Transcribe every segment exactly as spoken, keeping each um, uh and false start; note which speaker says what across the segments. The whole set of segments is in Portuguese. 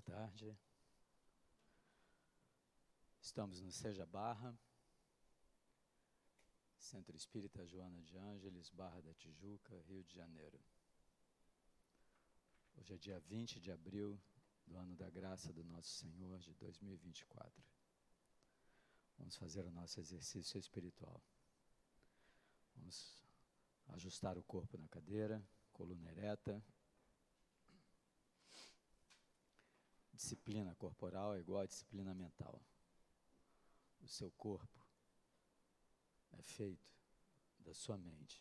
Speaker 1: tarde. Estamos no Seja Barra, Centro Espírita Joana de Ângeles, Barra da Tijuca, Rio de Janeiro. Hoje é dia vinte de abril do ano da graça do Nosso Senhor de dois mil e vinte e quatro. Vamos fazer o nosso exercício espiritual. Vamos ajustar o corpo na cadeira, coluna ereta. Disciplina corporal é igual a disciplina mental. O seu corpo é feito da sua mente.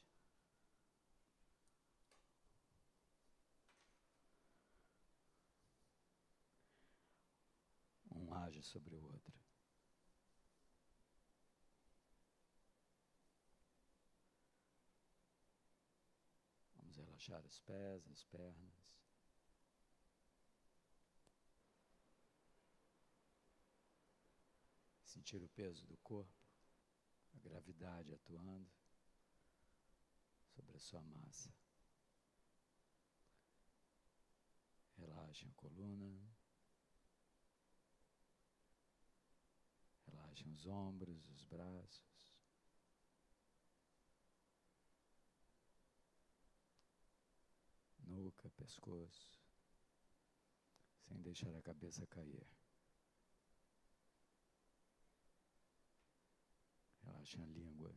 Speaker 1: Um age sobre o outro. Vamos relaxar os pés, as pernas. Sentir o peso do corpo, a gravidade atuando sobre a sua massa. Relaxem a coluna. Relaxem os ombros, os braços. Nuca, pescoço. Sem deixar a cabeça cair. Relaxem a língua.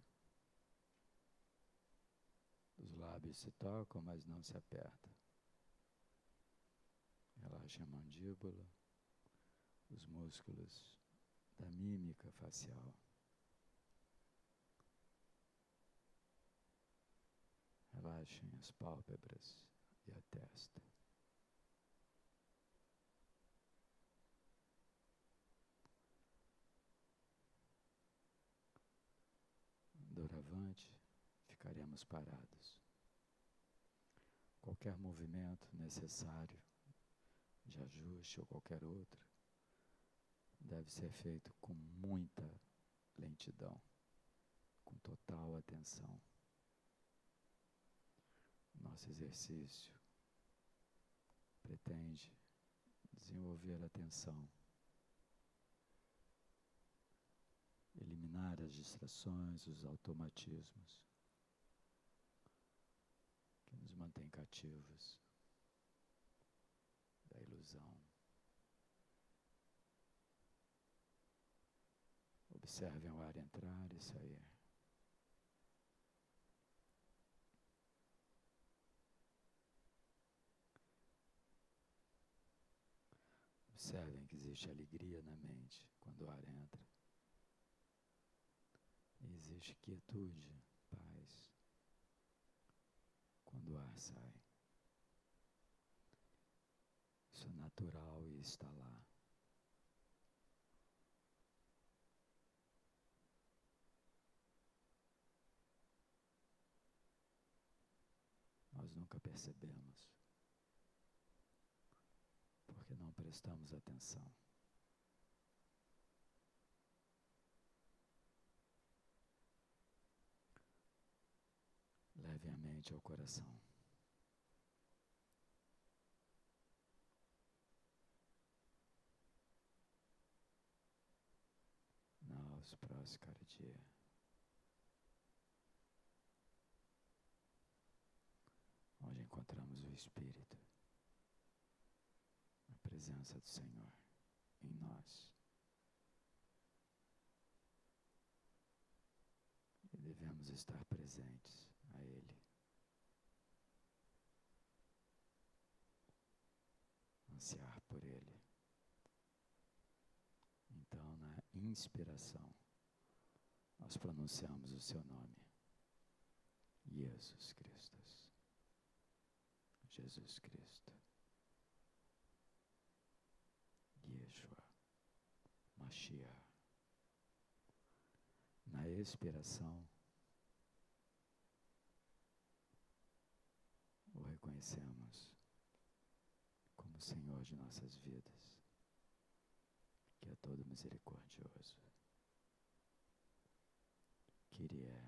Speaker 1: Os lábios se tocam, mas não se apertam. Relaxem a mandíbula, os músculos da mímica facial. Relaxem as pálpebras e a testa. Doravante, ficaremos parados. Qualquer movimento necessário de ajuste ou qualquer outro deve ser feito com muita lentidão, com total atenção. Nosso exercício pretende desenvolver a atenção, eliminar as distrações, os automatismos que nos mantêm cativos da ilusão. Observem o ar entrar e sair. Observem que existe alegria na mente quando o ar entra. E existe quietude, paz, quando o ar sai. Isso é natural e está lá. Nós nunca percebemos, porque não prestamos atenção. Leve a mente ao coração. Naus, proscardia. Onde encontramos o Espírito, a presença do Senhor em nós. E devemos estar presentes a Ele. Ansiar por Ele. Então, na inspiração, nós pronunciamos o seu nome. Jesus Cristo. Jesus Cristo. Yeshua. Mashiach. Na expiração, o reconhecemos como Senhor de nossas vidas, que é todo misericordioso. Kyrie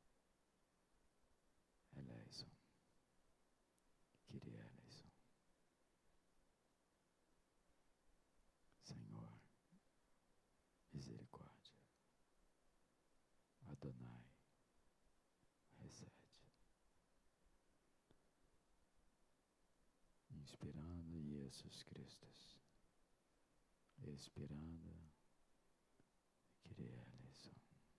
Speaker 1: eleison. Kyrie eleison. Adonai. Recebe. Inspirando Jesus Christus. Expirando. Kyrie eleison.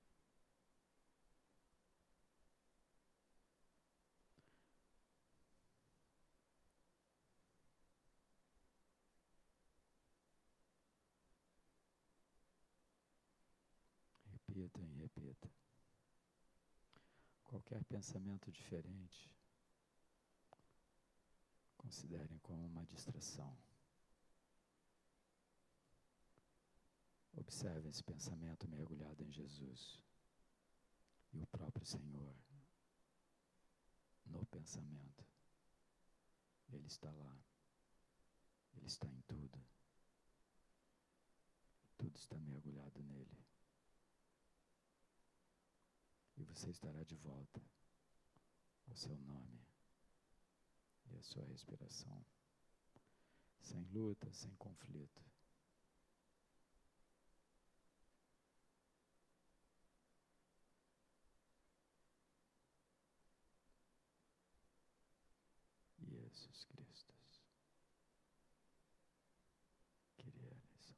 Speaker 1: Repita e repita. Qualquer pensamento diferente, considerem como uma distração. Observe esse pensamento mergulhado em Jesus e o próprio Senhor no pensamento. Ele está lá. Ele está em tudo. Tudo está mergulhado nele. E você estará de volta ao seu nome e à sua respiração, sem luta, sem conflito. Jesus Cristo. Kyrie eleison.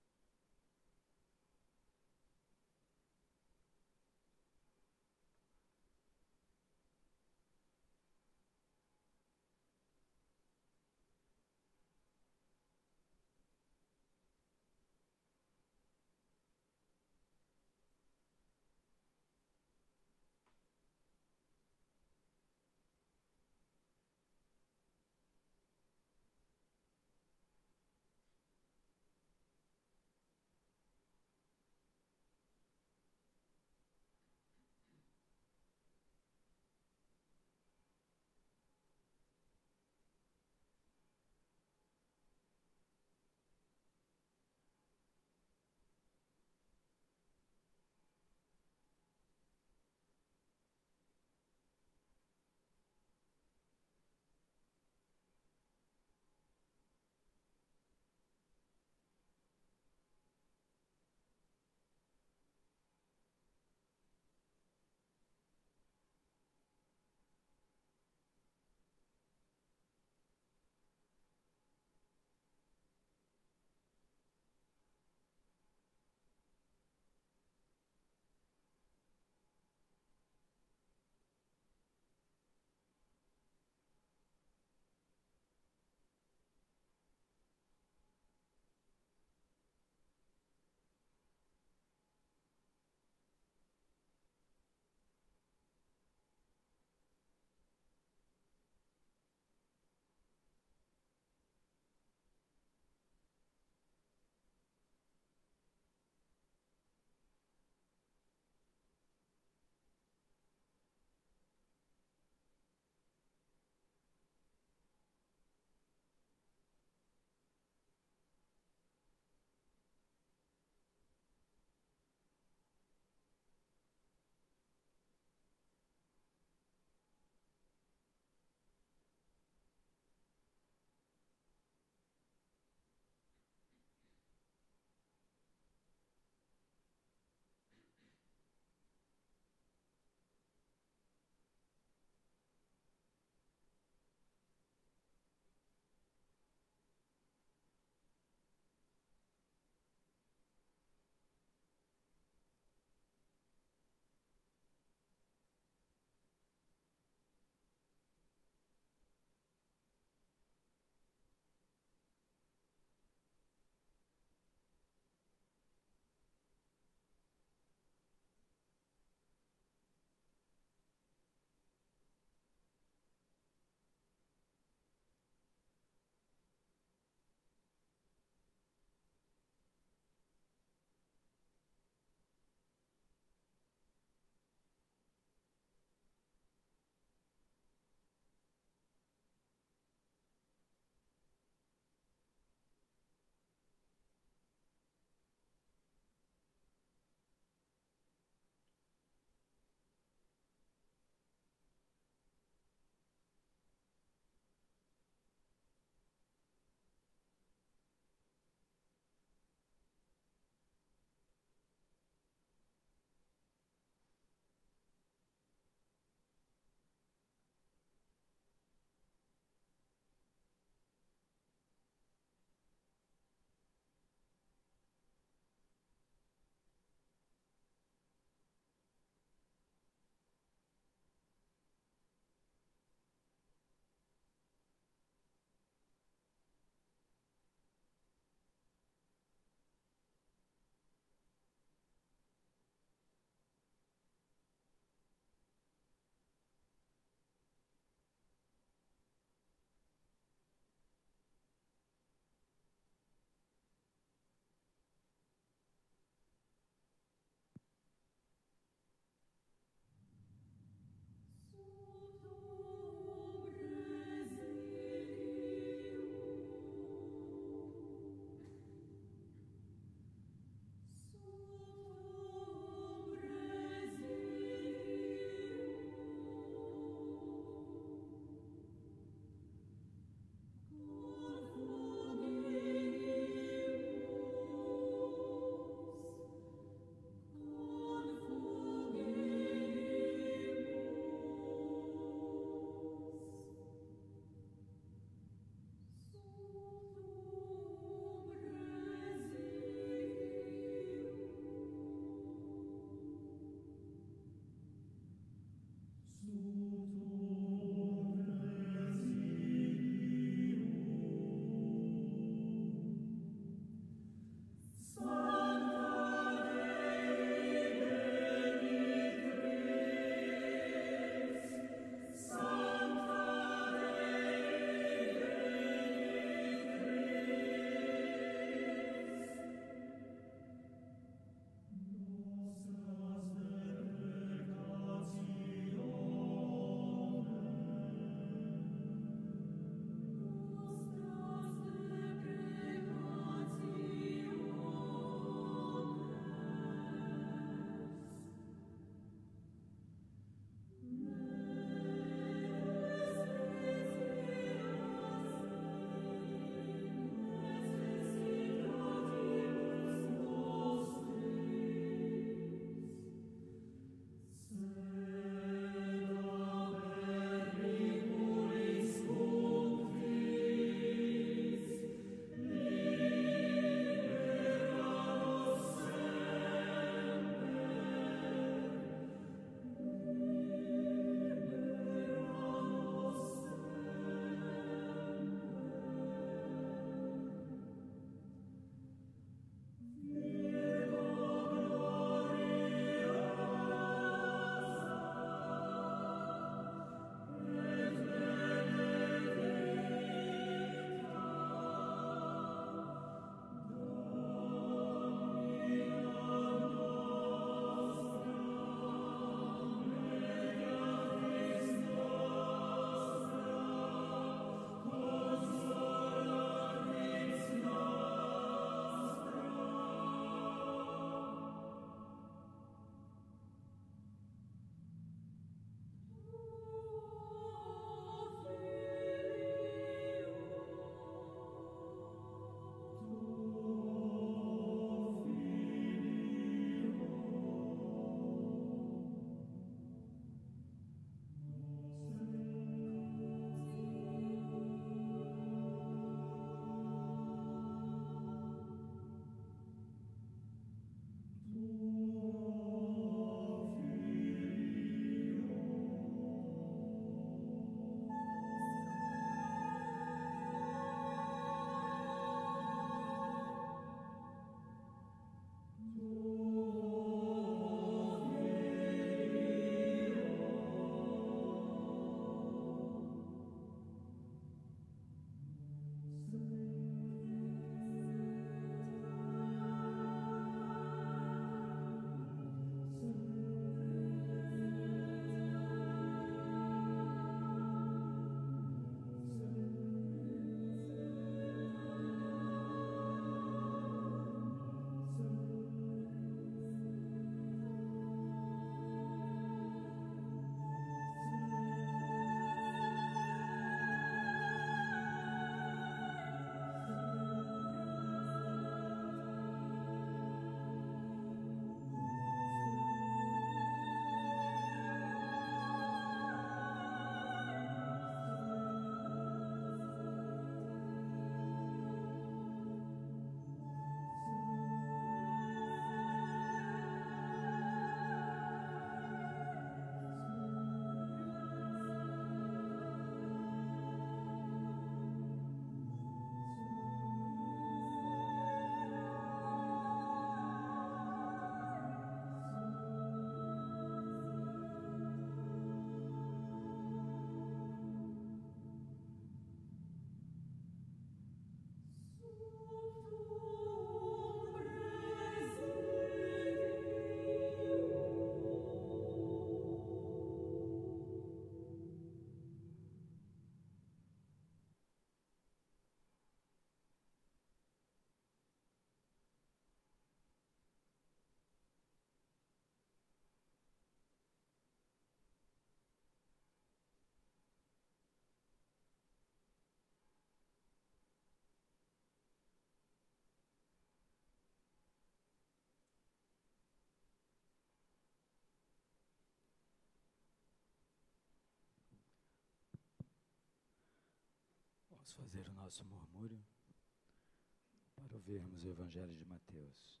Speaker 1: Vamos fazer o nosso murmúrio para ouvirmos o Evangelho de Mateus,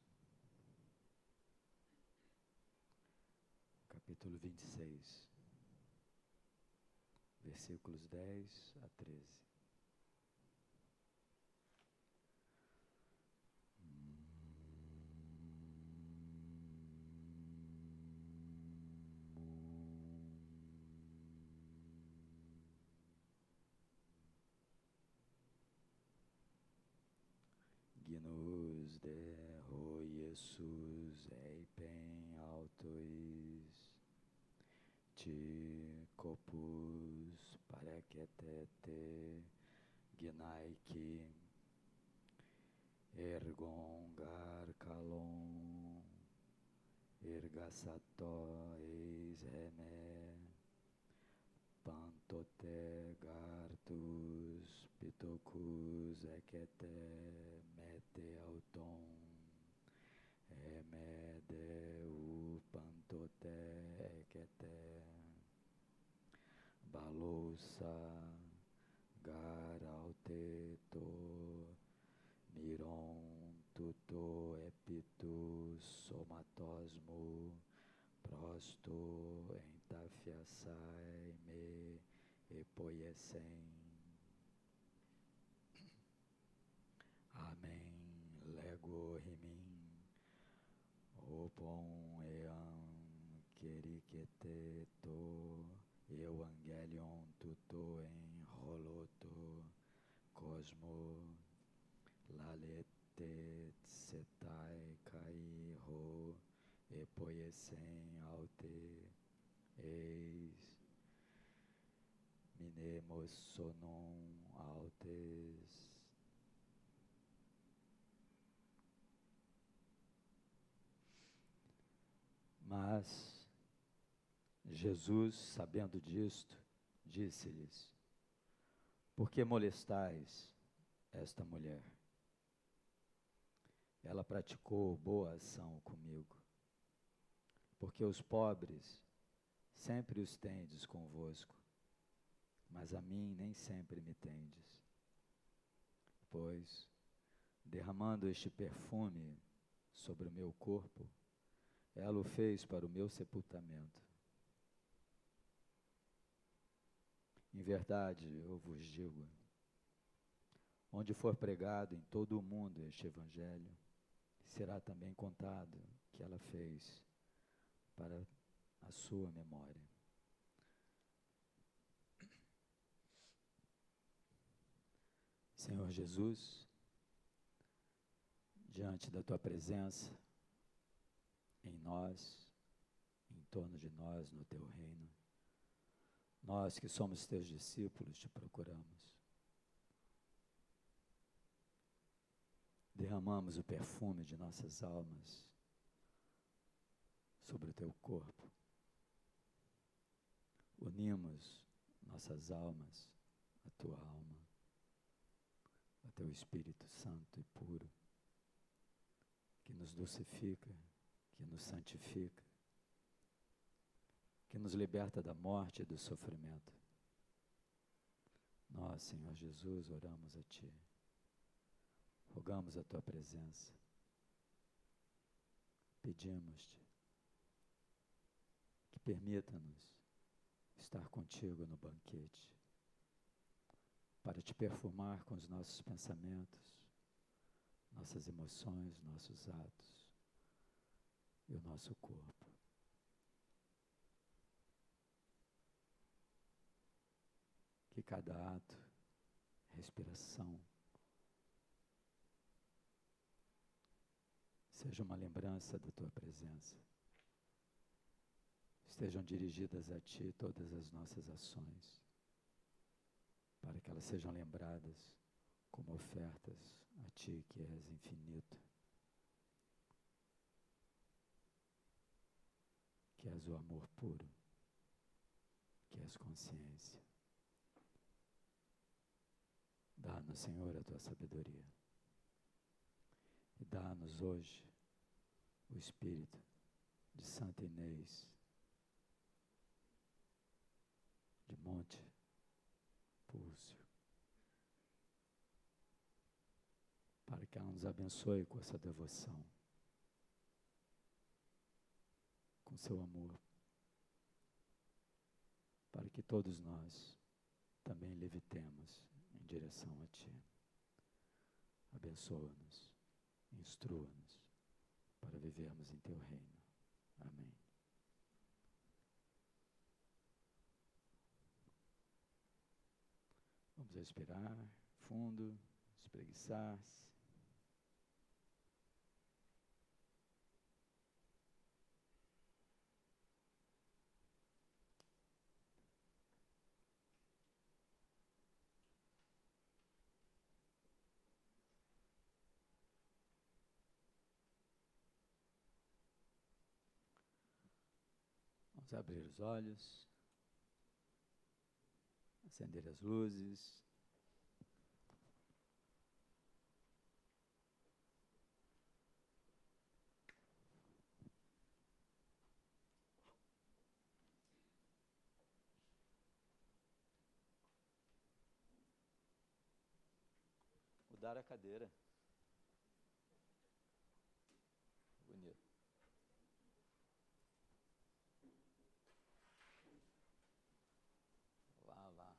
Speaker 1: capítulo vinte e seis, versículos dez a treze. Gnus de ho Jesus eipen altois ti copus paraketete gnaiki ergon garkalon ergasato eis reme pantote gartus pitocus ekete mete auton emede u pantote ekete balousa garauteto miron tuto epitus somatosmo prosto entafiasai me epoiesen. Amém. Lego rimin opon eam kerikete to evangelion tuto en holoto cosmo lalete setai kai ho epoiesen aute eis minemos sonon autes. Mas Jesus, sabendo disto, disse-lhes: por que molestais esta mulher? Ela praticou boa ação comigo, porque os pobres sempre os tendes convosco, mas a mim nem sempre me tendes. Pois, derramando este perfume sobre o meu corpo, ela o fez para o meu sepultamento. Em verdade, eu vos digo, onde for pregado em todo o mundo este evangelho, será também contado que ela fez para a sua memória. Senhor Jesus, diante da tua presença, em nós, em torno de nós, no teu reino, nós que somos teus discípulos te procuramos. Derramamos o perfume de nossas almas sobre o teu corpo. Unimos nossas almas à tua alma, a teu Espírito Santo e puro, que nos dulcifica, que nos santifica, que nos liberta da morte e do sofrimento. Nós, Senhor Jesus, oramos a Ti, rogamos a Tua presença, pedimos-te que permita-nos estar contigo no banquete, para Te perfumar com os nossos pensamentos, nossas emoções, nossos atos e o nosso corpo. Que cada ato, respiração, seja uma lembrança da tua presença. Estejam dirigidas a ti todas as nossas ações, para que elas sejam lembradas como ofertas a ti que és infinito, que és o amor puro, que és consciência. Dá-nos, Senhor, a tua sabedoria. E dá-nos hoje o espírito de Santa Inês de Monte Púcio, para que ela nos abençoe com essa devoção, com seu amor, para que todos nós também levitemos em direção a ti. Abençoa-nos, instrua-nos para vivermos em teu reino. Amém. Vamos respirar fundo, espreguiçar-se. Vamos abrir os olhos, acender as luzes. Mudar a cadeira. Bonito. Lá, lá.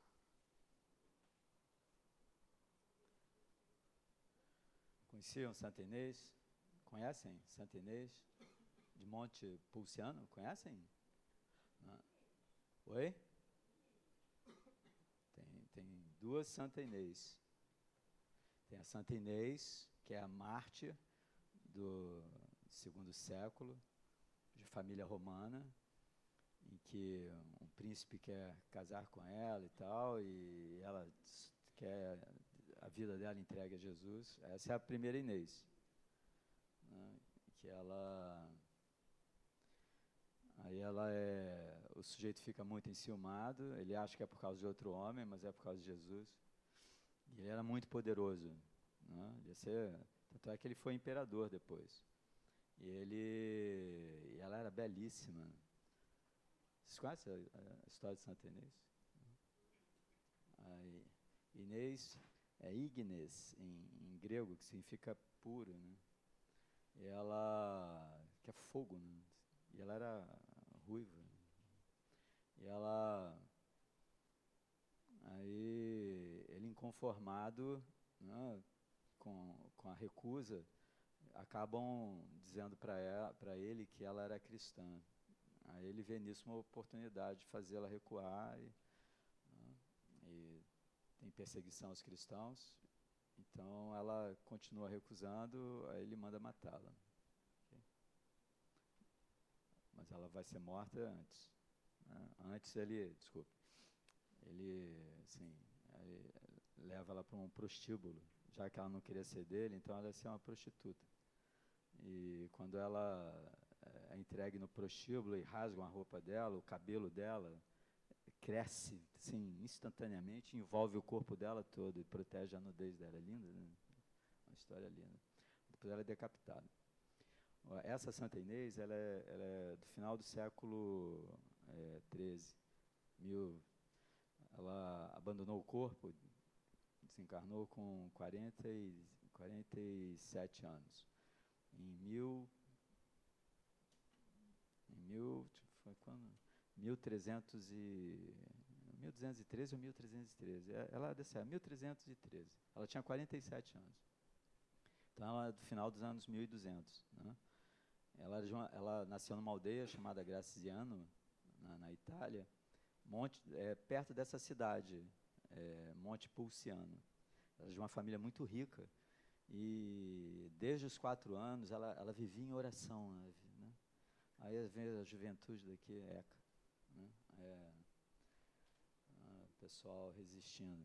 Speaker 1: Conheciam Santa Inês? Conhecem Santa Inês de Monte Pulciano? Conhecem? Não. Oi? Tem, tem duas Santa Inês. Tem a Santa Inês, que é a mártir do segundo século, de família romana, em que um príncipe quer casar com ela e tal, e ela quer a vida dela entregue a Jesus. Essa é a primeira Inês, né, que ela... Aí ela é... O sujeito fica muito enciumado, ele acha que é por causa de outro homem, mas é por causa de Jesus. E ele era muito poderoso, né? Ia ser, tanto é que ele foi imperador depois. E ele, e ela era belíssima. Vocês conhecem a, a história de Santa Inês? A Inês é Ignes em, em grego, que significa puro, né? E ela, que é fogo, né? E ela era ruiva. E ela... Aí, ele inconformado, né, com, com a recusa, acabam dizendo para ele que ela era cristã. Aí ele vê nisso uma oportunidade de fazê-la recuar, e, né, e tem perseguição aos cristãos, então ela continua recusando, aí ele manda matá-la. Okay? Mas ela vai ser morta antes. Né? Antes ele, desculpe, ele, assim, ele leva ela para um prostíbulo, já que ela não queria ser dele, então ela ia ser uma prostituta. E quando ela é entregue no prostíbulo e rasgam a roupa dela, o cabelo dela cresce, assim, instantaneamente, envolve o corpo dela todo e protege a nudez dela. É linda, né? Uma história linda. Depois ela é decapitada. Essa Santa Inês, ela é, ela é do final do século é, treze. Mil, ela abandonou o corpo, desencarnou com quarenta e, quarenta e sete anos. Em mil, em mil, foi quando? mil trezentos e, mil duzentos e treze ou mil trezentos e treze. Ela desceu, mil trezentos e treze. Ela tinha quarenta e sete anos. Então ela é do final dos anos mil e duzentos, né? Ela, uma, ela nasceu numa aldeia chamada Graziano, na, na Itália, Monte, é, perto dessa cidade, é, Monte Pulciano. Ela é de uma família muito rica, E desde os quatro anos ela, ela vivia em oração, né? Aí vem a juventude daqui, ECA, né? É, o pessoal resistindo.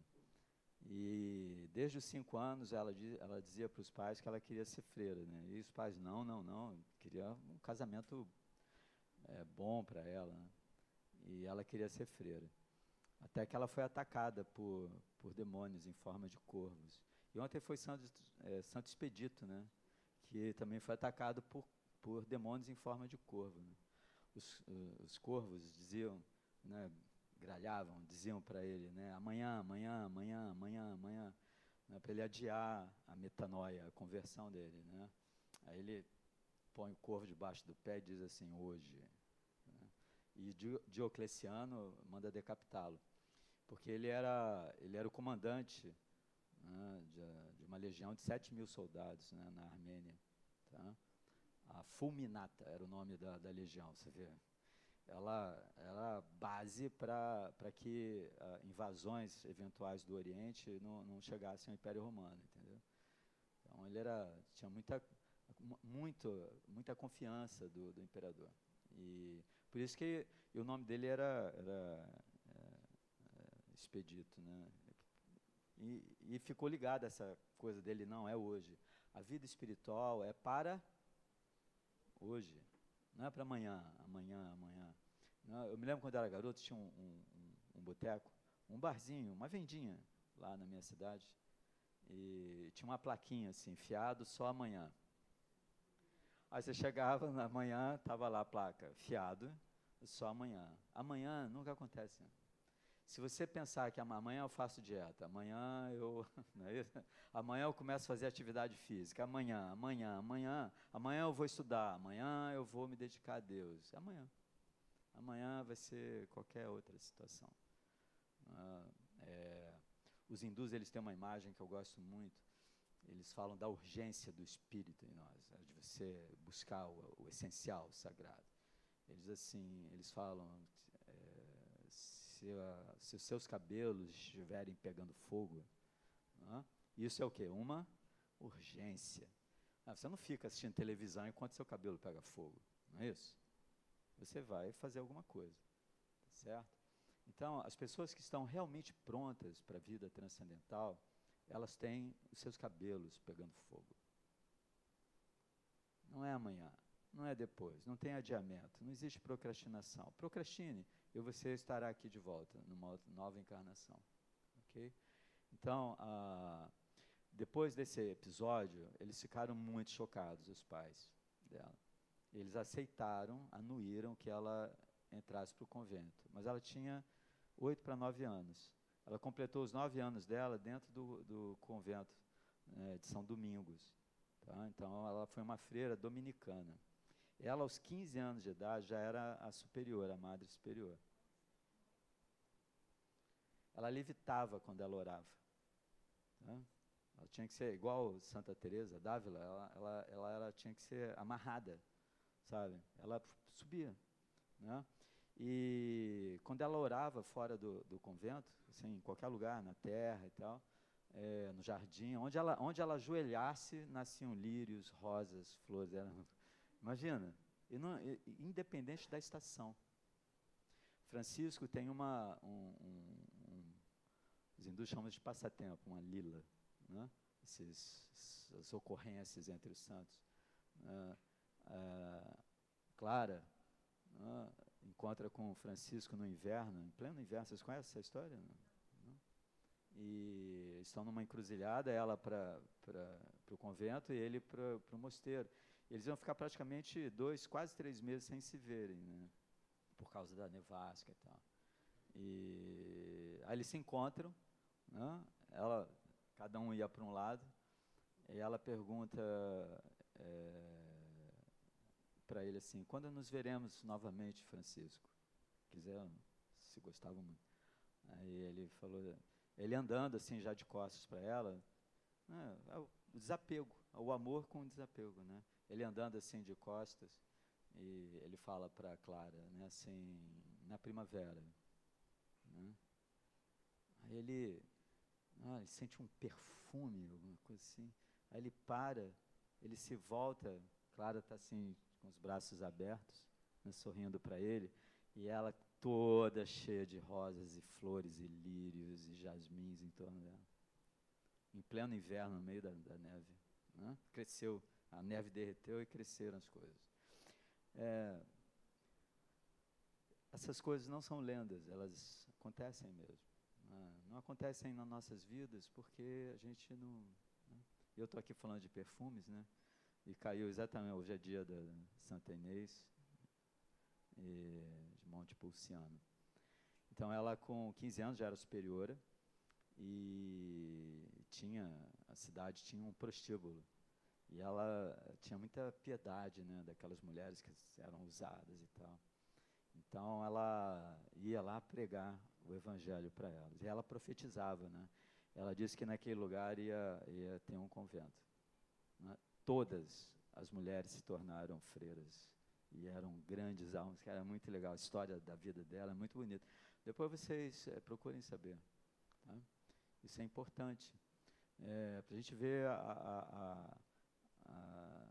Speaker 1: E desde os cinco anos ela, ela dizia para os pais que ela queria ser freira, né? E os pais, não, não, não, queria um casamento é, bom para ela, né? E ela queria ser freira. Até que ela foi atacada por, por demônios em forma de corvos. E ontem foi Santo, é, Santo Expedito, né? Que também foi atacado por, por demônios em forma de corvo, né? Os, os corvos diziam, né, gralhavam, diziam para ele, né, amanhã, amanhã, amanhã, amanhã, amanhã, né, para ele adiar a metanoia, a conversão dele, né? Aí ele põe o corvo debaixo do pé e diz assim, hoje. Né? E Diocleciano manda decapitá-lo, porque ele era, ele era o comandante, né, de, de uma legião de sete mil soldados, né, na Armênia. Tá? A Fulminata era o nome da, da legião, você vê. Ela era base para que uh, invasões eventuais do Oriente não, não chegassem ao Império Romano, entendeu? Então ele era, tinha muita, muito, muita confiança do, do imperador. E por isso que e o nome dele era, era é, é, Expedito, né? E, e ficou ligado a essa coisa dele, não é hoje. A vida espiritual é para hoje, não é para amanhã, amanhã, amanhã. Não, eu me lembro quando eu era garoto, tinha um, um, um, um boteco, um barzinho, uma vendinha lá na minha cidade, e tinha uma plaquinha assim, fiado só amanhã. Aí você chegava na manhã, estava lá a placa, fiado só amanhã. Amanhã nunca acontece. Se você pensar que amanhã eu faço dieta, amanhã eu, não é isso? Amanhã eu começo a fazer atividade física, amanhã, amanhã, amanhã, amanhã eu vou estudar, amanhã eu vou me dedicar a Deus, amanhã. Amanhã vai ser qualquer outra situação. Ah, é, os hindus, eles têm uma imagem que eu gosto muito, eles falam da urgência do espírito em nós, né, de você buscar o, o essencial, o sagrado. Eles assim, eles falam, é, se, a, se os seus cabelos estiverem pegando fogo, né, isso é o quê? Uma urgência. Ah, você não fica assistindo televisão enquanto seu cabelo pega fogo, não é isso? Você vai fazer alguma coisa, certo? Então, as pessoas que estão realmente prontas para a vida transcendental, elas têm os seus cabelos pegando fogo. Não é amanhã, não é depois, não tem adiamento, não existe procrastinação. Procrastine e você estará aqui de volta, numa nova encarnação. Okay? Então, ah, depois desse episódio, eles ficaram muito chocados, os pais dela. Eles aceitaram, anuíram que ela entrasse para o convento. Mas ela tinha oito para nove anos. Ela completou os nove anos dela dentro do, do convento, né, de São Domingos. Tá? Então, ela foi uma freira dominicana. Ela, aos quinze anos de idade, já era a superior, a madre superior. Ela levitava quando ela orava. Tá? Ela tinha que ser igual Santa Teresa d'Ávila, ela, ela, ela, ela tinha que ser amarrada, sabe? Ela subia, né? E quando ela orava fora do, do convento, assim, em qualquer lugar, na terra e tal, é, no jardim, onde ela, onde ela ajoelhasse, nasciam lírios, rosas, flores. Era, imagina, e não, e, independente da estação. Francisco tem uma, um, um, um, os hindus chamam de passatempo, uma lila, né? Esses, essas ocorrências entre os santos. Uh, uh, Clara, uh, encontra com Francisco no inverno, em pleno inverno. Vocês conhecem essa história? Não? Não? E estão numa encruzilhada, ela para o convento e ele para o mosteiro. Eles iam ficar praticamente dois, quase três meses sem se verem, né? Por causa da nevasca e tal. E aí eles se encontram, né? Ela, cada um ia para um lado, e ela pergunta é, para ele assim, quando nos veremos novamente, Francisco? Quiseram, se gostavam muito. Aí ele falou, ele andando assim, já de costas para ela, né, o desapego, o amor com o desapego, né? Ele andando assim de costas, e ele fala para Clara, né, assim, na primavera, né? Aí ele, ah, ele sente um perfume, alguma coisa assim. Aí ele para, ele se volta, Clara está assim, com os braços abertos, né, sorrindo para ele, e ela toda cheia de rosas e flores e lírios e jasmins em torno dela. Em pleno inverno, no meio da, da neve. Né? Cresceu, a neve derreteu e cresceram as coisas. É, essas coisas não são lendas, elas acontecem mesmo. Né? Não acontecem nas nossas vidas porque a gente não... Né? Eu estou aqui falando de perfumes, né? E caiu exatamente, hoje é dia da Santa Inês, e, de Montepulciano. Então, ela com quinze anos já era superiora e tinha, a cidade tinha um prostíbulo. E ela tinha muita piedade, né, daquelas mulheres que eram usadas e tal. Então, ela ia lá pregar o evangelho para elas. E ela profetizava, né? Ela disse que naquele lugar ia, ia ter um convento. Né? Todas as mulheres se tornaram freiras. E eram grandes almas, que era muito legal. A história da vida dela é muito bonita. Depois vocês é, procurem saber. Tá? Isso é importante. É, para a gente ver a, a, a,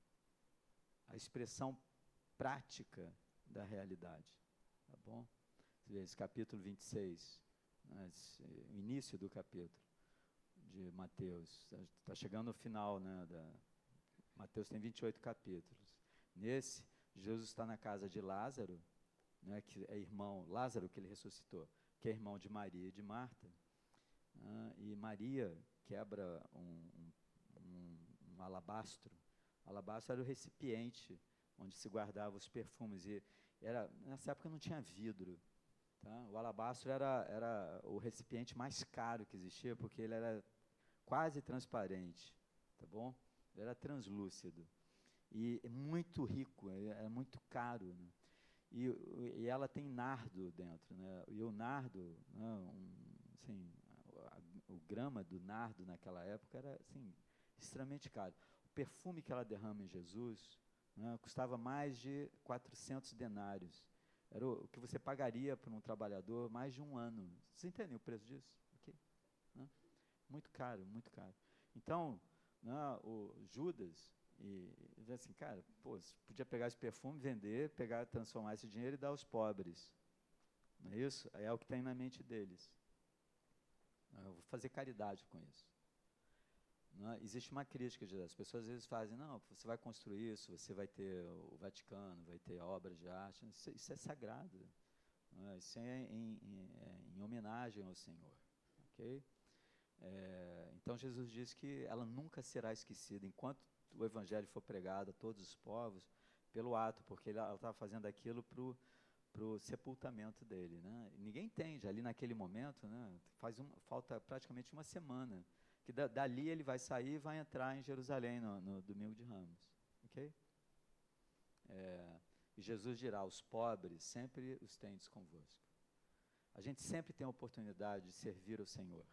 Speaker 1: a expressão prática da realidade. Tá bom? Esse capítulo vinte e seis, né, esse, o início do capítulo de Mateus. Está chegando no final, né, da, Mateus tem vinte e oito capítulos. Nesse, Jesus está na casa de Lázaro, né, que é irmão, Lázaro que ele ressuscitou, que é irmão de Maria e de Marta. Né, e Maria quebra um, um, um, um alabastro. O alabastro era o recipiente onde se guardava os perfumes. E era, nessa época não tinha vidro. Tá? O alabastro era, era o recipiente mais caro que existia, porque ele era quase transparente. Tá bom? Ele era translúcido. E é muito rico, é, é muito caro. Né? E, e ela tem nardo dentro. Né? E o nardo, né, um, assim, a, a, o grama do nardo naquela época era assim, extremamente caro. O perfume que ela derrama em Jesus, né, custava mais de quatrocentos denários. Era o, o que você pagaria para um trabalhador mais de um ano. Vocês entendem o preço disso? Okay? Né? Muito caro, muito caro. Então, né, o Judas... E diz assim, cara, pô, podia pegar esse perfume, vender, pegar, transformar esse dinheiro e dar aos pobres. Não é isso? É o que tem na mente deles. Eu vou fazer caridade com isso. Não é? Existe uma crítica de as pessoas às vezes fazem, não, você vai construir isso, você vai ter o Vaticano, vai ter obras de arte, isso, isso é sagrado. Não é? Isso é em, em, é em homenagem ao Senhor. Ok? É, então Jesus diz que ela nunca será esquecida, enquanto o evangelho for pregado a todos os povos, pelo ato, porque ela estava fazendo aquilo para o sepultamento dele. Né? E ninguém entende, ali naquele momento, né, faz um, falta praticamente uma semana, que da, dali ele vai sair e vai entrar em Jerusalém no, no domingo de Ramos. Okay? É, e Jesus dirá, os pobres sempre os tendes convosco. A gente sempre tem a oportunidade de servir o Senhor.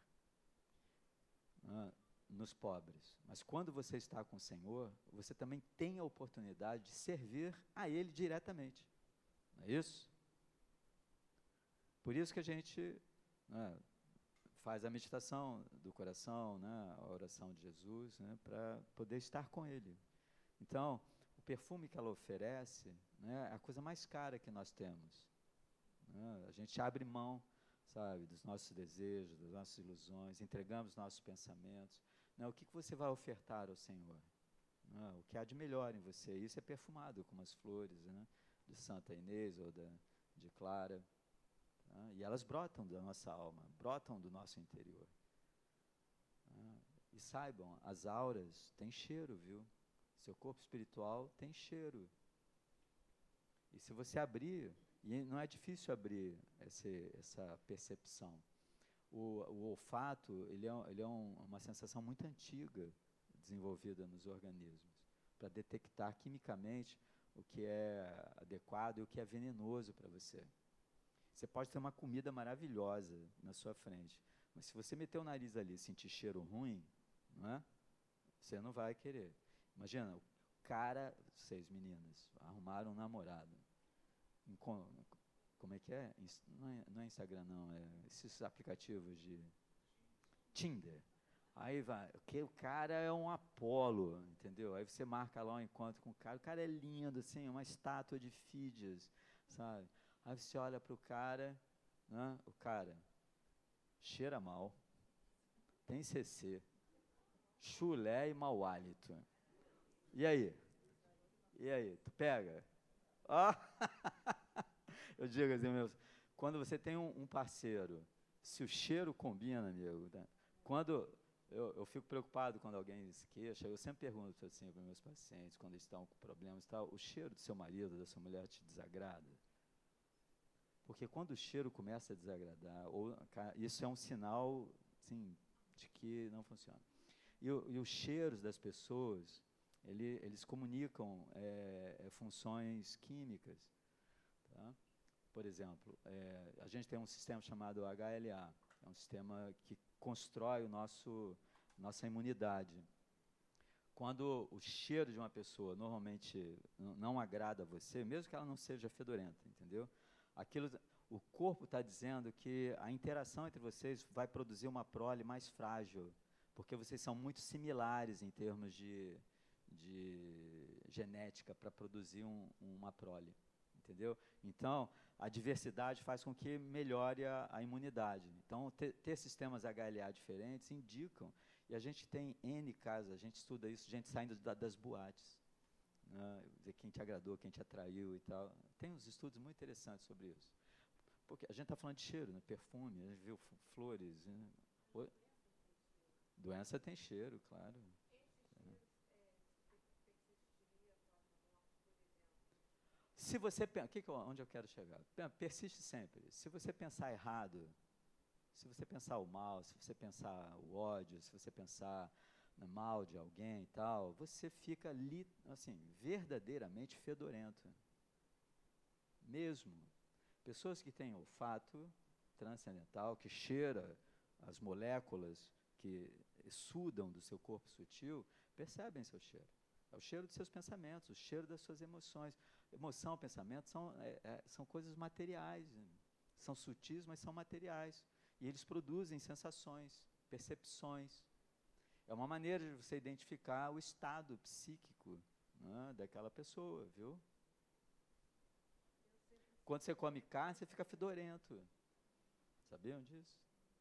Speaker 1: Ah, nos pobres, mas quando você está com o Senhor, você também tem a oportunidade de servir a Ele diretamente, não é isso? Por isso que a gente, né, faz a meditação do coração, né, a oração de Jesus, né, para poder estar com Ele. Então, o perfume que ela oferece, né, é a coisa mais cara que nós temos. Né? A gente abre mão, sabe, dos nossos desejos, das nossas ilusões, entregamos nossos pensamentos. Né? O que, que você vai ofertar ao Senhor? Né? O que há de melhor em você? Isso é perfumado com umas flores, né? De Santa Inês ou da, de Clara. Tá? E elas brotam da nossa alma, brotam do nosso interior. Tá? E saibam, as auras têm cheiro, viu? Seu corpo espiritual tem cheiro. E se você abrir, e não é difícil abrir esse, essa percepção. O, o olfato, ele é, ele é um, uma sensação muito antiga, desenvolvida nos organismos, para detectar quimicamente o que é adequado e o que é venenoso para você. Você pode ter uma comida maravilhosa na sua frente, mas se você meter o nariz ali e sentir cheiro ruim, não é? Você não vai querer. Imagina, o cara, vocês meninas, arrumaram um namorado. Em, como é que é? Não é, não é Instagram, não, é esses aplicativos de Tinder. Aí vai, que o cara é um Apolo, entendeu? Aí você marca lá um encontro com o cara, o cara é lindo, assim, uma estátua de Fídias, sabe? Aí você olha para o cara, né? O cara cheira mal, tem C C, chulé e mau hálito. E aí? E aí? Tu pega? Ah! Eu digo assim mesmo, quando você tem um, um parceiro, se o cheiro combina, amigo, né? Quando eu, eu fico preocupado quando alguém se queixa, eu sempre pergunto assim para meus pacientes, quando eles estão com problemas e tal, o cheiro do seu marido, da sua mulher te desagrada? Porque quando o cheiro começa a desagradar, ou, isso é um sinal, assim, de que não funciona. E, o, e os cheiros das pessoas, ele, eles comunicam é, é, funções químicas. Tá? Por exemplo, é, a gente tem um sistema chamado H L A, é um sistema que constrói o nosso, nossa imunidade. Quando o cheiro de uma pessoa normalmente não agrada a você, mesmo que ela não seja fedorenta, entendeu? Aquilo, o corpo está dizendo que a interação entre vocês vai produzir uma prole mais frágil, porque vocês são muito similares em termos de, de genética para produzir um, uma prole, entendeu? Então, a diversidade faz com que melhore a, a imunidade. Então, ter, ter sistemas H L A diferentes indicam, e a gente tem N casos, a gente estuda isso, gente saindo da, das boates, né, ver quem te agradou, quem te atraiu e tal. Tem uns estudos muito interessantes sobre isso. Porque a gente está falando de cheiro, né, perfume, a gente viu flores. Né? Doença tem cheiro, claro. Se você pensa, que que eu, onde eu quero chegar? Persiste sempre. Se você pensar errado, se você pensar o mal, se você pensar o ódio, se você pensar no mal de alguém e tal, você fica ali, assim, verdadeiramente fedorento. Mesmo. Pessoas que têm olfato transcendental, que cheira as moléculas que exudam do seu corpo sutil, percebem seu cheiro. É o cheiro dos seus pensamentos, o cheiro das suas emoções. Emoção, pensamento são, é, é, são coisas materiais, né? São sutis, mas são materiais. E eles produzem sensações, percepções. É uma maneira de você identificar o estado psíquico, né, daquela pessoa, viu? Quando você come carne, você fica fedorento. Sabiam disso?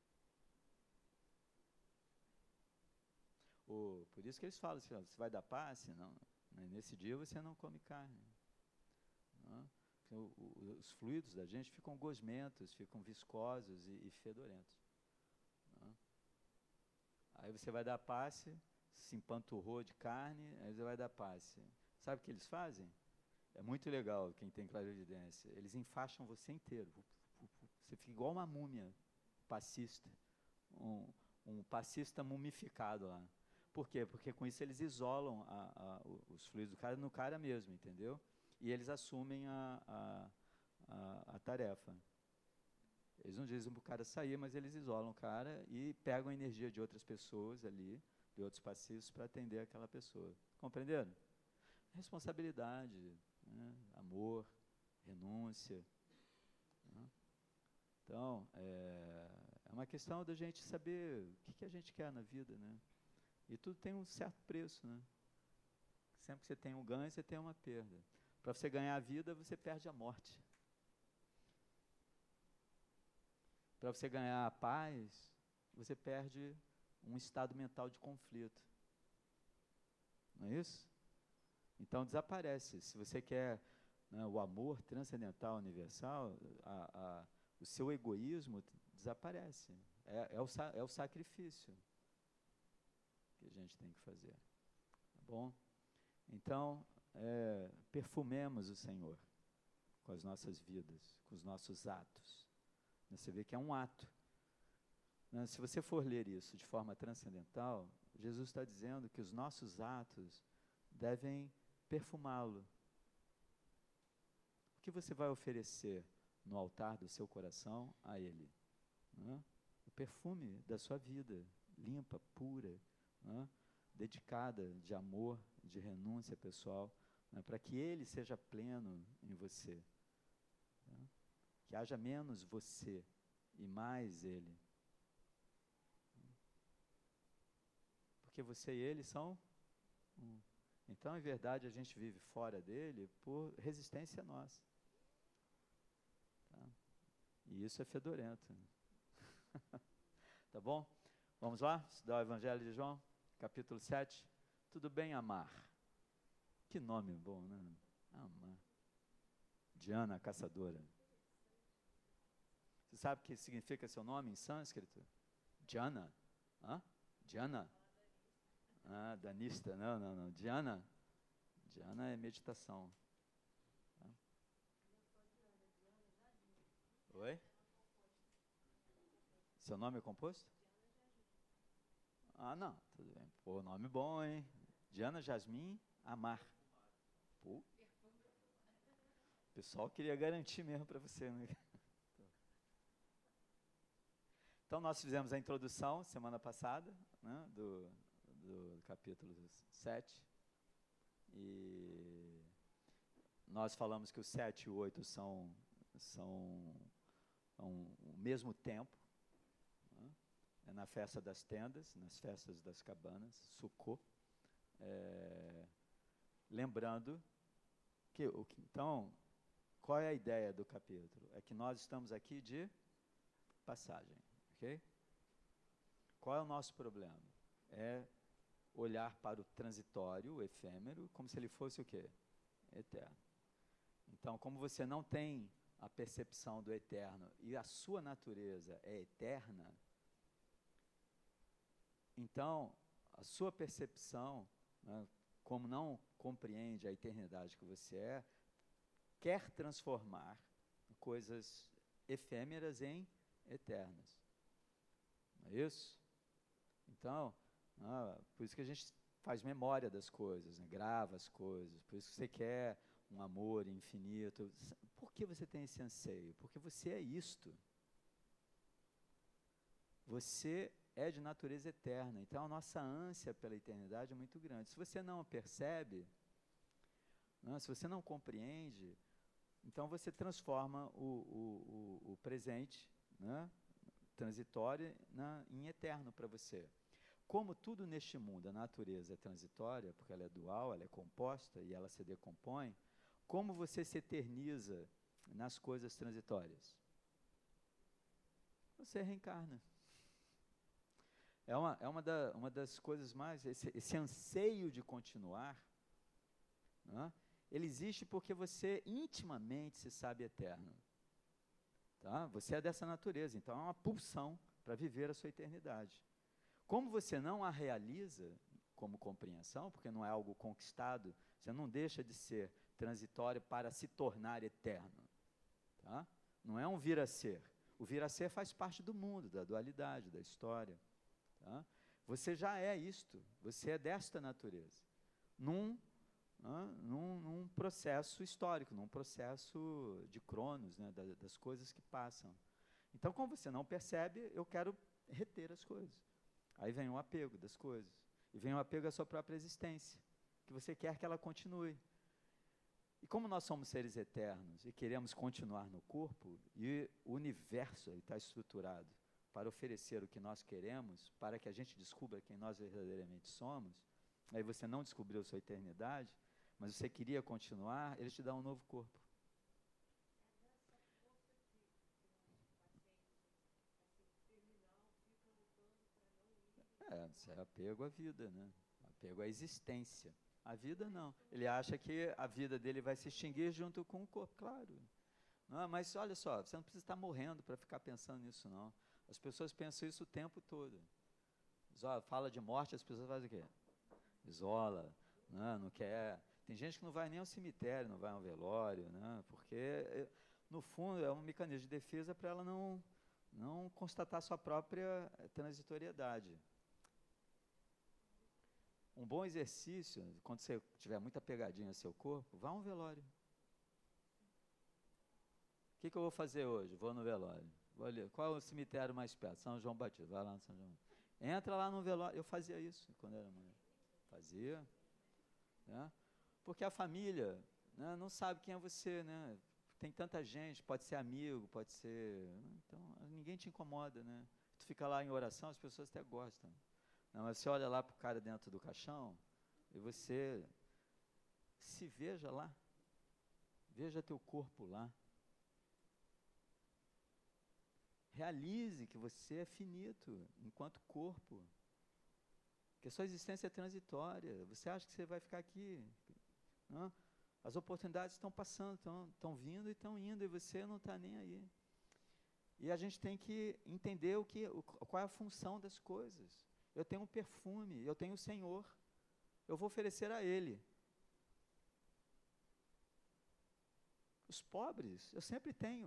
Speaker 1: O, por isso que eles falam assim, ó, você vai dar passe? Não, nesse dia você não come carne. Não? O, o, os fluidos da gente ficam gosmentos, ficam viscosos e, e fedorentos. Não? Aí você vai dar passe, se empanturrou de carne, aí você vai dar passe. Sabe o que eles fazem? É muito legal quem tem clarividência. Eles enfaixam você inteiro. Você fica igual uma múmia passista. Um, um passista mumificado lá. Por quê? Porque com isso eles isolam a, a, os fluidos do cara no cara mesmo, entendeu? E eles assumem a, a, a, a tarefa. Eles não dizem para o cara sair, mas eles isolam o cara e pegam a energia de outras pessoas ali, de outros passistas, para atender aquela pessoa. Compreenderam? Responsabilidade, né? Amor, renúncia. Né? Então, é, é uma questão da gente saber o que, que a gente quer na vida, né? E tudo tem um certo preço, né? Sempre que você tem um ganho, você tem uma perda. Para você ganhar a vida, você perde a morte. Para você ganhar a paz, você perde um estado mental de conflito. Não é isso? Então desaparece. Se você quer, né, o amor transcendental, universal, a, a, o seu egoísmo desaparece. É, é, o, é o sacrifício que a gente tem que fazer. Tá bom? Então, é, perfumemos o Senhor com as nossas vidas, com os nossos atos. Você vê que é um ato. Né? Se você for ler isso de forma transcendental, Jesus está dizendo que os nossos atos devem perfumá-lo. O que você vai oferecer no altar do seu coração a Ele? Né? O perfume da sua vida, limpa, pura, né? Dedicada de amor, de renúncia pessoal, né? Para que Ele seja pleno em você. Né? Que haja menos você e mais Ele. porque você e ele são um. Então, em verdade, a gente vive fora dele por resistência nossa. Tá? E isso é fedorento. Tá bom? Vamos lá? Estudar o Evangelho de João, capítulo sete. Tudo bem, amar? Que nome bom, né? Amar. Diana, a caçadora. Você sabe o que significa seu nome em sânscrito? Diana. Hã? Diana? Ah, danista. Não, não, não. Diana. Diana é meditação. Tá? Oi? Seu nome é composto? Ah, não. Tudo bem. Pô, nome bom, hein? Diana Jasmin Amar. Pô. O pessoal queria garantir mesmo para você, né? Então, nós fizemos a introdução semana passada, né, do, do capítulo sete. E nós falamos que o sete e o oito são, são um, o mesmo tempo. Né? É na festa das tendas, nas festas das cabanas, Sukkot. É, lembrando que, o que, então, qual é a ideia do capítulo? É que nós estamos aqui de passagem. Okay? Qual é o nosso problema? É olhar para o transitório, o efêmero, como se ele fosse o quê? Eterno. Então, como você não tem a percepção do eterno e a sua natureza é eterna, então, a sua percepção, né, como não compreende a eternidade que você é, quer transformar coisas efêmeras em eternas. Não é isso? Então, ah, por isso que a gente faz memória das coisas, né? Grava as coisas, por isso que você quer um amor infinito. Por que você tem esse anseio? Porque você é isto. Você é de natureza eterna, então a nossa ânsia pela eternidade é muito grande. Se você não percebe, né, se você não compreende, então você transforma o, o, o, o presente, né, transitório, na, em eterno para você. Como tudo neste mundo, a natureza é transitória, porque ela é dual, ela é composta e ela se decompõe, como você se eterniza nas coisas transitórias? Você reencarna. É uma, é uma, da, uma das coisas mais, esse, esse anseio de continuar, né, ele existe porque você intimamente se sabe eterno. Tá? Você é dessa natureza, então é uma pulsão para viver a sua eternidade. Como você não a realiza como compreensão, porque não é algo conquistado, você não deixa de ser transitório para se tornar eterno. Tá? Não é um vir a ser. O vir a ser faz parte do mundo, da dualidade, da história. Tá? Você já é isto, você é desta natureza, num, ah, num, num processo histórico, num processo de cronos, né, da, das coisas que passam. Então, como você não percebe, eu quero reter as coisas. Aí vem o apego das coisas, e vem o apego à sua própria existência, que você quer que ela continue. E como nós somos seres eternos e queremos continuar no corpo, e o universo está estruturado para oferecer o que nós queremos, para que a gente descubra quem nós verdadeiramente somos, aí você não descobriu sua eternidade, mas você queria continuar, ele te dá um novo corpo. É, isso é apego à vida, né? Apego à existência. A vida não. Ele acha que a vida dele vai se extinguir junto com o corpo, claro. Não, mas olha só, você não precisa estar morrendo para ficar pensando nisso, não. As pessoas pensam isso o tempo todo. Fala de morte, as pessoas fazem o quê? Isola, né? Não quer. Tem gente que não vai nem ao cemitério, não vai ao velório, né? Porque, no fundo, é um mecanismo de defesa para ela não, não constatar sua própria transitoriedade. Um bom exercício, quando você tiver muita pegadinha no seu corpo, vá a um velório. O que, que eu vou fazer hoje? Vou no velório. Vou ali. Qual é o cemitério mais perto? São João Batista. Vai lá no São João. Entra lá no velório. Eu fazia isso quando era mulher. Fazia. Né? Porque a família, né, não sabe quem é você. Né? Tem tanta gente, pode ser amigo, pode ser... Então, ninguém te incomoda. Né? Tu fica lá em oração, as pessoas até gostam. Não, mas você olha lá para o cara dentro do caixão e você se veja lá. Veja teu corpo lá. Realize que você é finito enquanto corpo. Que a sua existência é transitória. Você acha que você vai ficar aqui? Não? As oportunidades estão passando, estão, estão vindo e estão indo, e você não está nem aí. E a gente tem que entender o que, o, qual é a função das coisas. Eu tenho um perfume, eu tenho o Senhor. Eu vou oferecer a Ele. Os pobres, eu sempre tenho.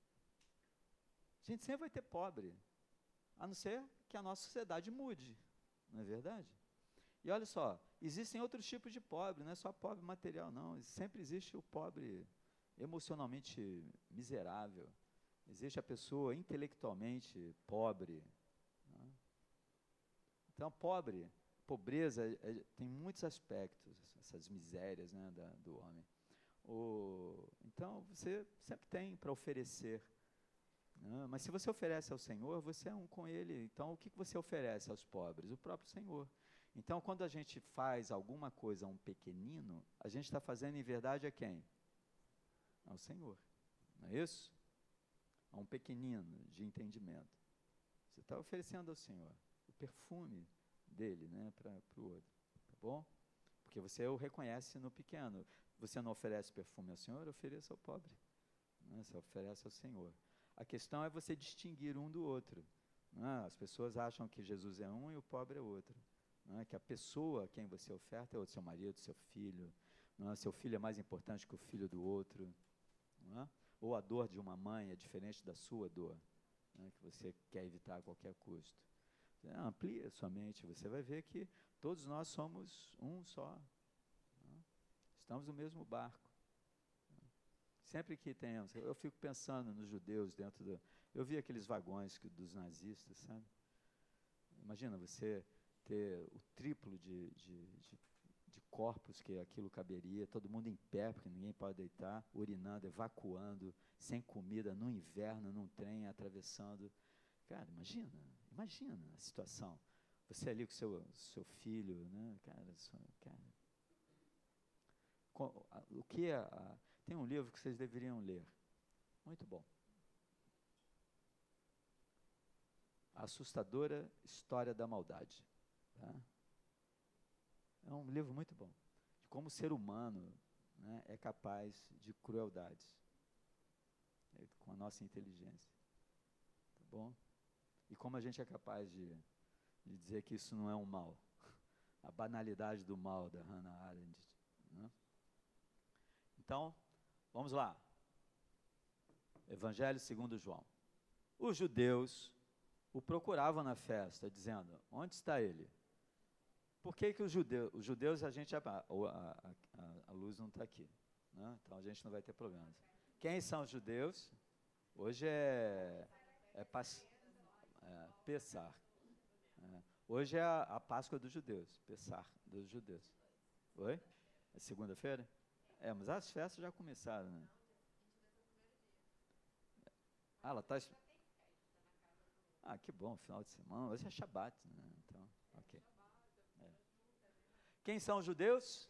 Speaker 1: A gente sempre vai ter pobre, a não ser que a nossa sociedade mude, não é verdade? E olha só, existem outros tipos de pobre, não é só pobre material, não. Sempre existe o pobre emocionalmente miserável. Existe a pessoa intelectualmente pobre. Né? Então, pobre, pobreza, é, tem muitos aspectos, essas misérias, né, da, do homem. O, então, você sempre tem para oferecer. Né? Mas se você oferece ao Senhor, você é um com Ele. Então, o que você oferece aos pobres? O próprio Senhor. Então, quando a gente faz alguma coisa a um pequenino, a gente está fazendo em verdade a quem? Ao Senhor. Não é isso? A um pequenino de entendimento. Você está oferecendo ao Senhor o perfume dele, né, para o outro. Tá bom? Porque você o reconhece no pequeno. Você não oferece perfume ao Senhor, ofereça ao pobre. Né? Você oferece ao Senhor. A questão é você distinguir um do outro. Né? As pessoas acham que Jesus é um e o pobre é outro. Né? Que a pessoa a quem você oferta é o seu marido, seu filho. Né? Seu filho é mais importante que o filho do outro. Né? Ou a dor de uma mãe é diferente da sua dor, né? Que você quer evitar a qualquer custo. Não, amplia a sua mente, você vai ver que todos nós somos um só. Né? Estamos no mesmo barco. Sempre que temos, eu fico pensando nos judeus dentro do... Eu vi aqueles vagões que, dos nazistas, sabe? Imagina você ter o triplo de, de, de, de corpos que aquilo caberia, todo mundo em pé, porque ninguém pode deitar, urinando, evacuando, sem comida, no inverno, num trem, atravessando. Cara, imagina, imagina a situação. Você ali com seu, seu filho, né? Cara, só, cara. O que é a... Tem um livro que vocês deveriam ler. Muito bom. A Assustadora História da Maldade. Tá? É um livro muito bom. De como o ser humano, né, é capaz de crueldades. É, com a nossa inteligência. Tá bom? E como a gente é capaz de, de dizer que isso não é um mal. A banalidade do mal, da Hannah Arendt. Né? Então, vamos lá. Evangelho segundo João. Os judeus o procuravam na festa, dizendo, onde está ele? Por que que os judeus, os judeus a gente, a, a, a, a luz não está aqui, né? Então a gente não vai ter problemas. Quem são os judeus? Hoje é, é, pas, é Pessar. É, hoje é a, a Páscoa dos judeus, Pessar dos judeus. Oi? É segunda-feira? É, mas as festas já começaram, né? Ah, ela está... Ah, que bom, final de semana. Hoje é Shabat, né? Então, ok. É. Quem são os judeus?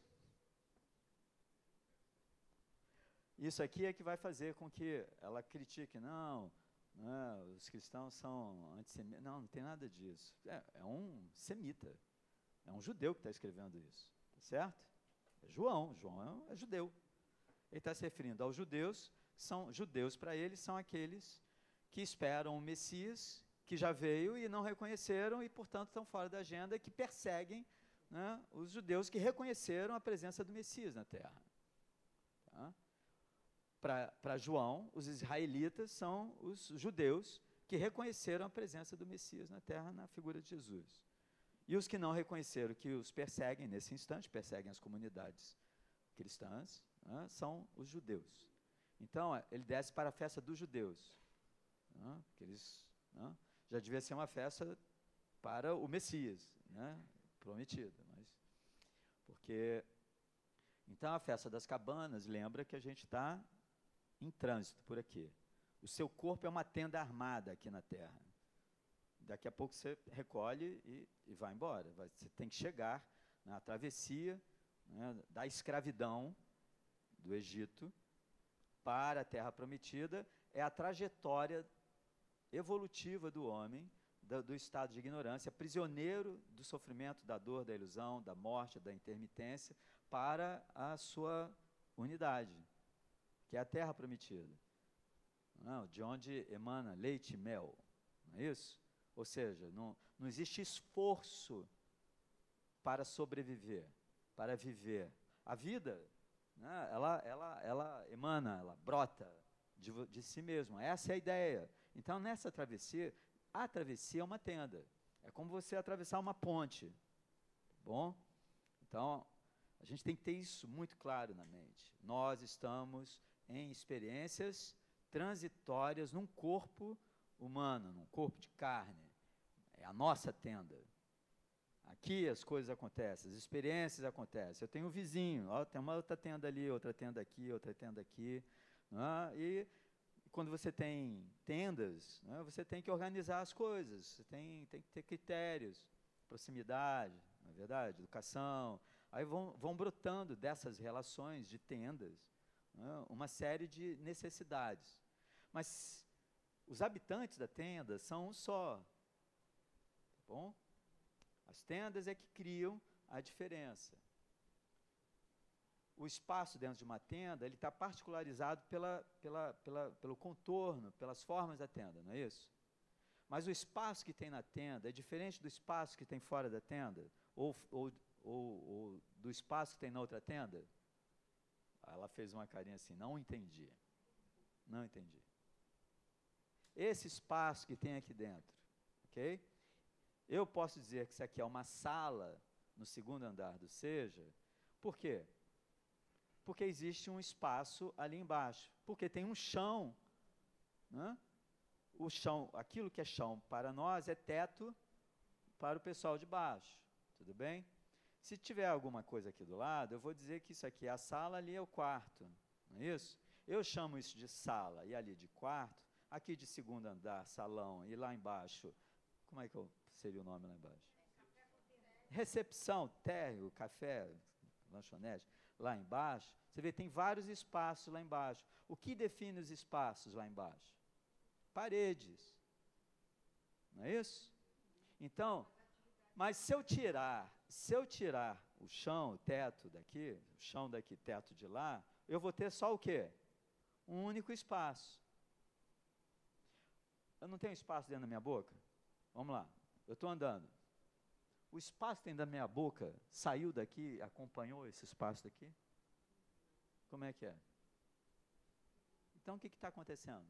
Speaker 1: Isso aqui é que vai fazer com que ela critique. Não, não, os cristãos são antissemitas. Não, não tem nada disso. É, é um semita. É um judeu que está escrevendo isso. Tá certo? É João. João é, é judeu. Ele está se referindo aos judeus. São judeus para ele, são aqueles que esperam o Messias, que já veio e não reconheceram e, portanto, estão fora da agenda, que perseguem, né, os judeus que reconheceram a presença do Messias na terra. Tá? Para João, os israelitas são os judeus que reconheceram a presença do Messias na terra, na figura de Jesus. E os que não reconheceram, que os perseguem nesse instante, perseguem as comunidades cristãs, né, são os judeus. Então, ele desce para a festa dos judeus. Né, que eles, né, já devia ser uma festa para o Messias, né, prometido. Mas, porque, então, a festa das cabanas lembra que a gente está em trânsito por aqui. O seu corpo é uma tenda armada aqui na terra. daqui a pouco você recolhe e, e vai embora. Vai, você tem que chegar na travessia, né, da escravidão do Egito para a Terra Prometida, é a trajetória evolutiva do homem, do, do estado de ignorância, prisioneiro do sofrimento, da dor, da ilusão, da morte, da intermitência, para a sua unidade, que é a Terra Prometida. Não, de onde emana leite e mel, não é isso? Ou seja, não, não existe esforço para sobreviver, para viver. A vida, né, ela, ela, ela emana, ela brota de, de si mesma. Essa é a ideia. Então, nessa travessia, a travessia é uma tenda. É como você atravessar uma ponte. Tá bom? Então, a gente tem que ter isso muito claro na mente. Nós estamos em experiências transitórias num corpo humano, num corpo de carne. É a nossa tenda. Aqui as coisas acontecem, as experiências acontecem. Eu tenho um vizinho, ó, tem uma outra tenda ali, outra tenda aqui, outra tenda aqui. Né? E quando você tem tendas, né, você tem que organizar as coisas, você tem, tem que ter critérios, proximidade, não é verdade? Educação. Aí vão, vão brotando dessas relações de tendas, né, uma série de necessidades. Mas os habitantes da tenda são um só. Tá bom? As tendas é que criam a diferença. O espaço dentro de uma tenda, ele está particularizado pela, pela, pela, pelo contorno, pelas formas da tenda, não é isso? Mas o espaço que tem na tenda é diferente do espaço que tem fora da tenda? Ou, ou, ou, ou do espaço que tem na outra tenda? Ela fez uma carinha assim, não entendi. Não entendi. Esse espaço que tem aqui dentro, ok? Eu posso dizer que isso aqui é uma sala no segundo andar do Seja. Por quê? Porque existe um espaço ali embaixo. Porque tem um chão. Né? O chão, aquilo que é chão para nós é teto para o pessoal de baixo. Tudo bem? Se tiver alguma coisa aqui do lado, eu vou dizer que isso aqui é a sala, ali é o quarto. Não é isso? Eu chamo isso de sala e ali de quarto. Aqui de segundo andar, salão, e lá embaixo, como é que eu, seria o nome lá embaixo? Recepção, térreo, café, lanchonete, lá embaixo. Você vê, tem vários espaços lá embaixo. O que define os espaços lá embaixo? Paredes. Não é isso? Então, mas se eu tirar, se eu tirar o chão, o teto daqui, o chão daqui, teto de lá, eu vou ter só o quê? Um único espaço. Eu não tenho espaço dentro da minha boca? Vamos lá, eu estou andando. O espaço dentro da minha boca saiu daqui, acompanhou esse espaço daqui? Como é que é? Então, o que está acontecendo?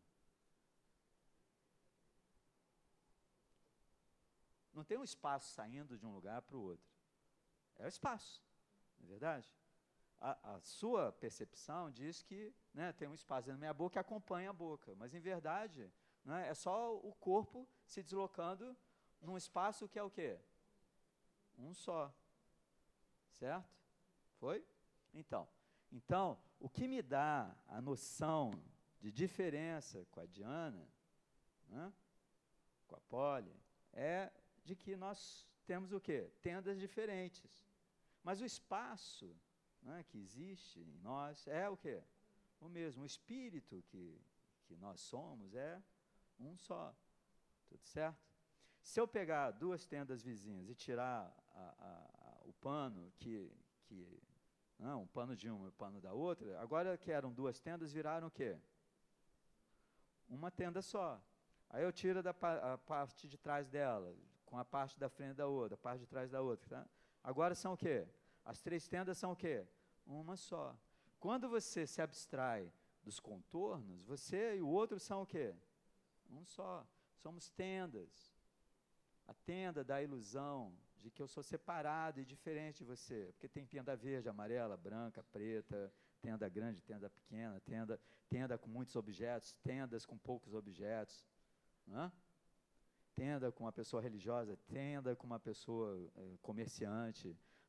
Speaker 1: Não tem um espaço saindo de um lugar para o outro. É o espaço, não é verdade? A, a sua percepção diz que, né, tem um espaço dentro da minha boca que acompanha a boca, mas, em verdade, né, é só o corpo se deslocando num espaço que é o quê? Um só. Certo? Foi? Então, então, o que me dá a noção de diferença com a Diana, né, com a Polly, é de que nós temos o quê? Tendas diferentes. Mas o espaço, né, que existe em nós é o quê? O mesmo. O espírito que, que nós somos é um só. Tudo certo? Se eu pegar duas tendas vizinhas e tirar a, a, a, o pano, que, que, não, um pano de uma e o pano da outra, agora que eram duas tendas, viraram o quê? Uma tenda só. Aí eu tiro da, a parte de trás dela, com a parte da frente da outra, a parte de trás da outra. Tá? Agora são o quê? As três tendas são o quê? Uma só. Quando você se abstrai dos contornos, você e o outro são o quê? Um só. Somos tendas. A tenda da ilusão de que eu sou separado e diferente de você. Porque tem tenda verde, amarela, branca, preta, tenda grande, tenda pequena, tenda, tenda com muitos objetos, tendas com poucos objetos. Não? Tenda com uma pessoa religiosa, tenda com uma pessoa eh, comerciante.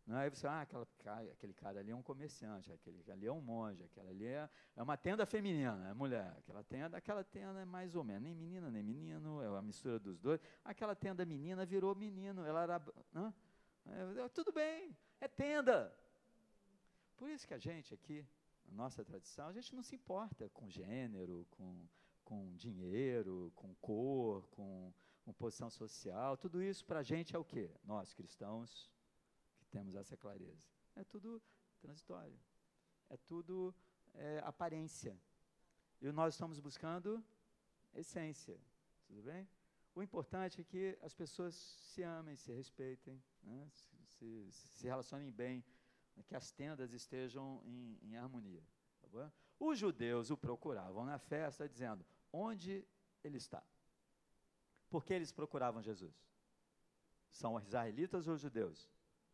Speaker 1: Não é? Aí você, ah, aquela, aquele cara ali é um comerciante, aquele ali é um monge, aquela ali é, é uma tenda feminina, é mulher. Aquela tenda, aquela tenda é mais ou menos, nem menina, nem menino, é a mistura dos dois. Aquela tenda menina virou menino, ela era... Hã? É, tudo bem, é tenda. Por isso que a gente aqui, na nossa tradição, a gente não se importa com gênero, com, com dinheiro, com cor, com, com posição social. Tudo isso para a gente é o quê? Nós, cristãos, que temos essa clareza. É tudo transitório. É tudo é, aparência. E nós estamos buscando essência. Tudo bem? O importante é que as pessoas se amem, se respeitem, né? se, se, se relacionem bem, que as tendas estejam em, em harmonia. Tá bom? Os judeus o procuravam na festa, dizendo, onde ele está? Por que eles procuravam Jesus? São os israelitas ou os judeus?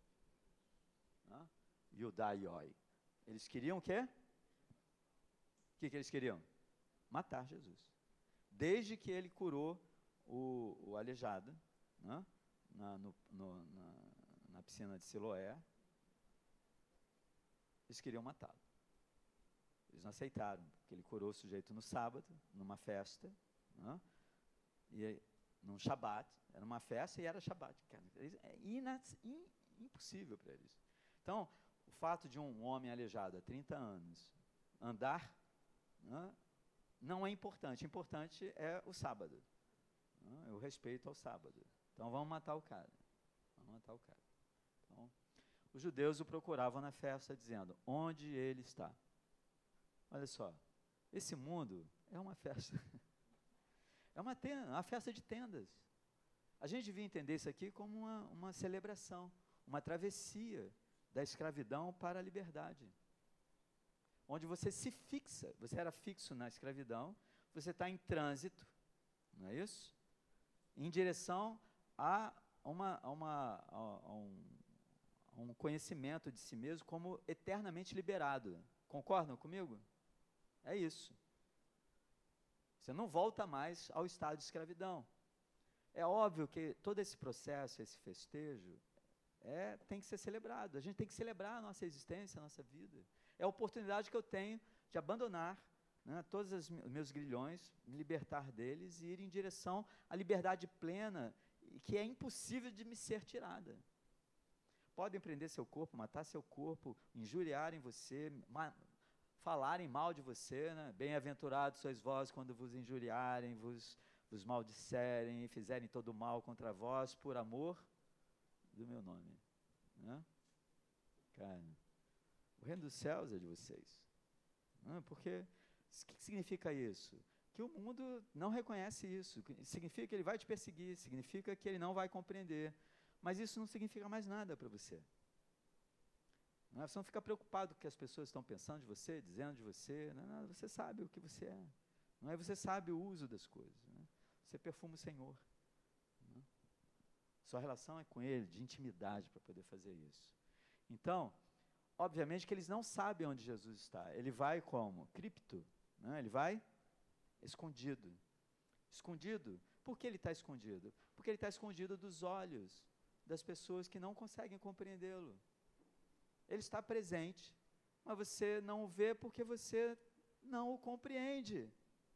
Speaker 1: Iudaioi. Eles queriam o quê? O que, que eles queriam? Matar Jesus. Desde que ele curou o, o aleijado, né? na, no, no, na, na piscina de Siloé, eles queriam matá-lo. Eles não aceitaram, porque ele curou o sujeito no sábado, numa festa, né? E num shabat, era uma festa e era shabat. Cara, é inas, in, impossível para eles. Então, o fato de um homem aleijado há trinta anos andar, né, não é importante. Importante é o sábado. Né, é o respeito ao sábado. Então, vamos matar o cara. Vamos matar o cara. Então, os judeus o procuravam na festa, dizendo, onde ele está? Olha só, esse mundo é uma festa. É uma, tenda, uma festa de tendas. A gente devia entender isso aqui como uma, uma celebração, uma travessia da escravidão para a liberdade. Onde você se fixa, você era fixo na escravidão, você está em trânsito, não é isso? Em direção a, uma, a, uma, a, a, um, a um conhecimento de si mesmo como eternamente liberado. Concordam comigo? É isso. Você não volta mais ao estado de escravidão. É óbvio que todo esse processo, esse festejo, é, tem que ser celebrado. A gente tem que celebrar a nossa existência, a nossa vida. É a oportunidade que eu tenho de abandonar, né, todos os meus grilhões, me libertar deles e ir em direção à liberdade plena, que é impossível de me ser tirada. Podem prender seu corpo, matar seu corpo, injuriarem você, ma falarem mal de você, né? Bem-aventurados sois vós quando vos injuriarem, vos, vos maldisserem e fizerem todo mal contra vós por amor do meu nome. Né? Cara, o reino dos céus é de vocês. Né? Porque, o que significa isso? Que o mundo não reconhece isso. Significa que ele vai te perseguir, significa que ele não vai compreender. Mas isso não significa mais nada para você. Não é? Você não fica preocupado com o que as pessoas estão pensando de você, dizendo de você. Não, não, você sabe o que você é. Não é? Você sabe o uso das coisas. Né? Você perfuma o Senhor. Né? Sua relação é com Ele, de intimidade, para poder fazer isso. Então, obviamente que eles não sabem onde Jesus está. Ele vai como? Cripto. Né? Ele vai escondido. Escondido. Por que ele está escondido? Porque ele está escondido dos olhos das pessoas que não conseguem compreendê-lo. Ele está presente, mas você não o vê porque você não o compreende.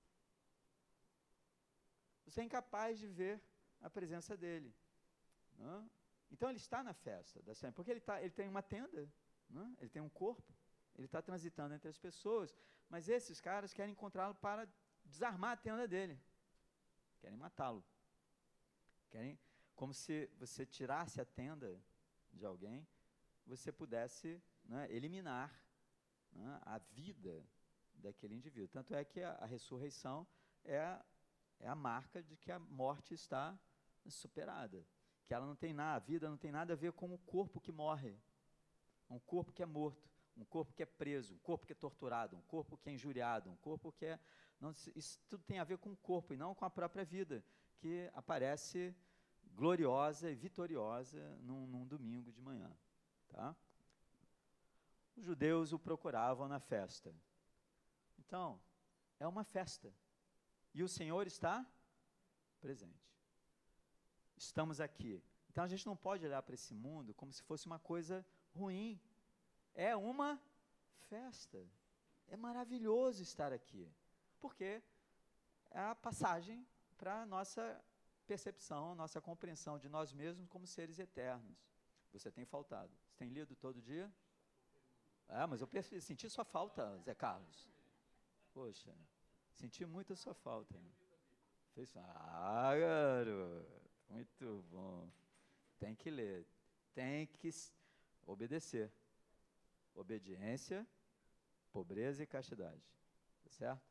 Speaker 1: Você é incapaz de ver a presença dele. Né? Então, ele está na festa, porque ele, tá, ele tem uma tenda, né? Ele tem um corpo, ele está transitando entre as pessoas, mas esses caras querem encontrá-lo para desarmar a tenda dele. Querem matá-lo. Querem, como se você tirasse a tenda de alguém, você pudesse, né, eliminar, né, a vida daquele indivíduo. Tanto é que a, a ressurreição é a, é a marca de que a morte está superada. Que ela não tem nada, a vida não tem nada a ver com o corpo que morre. Um corpo que é morto, um corpo que é preso, um corpo que é torturado, um corpo que é injuriado, um corpo que é... Não, isso tudo tem a ver com o corpo e não com a própria vida, que aparece gloriosa e vitoriosa num, num domingo de manhã. Tá? Os judeus o procuravam na festa. Então, é uma festa. E o Senhor está presente. Estamos aqui. Então, a gente não pode olhar para esse mundo como se fosse uma coisa ruim. É uma festa. É maravilhoso estar aqui, porque é a passagem para a nossa percepção, nossa compreensão de nós mesmos como seres eternos. Você tem faltado. Você tem lido todo dia? Ah, mas eu percebi, senti sua falta, Zé Carlos. Poxa, senti muito a sua falta. Fez, ah, garoto, muito bom. Tem que ler, tem que obedecer. Obediência, pobreza e castidade. Tá certo?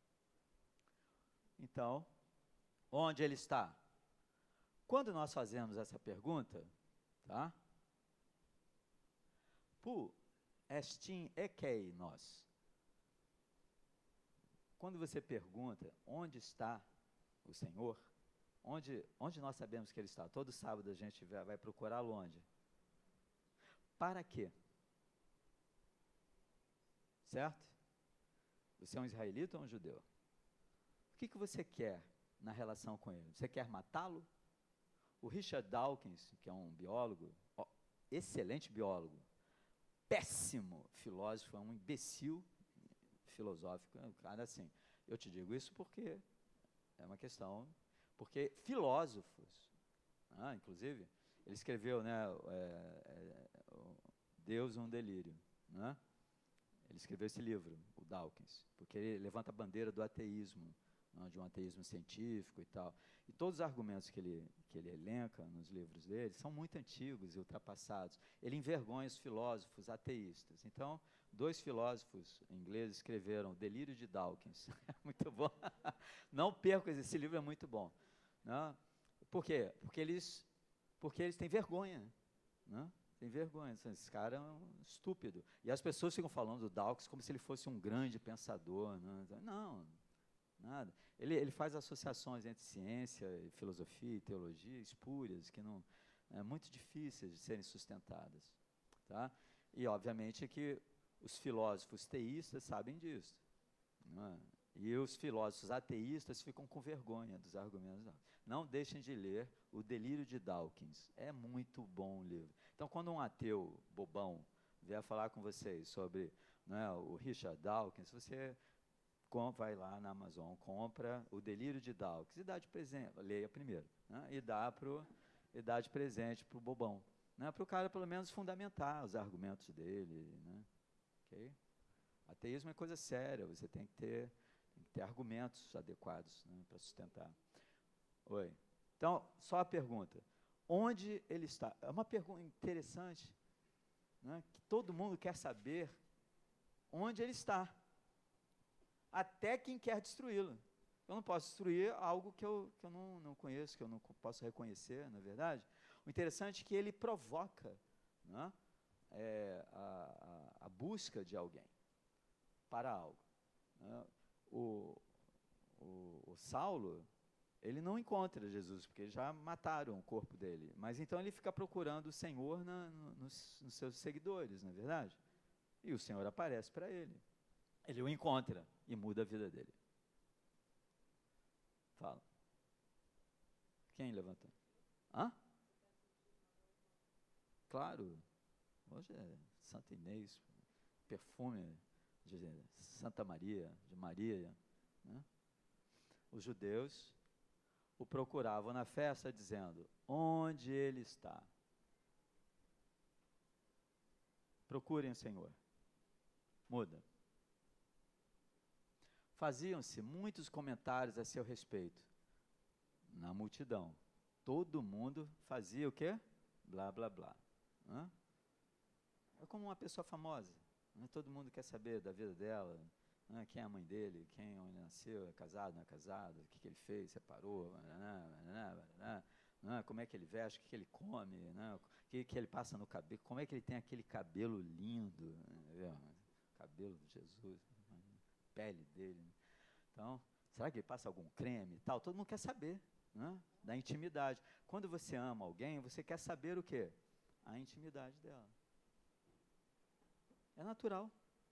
Speaker 1: Então, onde ele está? Quando nós fazemos essa pergunta, tá? Pu estin ekei nós. Quando você pergunta onde está o Senhor, onde, onde nós sabemos que Ele está? Todo sábado a gente vai, vai procurá-lo onde? Para quê? Certo? Você é um israelita ou um judeu? O que, que você quer na relação com Ele? Você quer matá-lo? O Richard Dawkins, que é um biólogo, ó, excelente biólogo, péssimo filósofo, é um imbecil filosófico, é um cara assim. Eu te digo isso porque é uma questão, porque filósofos, ah, inclusive, ele escreveu, né, é, é, Deus um delírio, né? Ele escreveu esse livro, o Dawkins, porque ele levanta a bandeira do ateísmo, né, de um ateísmo científico e tal. E todos os argumentos que ele, que ele elenca nos livros dele são muito antigos e ultrapassados. Ele envergonha os filósofos ateístas. Então, dois filósofos ingleses escreveram O Delírio de Dawkins. Muito bom. Não percam, esse livro é muito bom. Né? Por quê? Porque eles, porque eles têm vergonha. Né? Tem vergonha. Esse cara é um estúpido. E as pessoas ficam falando do Dawkins como se ele fosse um grande pensador. Né? Não, nada. Ele, ele faz associações entre ciência, e filosofia e teologia espúrias, que não, é muito difíceis de serem sustentadas. Tá? E, obviamente, que os filósofos teístas sabem disso. Né? E os filósofos ateístas ficam com vergonha dos argumentos. Não deixem de ler O Delírio de Dawkins. É muito bom o livro. Então, quando um ateu bobão vier falar com vocês sobre, né, o Richard Dawkins, você com, vai lá na Amazon, compra O Delírio de Dawkins e dá de presente, leia primeiro, né, e dá, pro, e dá de presente para o bobão. Né, para o cara, pelo menos, fundamentar os argumentos dele. Né, okay? Ateísmo é coisa séria, você tem que ter, tem que ter argumentos adequados, né, para sustentar. Oi. Então, só a pergunta. Onde ele está? É uma pergunta interessante, né, que todo mundo quer saber onde ele está. Até quem quer destruí-lo. Eu não posso destruir algo que eu, que eu não, não conheço, que eu não posso reconhecer, na verdade. O interessante é que ele provoca, né, é, a, a, a busca de alguém para algo. Né. O, o, o Saulo, ele não encontra Jesus, porque já mataram o corpo dele. Mas então ele fica procurando o Senhor na, no, nos, nos seus seguidores, não é verdade? E o Senhor aparece para ele. Ele o encontra e muda a vida dele. Fala. Quem levantou? Hã? Claro. Hoje é Santa Inês, perfume de Santa Maria, de Maria. Né? Os judeus o procuravam na festa dizendo, onde ele está? Procurem o Senhor. Muda. Faziam-se muitos comentários a seu respeito na multidão. Todo mundo fazia o quê? Blá, blá, blá. Hã? É como uma pessoa famosa. Né? Todo mundo quer saber da vida dela, né? Quem é a mãe dele, quem, onde nasceu, é casado, não é casado, o que, que ele fez, separou, né? Né? Né? Como é que ele veste, o que, que ele come, né? O que, que ele passa no cabelo, como é que ele tem aquele cabelo lindo, né? Cabelo de Jesus, pele dele. Então, será que ele passa algum creme e tal? Todo mundo quer saber, né? Da intimidade. Quando você ama alguém, você quer saber o quê? A intimidade dela. É natural.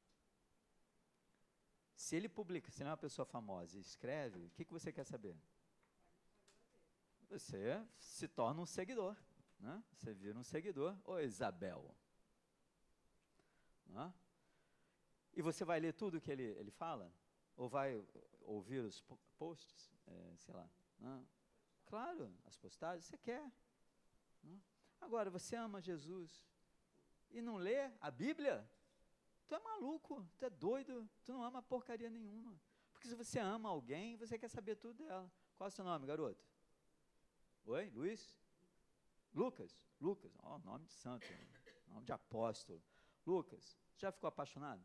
Speaker 1: Se ele publica, se ele é uma pessoa famosa e escreve, o que, que você quer saber? Você se torna um seguidor, né? Você vira um seguidor. Ô, Isabel, Não é? E você vai ler tudo que ele, ele fala? Ou vai ouvir os posts? É, sei lá. Não? Claro, as postagens, você quer. Não? Agora, você ama Jesus e não lê a Bíblia? Tu é maluco, tu é doido, tu não ama porcaria nenhuma. Porque se você ama alguém, você quer saber tudo dela. Qual é o seu nome, garoto? Oi, Luiz? Lucas? Lucas, ó, nome de santo, nome de apóstolo. Lucas, já ficou apaixonado?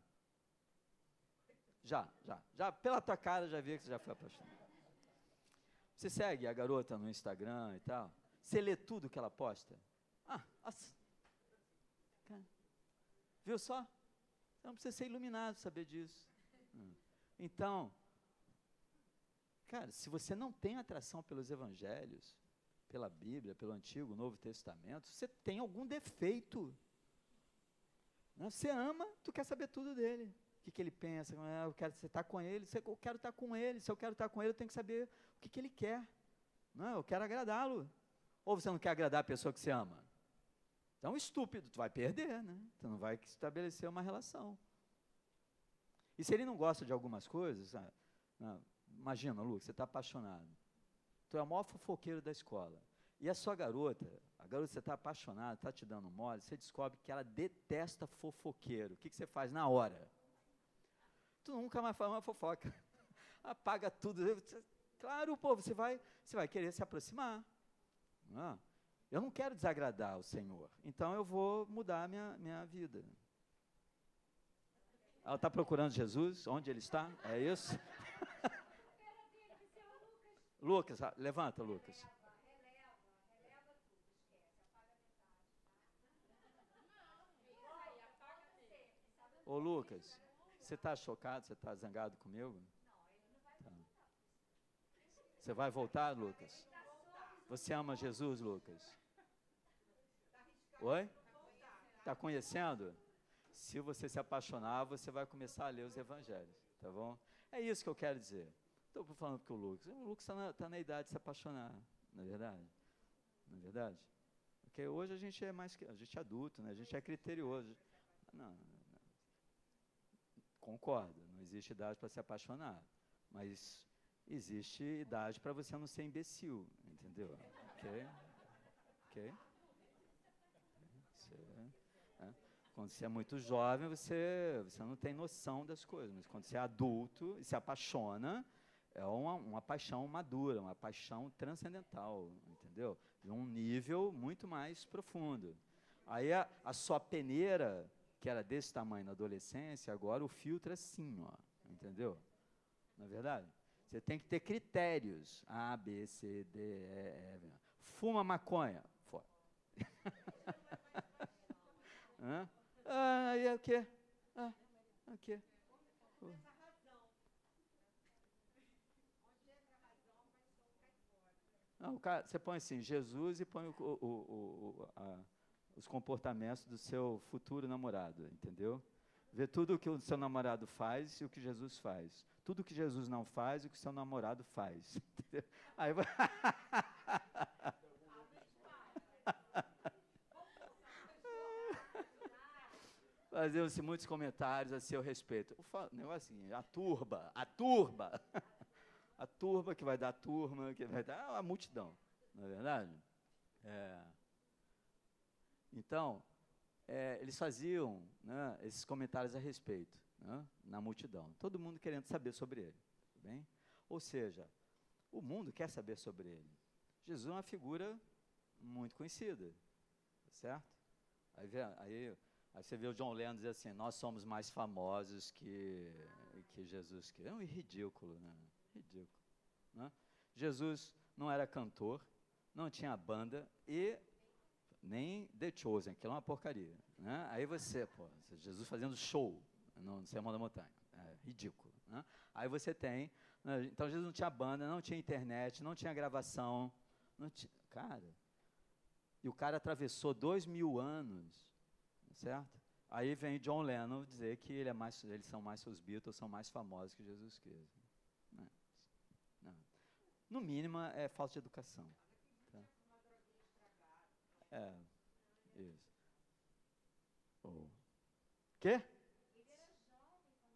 Speaker 1: Já, já, já, pela tua cara já vi que você já foi apaixonado. Você segue a garota no Instagram e tal? Você lê tudo que ela posta? Ah, nossa. Viu só? Você não precisa ser iluminado para saber disso. Então, cara, se você não tem atração pelos evangelhos, pela Bíblia, pelo Antigo, Novo Testamento, você tem algum defeito. Você ama, tu quer saber tudo dele. O que, que ele pensa, eu quero você estar com ele, eu quero estar com ele, se eu quero estar com ele, eu tenho que saber o que, que ele quer. Não, eu quero agradá-lo. Ou você não quer agradar a pessoa que você ama? Então, estúpido, tu vai perder, né? Tu não vai estabelecer uma relação. E se ele não gosta de algumas coisas, ah, não, imagina, Lucas, você está apaixonado. Tu é o maior fofoqueiro da escola. E a sua garota, a garota que você está apaixonado, está te dando mole, você descobre que ela detesta fofoqueiro. O que, que você faz na hora? Tu nunca mais faz uma fofoca. Apaga tudo. Claro, pô, você vai, você vai querer se aproximar. Não, eu não quero desagradar o Senhor, então eu vou mudar a minha, minha vida. Ela está procurando Jesus, onde ele está? É isso? Lucas, levanta, Lucas. Ô, Lucas, você está chocado, você está zangado comigo? Tá. Você vai voltar, Lucas? Você ama Jesus, Lucas? Oi? Está conhecendo? Se você se apaixonar, você vai começar a ler os evangelhos, tá bom? É isso que eu quero dizer. Estou falando com o Lucas. O Lucas está na, tá na idade de se apaixonar, não é verdade? Não é verdade? Porque hoje a gente é mais, a gente é adulto, né? A gente é criterioso. Não, não, não. Concordo, não existe idade para se apaixonar, mas existe idade para você não ser imbecil, entendeu? Ok? Ok? Você, é. Quando você é muito jovem, você, você não tem noção das coisas, mas quando você é adulto e se apaixona, é uma, uma paixão madura, uma paixão transcendental, entendeu? De um nível muito mais profundo. Aí a, a sua peneira, que era desse tamanho na adolescência, agora o filtro é assim, ó, entendeu? Não é verdade? Você tem que ter critérios. A, B, C, D, E, F. Fuma maconha? Fora. Hã? Ah, e é o quê? Ah, o quê? Uh. Não, o cara, você põe assim, Jesus e põe o, o, o, a, os comportamentos do seu futuro namorado, entendeu? Vê tudo o que o seu namorado faz e o que Jesus faz. Tudo o que Jesus não faz e o que o seu namorado faz. Entendeu? Aí vai... Faziam-se muitos comentários a seu respeito. O negócio assim, a turba, a turba, a turba que vai dar a turma, que vai dar a multidão, não é verdade? É. Então, é, eles faziam, né, esses comentários a respeito, né, na multidão. Todo mundo querendo saber sobre ele. Tudo bem? Ou seja, o mundo quer saber sobre ele. Jesus é uma figura muito conhecida, certo? Aí, aí, aí você vê o John Lennon dizer assim, nós somos mais famosos que, que Jesus. Que é um ridículo, né? Ridículo. Né? Jesus não era cantor, não tinha banda e nem The Chosen, que é uma porcaria. Né? Aí você, pô, Jesus fazendo show no Sermão da Montanha. É ridículo. Né? Aí você tem... Né, então Jesus não tinha banda, não tinha internet, não tinha gravação. Não tinha, cara... E o cara atravessou dois mil anos, certo? Aí vem John Lennon dizer que ele é mais, eles são mais, os Beatles são mais famosos que Jesus Cristo. Não, não. No mínimo, é falta de educação. Tá? É, isso. Oh. Quê?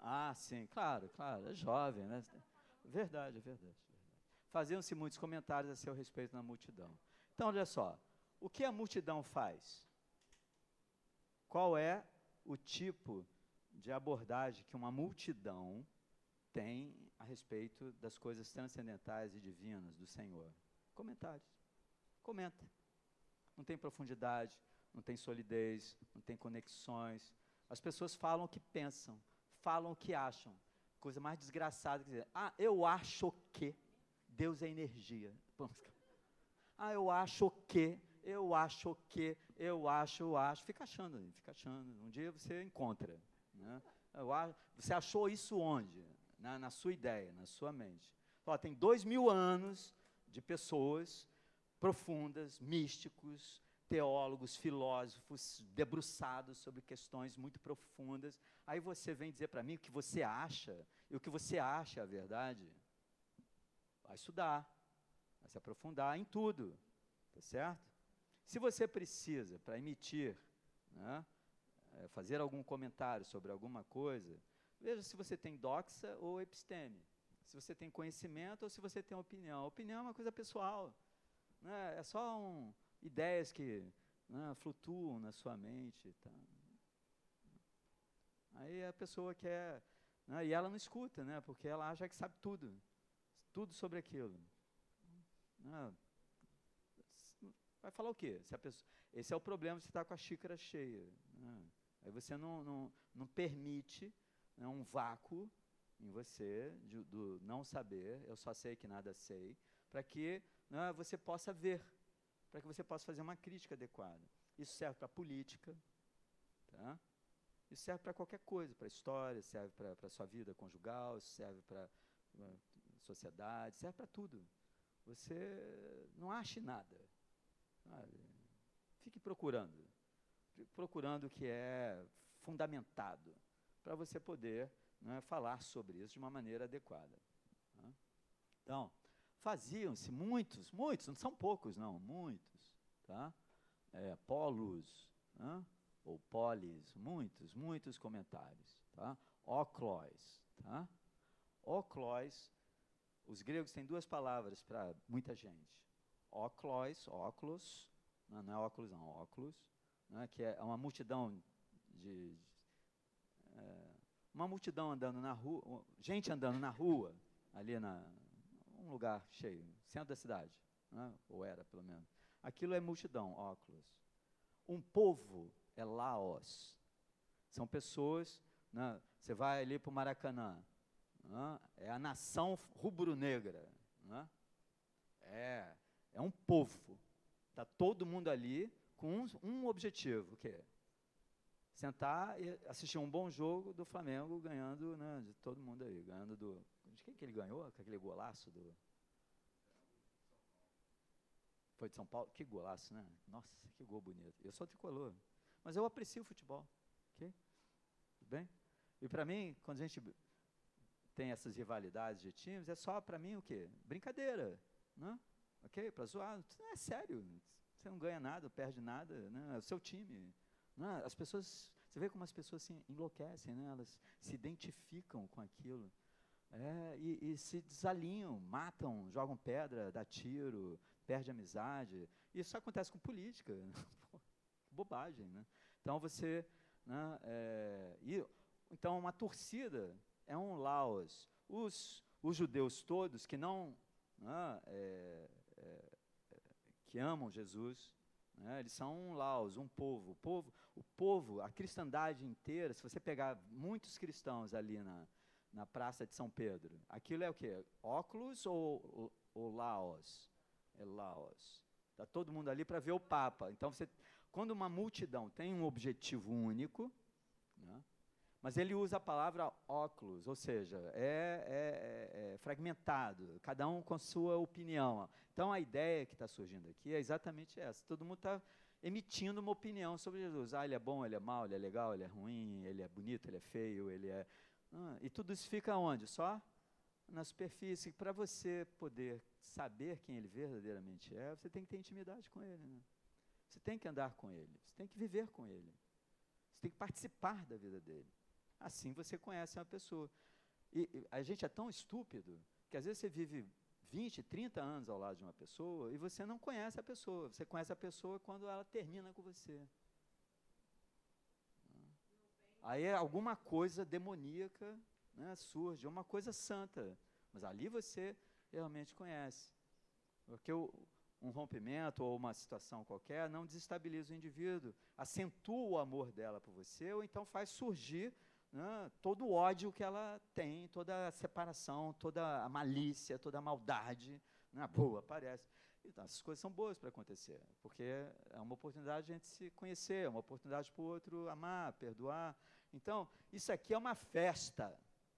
Speaker 1: Ah, sim, claro, claro, é jovem, né? Verdade, é verdade. Faziam-se muitos comentários a seu respeito na multidão. Então, olha só, o que a multidão faz? Qual é o tipo de abordagem que uma multidão tem a respeito das coisas transcendentais e divinas do Senhor? Comentários. Comenta. Não tem profundidade, não tem solidez, não tem conexões. As pessoas falam o que pensam, falam o que acham. Coisa mais desgraçada que dizer, ah, eu acho que Deus é energia. Ah, eu acho que, eu acho que, eu acho, eu acho. Fica achando, fica achando. Um dia você encontra. Né? Eu acho, você achou isso onde? Na, na sua ideia, na sua mente. Ó, tem dois mil anos de pessoas profundas, místicos, teólogos, filósofos, debruçados sobre questões muito profundas. Aí você vem dizer para mim o que você acha, e o que você acha é a verdade. Vai estudar, vai se aprofundar em tudo, tá certo? Se você precisa, para emitir, né, é, fazer algum comentário sobre alguma coisa, veja se você tem doxa ou episteme, se você tem conhecimento ou se você tem opinião. A opinião é uma coisa pessoal, né, é só um, ideias que, né, flutuam na sua mente. Tá? Aí a pessoa quer, né, e ela não escuta, né, porque ela acha que sabe tudo. Tudo sobre aquilo. Ah, vai falar o quê? Se a pessoa, esse é o problema de você estar com a xícara cheia. Ah, aí você não, não, não permite, né, um vácuo em você, de, do não saber, eu só sei que nada sei, para que, né, você possa ver, para que você possa fazer uma crítica adequada. Isso serve para a política, tá? Isso serve para qualquer coisa, para a história, serve para a sua vida conjugal, serve para sociedade, serve para tudo. Você não ache nada. Sabe? Fique procurando. Fique procurando o que é fundamentado, para você poder, né, falar sobre isso de uma maneira adequada. Tá? Então, faziam-se muitos, muitos, não são poucos não, muitos, tá? É, polos, né? Ou polis, muitos, muitos comentários. Tá? Óclós, tá? Óclós. Os gregos têm duas palavras para muita gente. Óclós, óculos, não, não é óculos não, óculos, né, que é uma multidão de... de é, uma multidão andando na rua, gente andando na rua, ali na um lugar cheio, centro da cidade, né, ou era pelo menos. Aquilo é multidão, óculos. Um povo é laos. São pessoas, né, você vai ali para o Maracanã, é a nação rubro-negra, né? é, é um povo, está todo mundo ali com um, um objetivo, o quê? Sentar e assistir um bom jogo do Flamengo, ganhando, né, de todo mundo aí, ganhando do... De quem que ele ganhou? Aquele golaço do... Foi de São Paulo? Que golaço, né? Nossa, que gol bonito. Eu sou tricolor, mas eu aprecio o futebol, ok? Tudo bem? E para mim, quando a gente tem essas rivalidades de times, é só para mim o quê? Brincadeira, né? Ok? Para zoar, não é sério, você não ganha nada, perde nada, né? É o seu time, né? As pessoas, você vê como as pessoas se enlouquecem, né? Elas se identificam com aquilo, é, e, e se desalinham, matam, jogam pedra, dá tiro, perde amizade. Isso acontece com política, bobagem, né? Então você, né, é, e, então uma torcida é um laos. Os, os judeus todos que não, né, é, é, que amam Jesus, né, eles são um laos, um povo. O povo, o povo, a cristandade inteira, se você pegar muitos cristãos ali na, na Praça de São Pedro, aquilo é o quê? Óculos ou, ou, ou laos? É laos. Está todo mundo ali para ver o Papa. Então, você, quando uma multidão tem um objetivo único, né, mas ele usa a palavra óculos, ou seja, é, é, é fragmentado, cada um com sua opinião. Então, a ideia que está surgindo aqui é exatamente essa. Todo mundo está emitindo uma opinião sobre Jesus. Ah, ele é bom, ele é mau, ele é legal, ele é ruim, ele é bonito, ele é feio, ele é... Ah, e tudo isso fica onde? Só na superfície. Para você poder saber quem ele verdadeiramente é, você tem que ter intimidade com ele, né? Você tem que andar com ele, você tem que viver com ele, você tem que participar da vida dele. Assim você conhece uma pessoa. E, e a gente é tão estúpido que às vezes você vive vinte, trinta anos ao lado de uma pessoa e você não conhece a pessoa. Você conhece a pessoa quando ela termina com você. Aí alguma coisa demoníaca, né, surge, uma coisa santa. Mas ali você realmente conhece. Porque o, um rompimento ou uma situação qualquer não desestabiliza o indivíduo, acentua o amor dela por você, ou então faz surgir, né, todo o ódio que ela tem, toda a separação, toda a malícia, toda a maldade, né, boa, aparece. Então, essas coisas são boas para acontecer, porque é uma oportunidade de a gente se conhecer, é uma oportunidade para o outro amar, perdoar. Então, isso aqui é uma festa.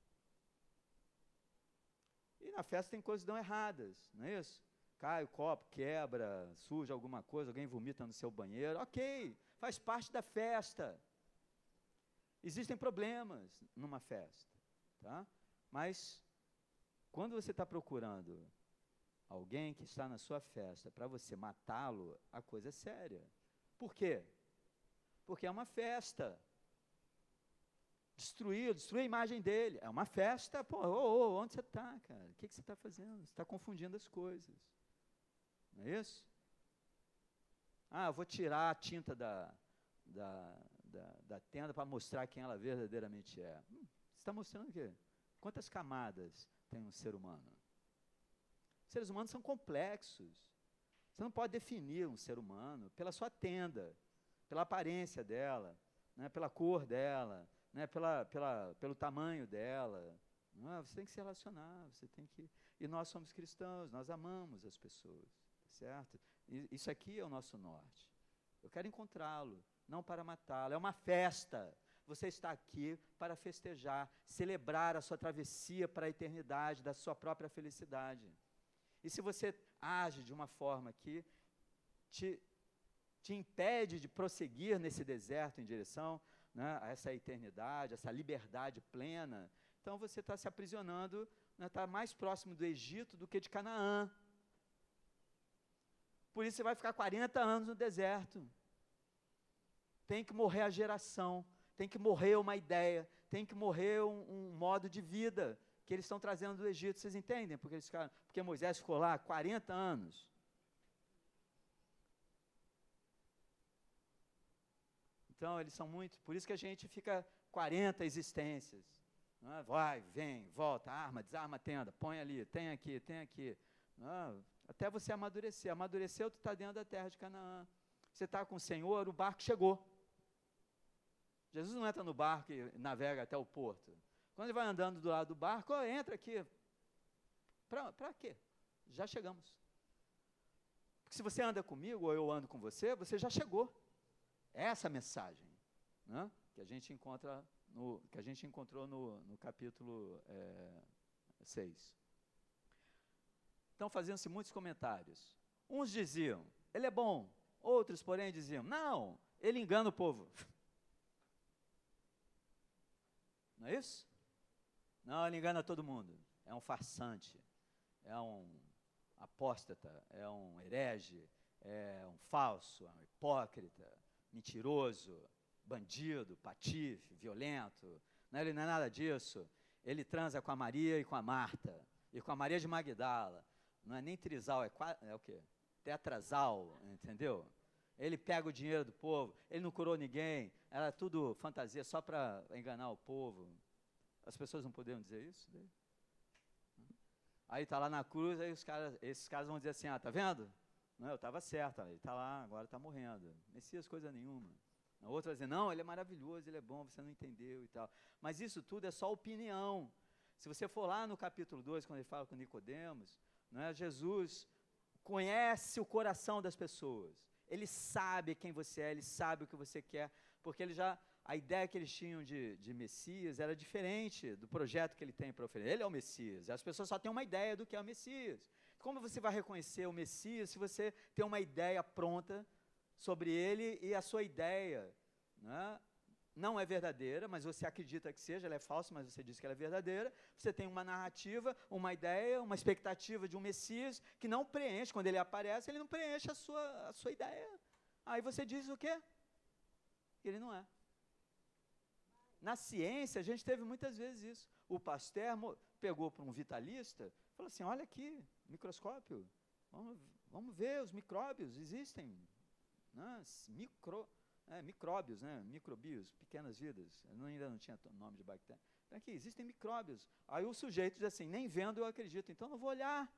Speaker 1: E na festa tem coisas que dão erradas, não é isso? Cai o copo, quebra, suja alguma coisa, alguém vomita no seu banheiro. Ok, faz parte da festa. Existem problemas numa festa, tá? Mas, quando você está procurando alguém que está na sua festa para você matá-lo, a coisa é séria. Por quê? Porque é uma festa. Destruir, destruir a imagem dele. É uma festa, pô, oh, oh, onde você está, cara? O que, que você está fazendo? Você está confundindo as coisas. Não é isso? Ah, eu vou tirar a tinta da, da, da, da tenda para mostrar quem ela verdadeiramente é. Hum, você está mostrando o quê? Quantas camadas tem um ser humano? Os seres humanos são complexos. Você não pode definir um ser humano pela sua tenda, pela aparência dela, né, pela cor dela, né, pela, pela, pelo tamanho dela. Não, você tem que se relacionar, você tem que... E nós somos cristãos, nós amamos as pessoas, certo? E isso aqui é o nosso norte. Eu quero encontrá-lo, não para matá-lo. É uma festa. Você está aqui para festejar, celebrar a sua travessia para a eternidade, da sua própria felicidade. E se você age de uma forma que te, te impede de prosseguir nesse deserto em direção, né, a essa eternidade, essa liberdade plena, então você está se aprisionando, né, está mais próximo do Egito do que de Canaã. Por isso você vai ficar quarenta anos no deserto. Tem que morrer a geração, tem que morrer uma ideia, tem que morrer um, um modo de vida que eles estão trazendo do Egito. Vocês entendem? Porque, eles ficaram, porque Moisés ficou lá quarenta anos. Então, eles são muito... Por isso que a gente fica quarenta existências. Não é? Vai, vem, volta, arma, desarma a tenda, põe ali, tem aqui, tem aqui. Não, até você amadurecer. Amadureceu, tu está dentro da terra de Canaã. Você está com o Senhor, o barco chegou. Jesus não entra no barco e navega até o porto. Quando ele vai andando do lado do barco, oh, entra aqui. Para quê? Já chegamos. Porque se você anda comigo, ou eu ando com você, você já chegou. É essa a mensagem, né, que a gente encontra no, que a gente encontrou no, no capítulo é, seis. Então, faziam-se muitos comentários. Uns diziam, ele é bom. Outros, porém, diziam, não, ele engana o povo. Não é isso? Não, ele engana todo mundo. É um farsante, é um apóstata, é um herege, é um falso, é um hipócrita, mentiroso, bandido, patife, violento. Não, ele não é nada disso. Ele transa com a Maria e com a Marta, e com a Maria de Magdala. Não é nem trisal, é, é o quê? Tetrazal, entendeu? Ele pega o dinheiro do povo, ele não curou ninguém, era tudo fantasia só para enganar o povo. As pessoas não poderiam dizer isso dele? Aí está lá na cruz, aí os caras, esses caras vão dizer assim, ah, tá vendo? Não, eu estava certo, ele está lá, agora está morrendo. Messias coisa nenhuma. A outra vai dizer, não, ele é maravilhoso, ele é bom, você não entendeu e tal. Mas isso tudo é só opinião. Se você for lá no capítulo dois, quando ele fala com Nicodemos, não é, Jesus conhece o coração das pessoas. Ele sabe quem você é, ele sabe o que você quer, porque ele já, a ideia que eles tinham de, de Messias era diferente do projeto que ele tem para oferecer. Ele é o Messias, as pessoas só têm uma ideia do que é o Messias. Como você vai reconhecer o Messias se você tem uma ideia pronta sobre ele e a sua ideia, né, não é verdadeira, mas você acredita que seja, ela é falsa, mas você diz que ela é verdadeira. Você tem uma narrativa, uma ideia, uma expectativa de um Messias que não preenche, quando ele aparece, ele não preenche a sua, a sua ideia. Aí você diz o quê? Ele não é. Na ciência, a gente teve muitas vezes isso. O Pasteur pegou para um vitalista, falou assim, olha aqui, microscópio, vamos, vamos ver, os micróbios existem, né? Micro, é, micróbios, né? Microbios, pequenas vidas, eu não, ainda não tinha nome de bactéria. Aqui, existem micróbios. Aí o sujeito diz assim, nem vendo eu acredito, então não vou olhar.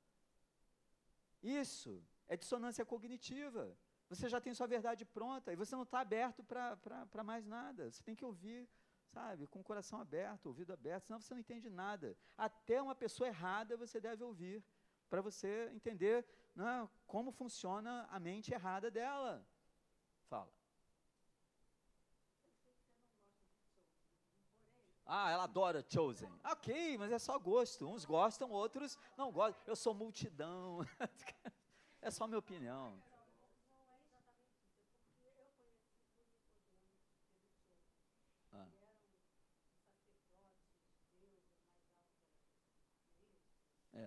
Speaker 1: Isso é dissonância cognitiva. Você já tem sua verdade pronta e você não está aberto para mais nada. Você tem que ouvir, sabe, com o coração aberto, ouvido aberto, senão você não entende nada. Até uma pessoa errada você deve ouvir, para você entender, né, como funciona a mente errada dela. Fala. Ah, ela adora Chosen. Ok, mas é só gosto. Uns gostam, outros não gostam. Eu sou multidão. É só minha opinião. Ah. É.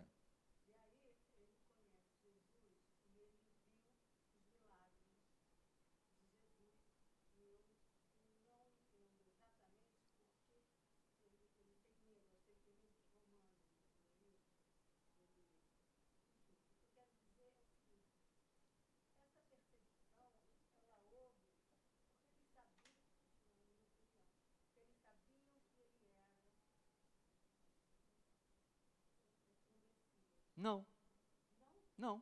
Speaker 1: Não. Não.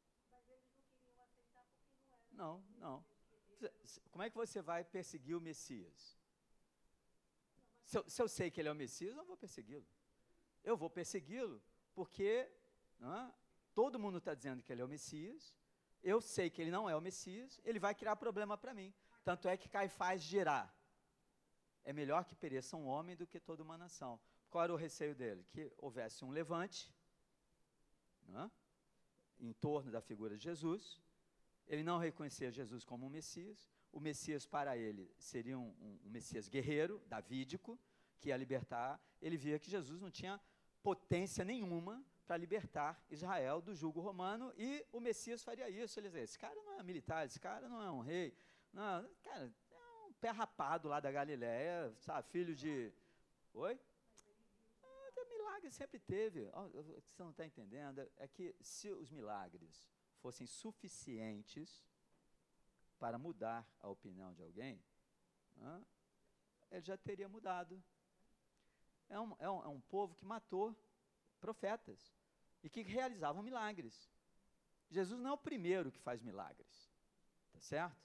Speaker 1: Não, não. Como é que você vai perseguir o Messias? Se eu, se eu sei que ele é o Messias, eu não vou persegui-lo. Eu vou persegui-lo porque ah, todo mundo está dizendo que ele é o Messias, eu sei que ele não é o Messias, ele vai criar problema para mim. Tanto é que Caifás dirá, é melhor que pereça um homem do que toda uma nação. Qual era o receio dele? Que houvesse um levante, ah, em torno da figura de Jesus. Ele não reconhecia Jesus como um Messias. O Messias para ele seria um, um, um Messias guerreiro, davídico, que ia libertar. Ele via que Jesus não tinha potência nenhuma para libertar Israel do jugo romano, e o Messias faria isso. Ele dizia, esse cara não é militar, esse cara não é um rei, não, cara, é um pé rapado lá da Galileia, sabe, filho de... Oi? Ah, milagre sempre teve. Oh, você não está entendendo, é que se os milagres fossem suficientes para mudar a opinião de alguém, ah, ele já teria mudado. É um, é, um, é um povo que matou profetas e que realizavam milagres. Jesus não é o primeiro que faz milagres, tá certo?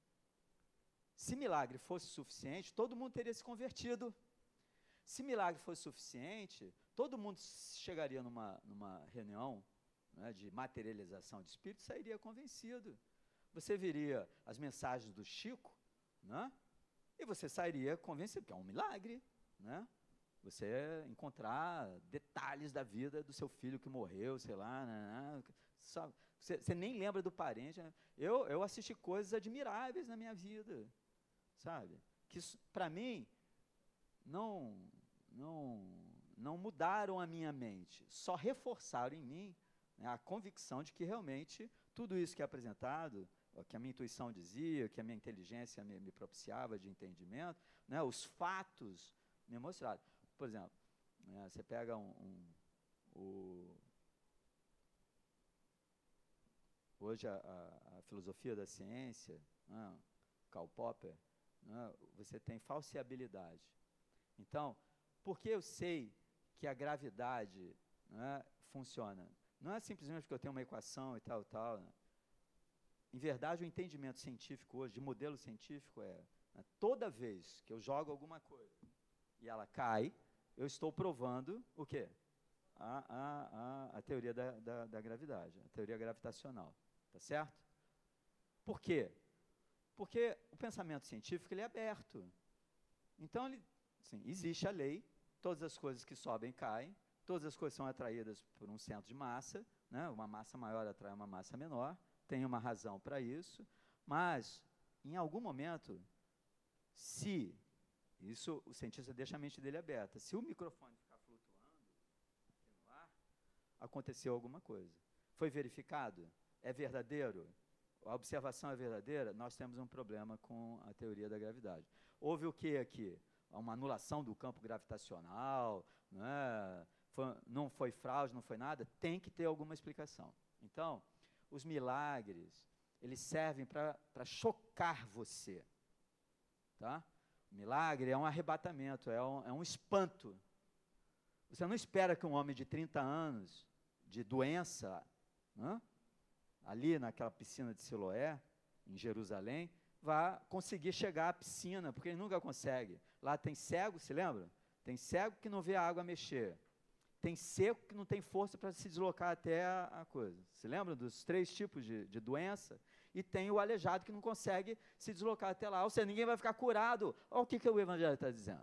Speaker 1: Se milagre fosse suficiente, todo mundo teria se convertido. Se milagre fosse suficiente, todo mundo chegaria numa, numa reunião, né, de materialização de espírito, sairia convencido. Você viria as mensagens do Chico, né, e você sairia convencido, que é um milagre, né? Você encontrar detalhes da vida do seu filho que morreu, sei lá, né, sabe? Você, você nem lembra do parente. Né? Eu, eu assisti coisas admiráveis na minha vida, sabe? Que para mim não, não, não mudaram a minha mente, só reforçaram em mim, né, a convicção de que realmente tudo isso que é apresentado, que a minha intuição dizia, que a minha inteligência me, me propiciava de entendimento, né, os fatos me mostraram. Por exemplo, né, você pega um, um, o, hoje a, a, a filosofia da ciência, né, Karl Popper, né, você tem falseabilidade. Então, por que eu sei que a gravidade, né, funciona? Não é simplesmente porque eu tenho uma equação e tal, tal. Né? Em verdade, o entendimento científico hoje, de modelo científico, é, né, toda vez que eu jogo alguma coisa e ela cai, eu estou provando o quê? A, a, a, a teoria da, da, da gravidade, a teoria gravitacional, tá certo? Por quê? Porque o pensamento científico ele é aberto. Então, ele, assim, existe a lei, todas as coisas que sobem caem, todas as coisas são atraídas por um centro de massa, né? Uma massa maior atrai uma massa menor, tem uma razão para isso, mas, em algum momento, se... Isso o cientista deixa a mente dele aberta. Se o microfone ficar flutuando aqui no ar, aconteceu alguma coisa. Foi verificado? É verdadeiro? A observação é verdadeira? Nós temos um problema com a teoria da gravidade. Houve o que aqui? uma anulação do campo gravitacional, não, é? Foi, não foi fraude, não foi nada, tem que ter alguma explicação. Então, os milagres, eles servem para chocar você. Tá? O milagre é um arrebatamento, é um, é um espanto. Você não espera que um homem de trinta anos, de doença, né, ali naquela piscina de Siloé, em Jerusalém, vá conseguir chegar à piscina, porque ele nunca consegue. Lá tem cego, se lembra? Tem cego que não vê a água mexer. Tem seco que não tem força para se deslocar até a, a coisa. Se lembra dos três tipos de, de doença? E tem o aleijado que não consegue se deslocar até lá. Ou seja, ninguém vai ficar curado. Olha o que, que o Evangelho está dizendo.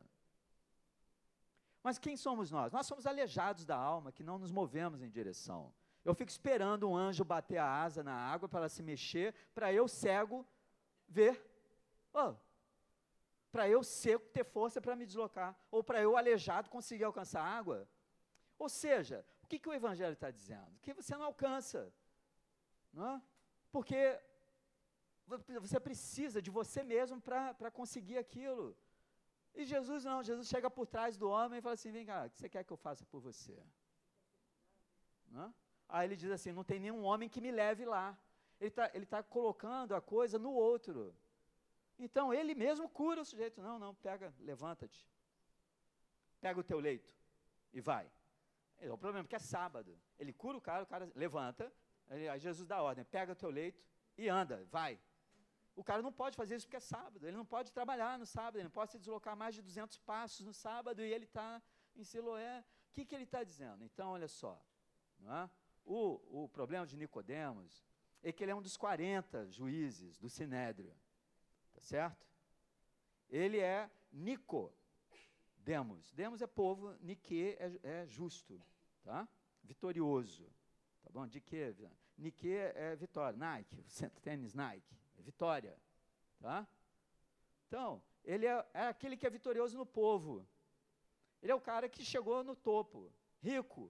Speaker 1: Mas quem somos nós? Nós somos aleijados da alma, que não nos movemos em direção. Eu fico esperando um anjo bater a asa na água para ela se mexer, para eu, cego, ver. Oh, para eu, seco, ter força para me deslocar. Ou para eu, aleijado, conseguir alcançar a água. Ou seja, o que, que o Evangelho está dizendo? Que você não alcança. Não é? Porque você precisa de você mesmo para conseguir aquilo. E Jesus não, Jesus chega por trás do homem e fala assim, vem cá, o que você quer que eu faça por você? Não é? Aí ele diz assim, não tem nenhum homem que me leve lá. Ele está ele tá colocando a coisa no outro. Então, ele mesmo cura o sujeito. Não, não, pega, levanta-te. Pega o teu leito e vai. É o problema, porque é sábado. Ele cura o cara, o cara levanta, aí Jesus dá ordem, pega o teu leito e anda, vai. O cara não pode fazer isso porque é sábado, ele não pode trabalhar no sábado, ele não pode se deslocar mais de duzentos passos no sábado e ele está em Siloé. O que, que ele está dizendo? Então, olha só, não é? o, o problema de Nicodemos é que ele é um dos quarenta juízes do Sinédrio, tá certo? Ele é Nico. Demos, Demos é povo, Nique é, é justo, tá? Vitorioso, tá bom? De que? Nique é vitória, Nike, o centro tênis Nike, é vitória, tá? Então, ele é, é aquele que é vitorioso no povo, ele é o cara que chegou no topo, rico,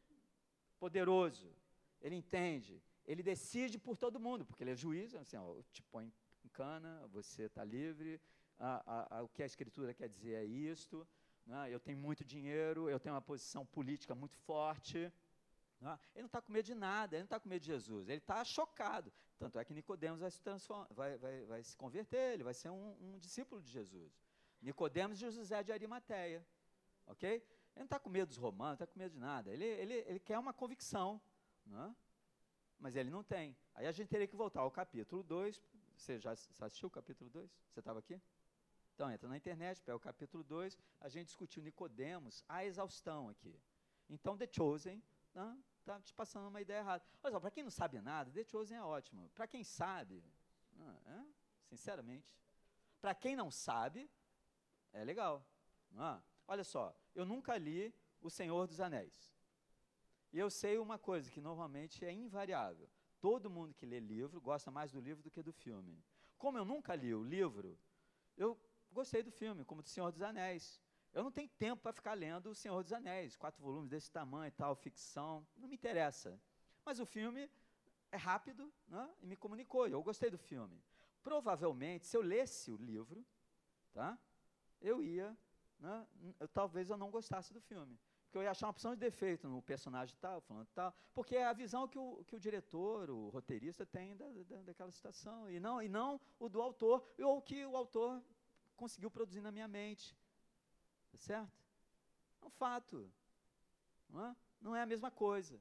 Speaker 1: poderoso, ele entende, ele decide por todo mundo, porque ele é juiz, assim, ó, te põe em cana, você está livre, a, a, a, o que a Escritura quer dizer é isto, né? Eu tenho muito dinheiro, eu tenho uma posição política muito forte, né? Ele não está com medo de nada, ele não está com medo de Jesus, ele está chocado, tanto é que Nicodemos vai se transformar, vai, vai, vai se converter, ele vai ser um, um discípulo de Jesus, Nicodemos e José de Arimateia, ok? Ele não está com medo dos romanos, não está com medo de nada, ele, ele, ele quer uma convicção, né? Mas ele não tem. Aí a gente teria que voltar ao capítulo dois, você já assistiu o capítulo dois? Você estava aqui? Então, entra na internet, pega o capítulo dois, a gente discutiu Nicodemos, a exaustão aqui. Então, The Chosen está te passando uma ideia errada. Olha só, para quem não sabe nada, The Chosen é ótimo. Para quem sabe, é, sinceramente, para quem não sabe, é legal. Não é? Olha só, eu nunca li O Senhor dos Anéis. E eu sei uma coisa que normalmente é invariável. Todo mundo que lê livro gosta mais do livro do que do filme. Como eu nunca li o livro, eu gostei do filme, como do Senhor dos Anéis. Eu não tenho tempo para ficar lendo O Senhor dos Anéis, quatro volumes desse tamanho e tal, ficção, não me interessa. Mas o filme é rápido, né, e me comunicou, eu gostei do filme. Provavelmente, se eu lesse o livro, tá, eu ia, né, eu, talvez eu não gostasse do filme. Porque eu ia achar uma opção de defeito no personagem tal, falando tal, porque é a visão que o, que o diretor, o roteirista tem da, da, daquela situação, e não, e não o do autor, ou o que o autor conseguiu produzir na minha mente, tá certo? É um fato, não é, não é a mesma coisa.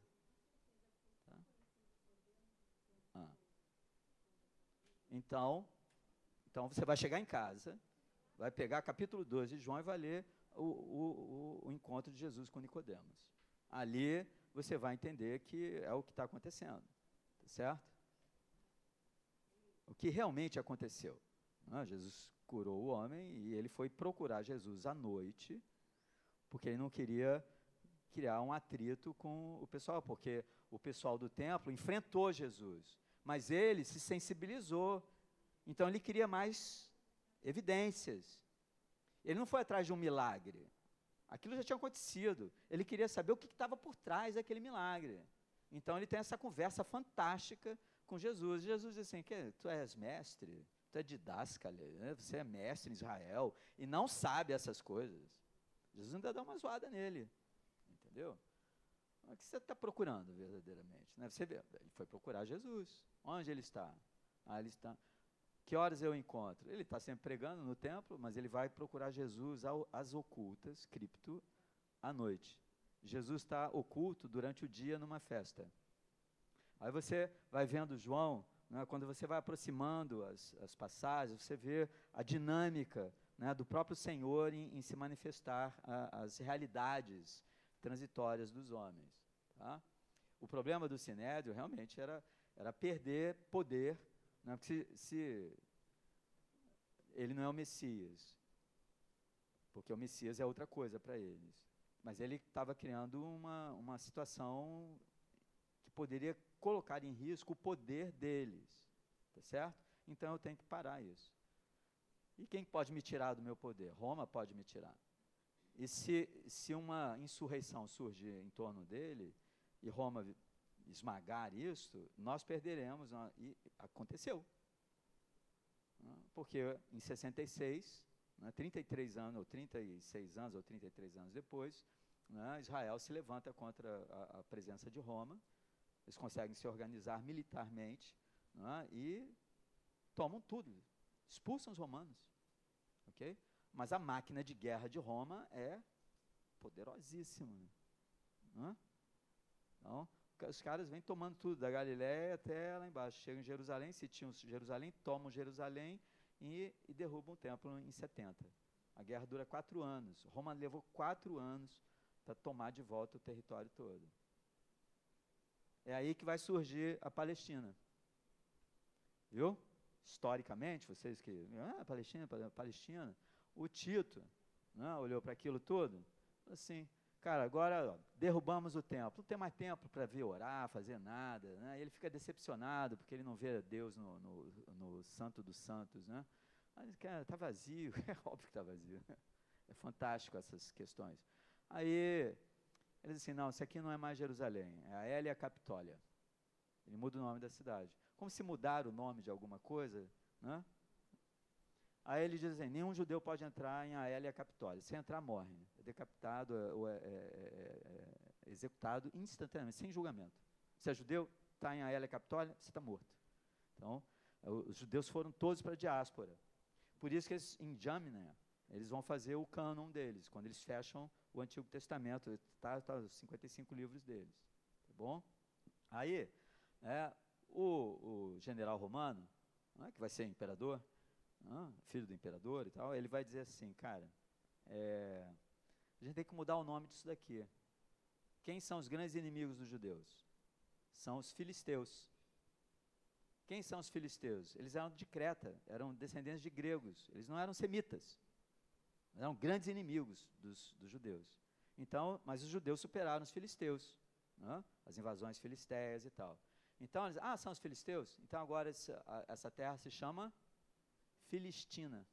Speaker 1: Tá? Ah. Então, então, você vai chegar em casa, vai pegar capítulo dois de João e vai ler o, o, o, o encontro de Jesus com Nicodemos. Ali, você vai entender que é o que está acontecendo, tá certo? O que realmente aconteceu. Não, Jesus curou o homem e ele foi procurar Jesus à noite, porque ele não queria criar um atrito com o pessoal, porque o pessoal do templo enfrentou Jesus, mas ele se sensibilizou, então ele queria mais evidências. Ele não foi atrás de um milagre, aquilo já tinha acontecido, ele queria saber o que estava por trás daquele milagre. Então ele tem essa conversa fantástica com Jesus. Jesus diz assim, que tu és mestre, tu é didáscale, né? Você é mestre em Israel e não sabe essas coisas. Jesus ainda dá uma zoada nele, entendeu? O que você está procurando verdadeiramente? Né? Você vê, ele foi procurar Jesus. Onde ele está? Ah, ele está. Que horas eu o encontro? Ele está sempre pregando no templo, mas ele vai procurar Jesus ao, às ocultas, cripto, à noite. Jesus está oculto durante o dia numa festa. Aí você vai vendo João, né, quando você vai aproximando as, as passagens, você vê a dinâmica, né, do próprio Senhor em, em se manifestar a, as realidades transitórias dos homens. Tá? O problema do Sinédrio realmente era, era perder poder, né, porque se, se ele não é o Messias, porque o Messias é outra coisa para eles, mas ele estava criando uma, uma situação que poderia colocar em risco o poder deles, tá certo? Então eu tenho que parar isso. E quem pode me tirar do meu poder? Roma pode me tirar. E se, se uma insurreição surgir em torno dele, e Roma esmagar isso, nós perderemos, e aconteceu. Porque em sessenta e seis, né, trinta e três anos, ou trinta e seis anos, ou trinta e três anos depois, né, Israel se levanta contra a, a presença de Roma, eles conseguem se organizar militarmente, né, e tomam tudo, expulsam os romanos, ok? Mas a máquina de guerra de Roma é poderosíssima, né? Então, os caras vêm tomando tudo, da Galiléia até lá embaixo, chegam em Jerusalém, sitiam Jerusalém, tomam Jerusalém e, e derrubam o templo em setenta. A guerra dura quatro anos, Roma levou quatro anos para tomar de volta o território todo. É aí que vai surgir a Palestina. Viu? Historicamente, vocês que... Ah, Palestina, Palestina. O Tito, né, olhou para aquilo tudo, assim, cara, agora ó, derrubamos o templo, não tem mais templo para ver orar, fazer nada, né? Ele fica decepcionado porque ele não vê Deus no, no, no Santo dos Santos, né? Mas, cara, está vazio, é óbvio que está vazio. É fantástico essas questões. Aí, ele diz assim, não, isso aqui não é mais Jerusalém, é a Hélia Capitólea. Ele muda o nome da cidade. Como se mudar o nome de alguma coisa, né? Aí ele diz assim, nenhum judeu pode entrar em Aélia Capitólio. Se entrar, morre. É decapitado, ou é, é, é, é executado instantaneamente, sem julgamento. Se é judeu, está em Aélia Capitólio, você está morto. Então, os judeus foram todos para a diáspora. Por isso que eles, em Jamnia, eles vão fazer o cânon deles, quando eles fecham o Antigo Testamento, está tá, os cinquenta e cinco livros deles. Tá bom? Aí, é, o, o general romano, né, que vai ser imperador, ah, filho do imperador e tal, ele vai dizer assim, cara, é, a gente tem que mudar o nome disso daqui. Quem são os grandes inimigos dos judeus? São os filisteus. Quem são os filisteus? Eles eram de Creta, eram descendentes de gregos, eles não eram semitas, eram grandes inimigos dos, dos judeus. Então, mas os judeus superaram os filisteus, né? As invasões filisteias e tal. Então, eles, ah, são os filisteus? Então agora essa, a, essa terra se chama Filistina,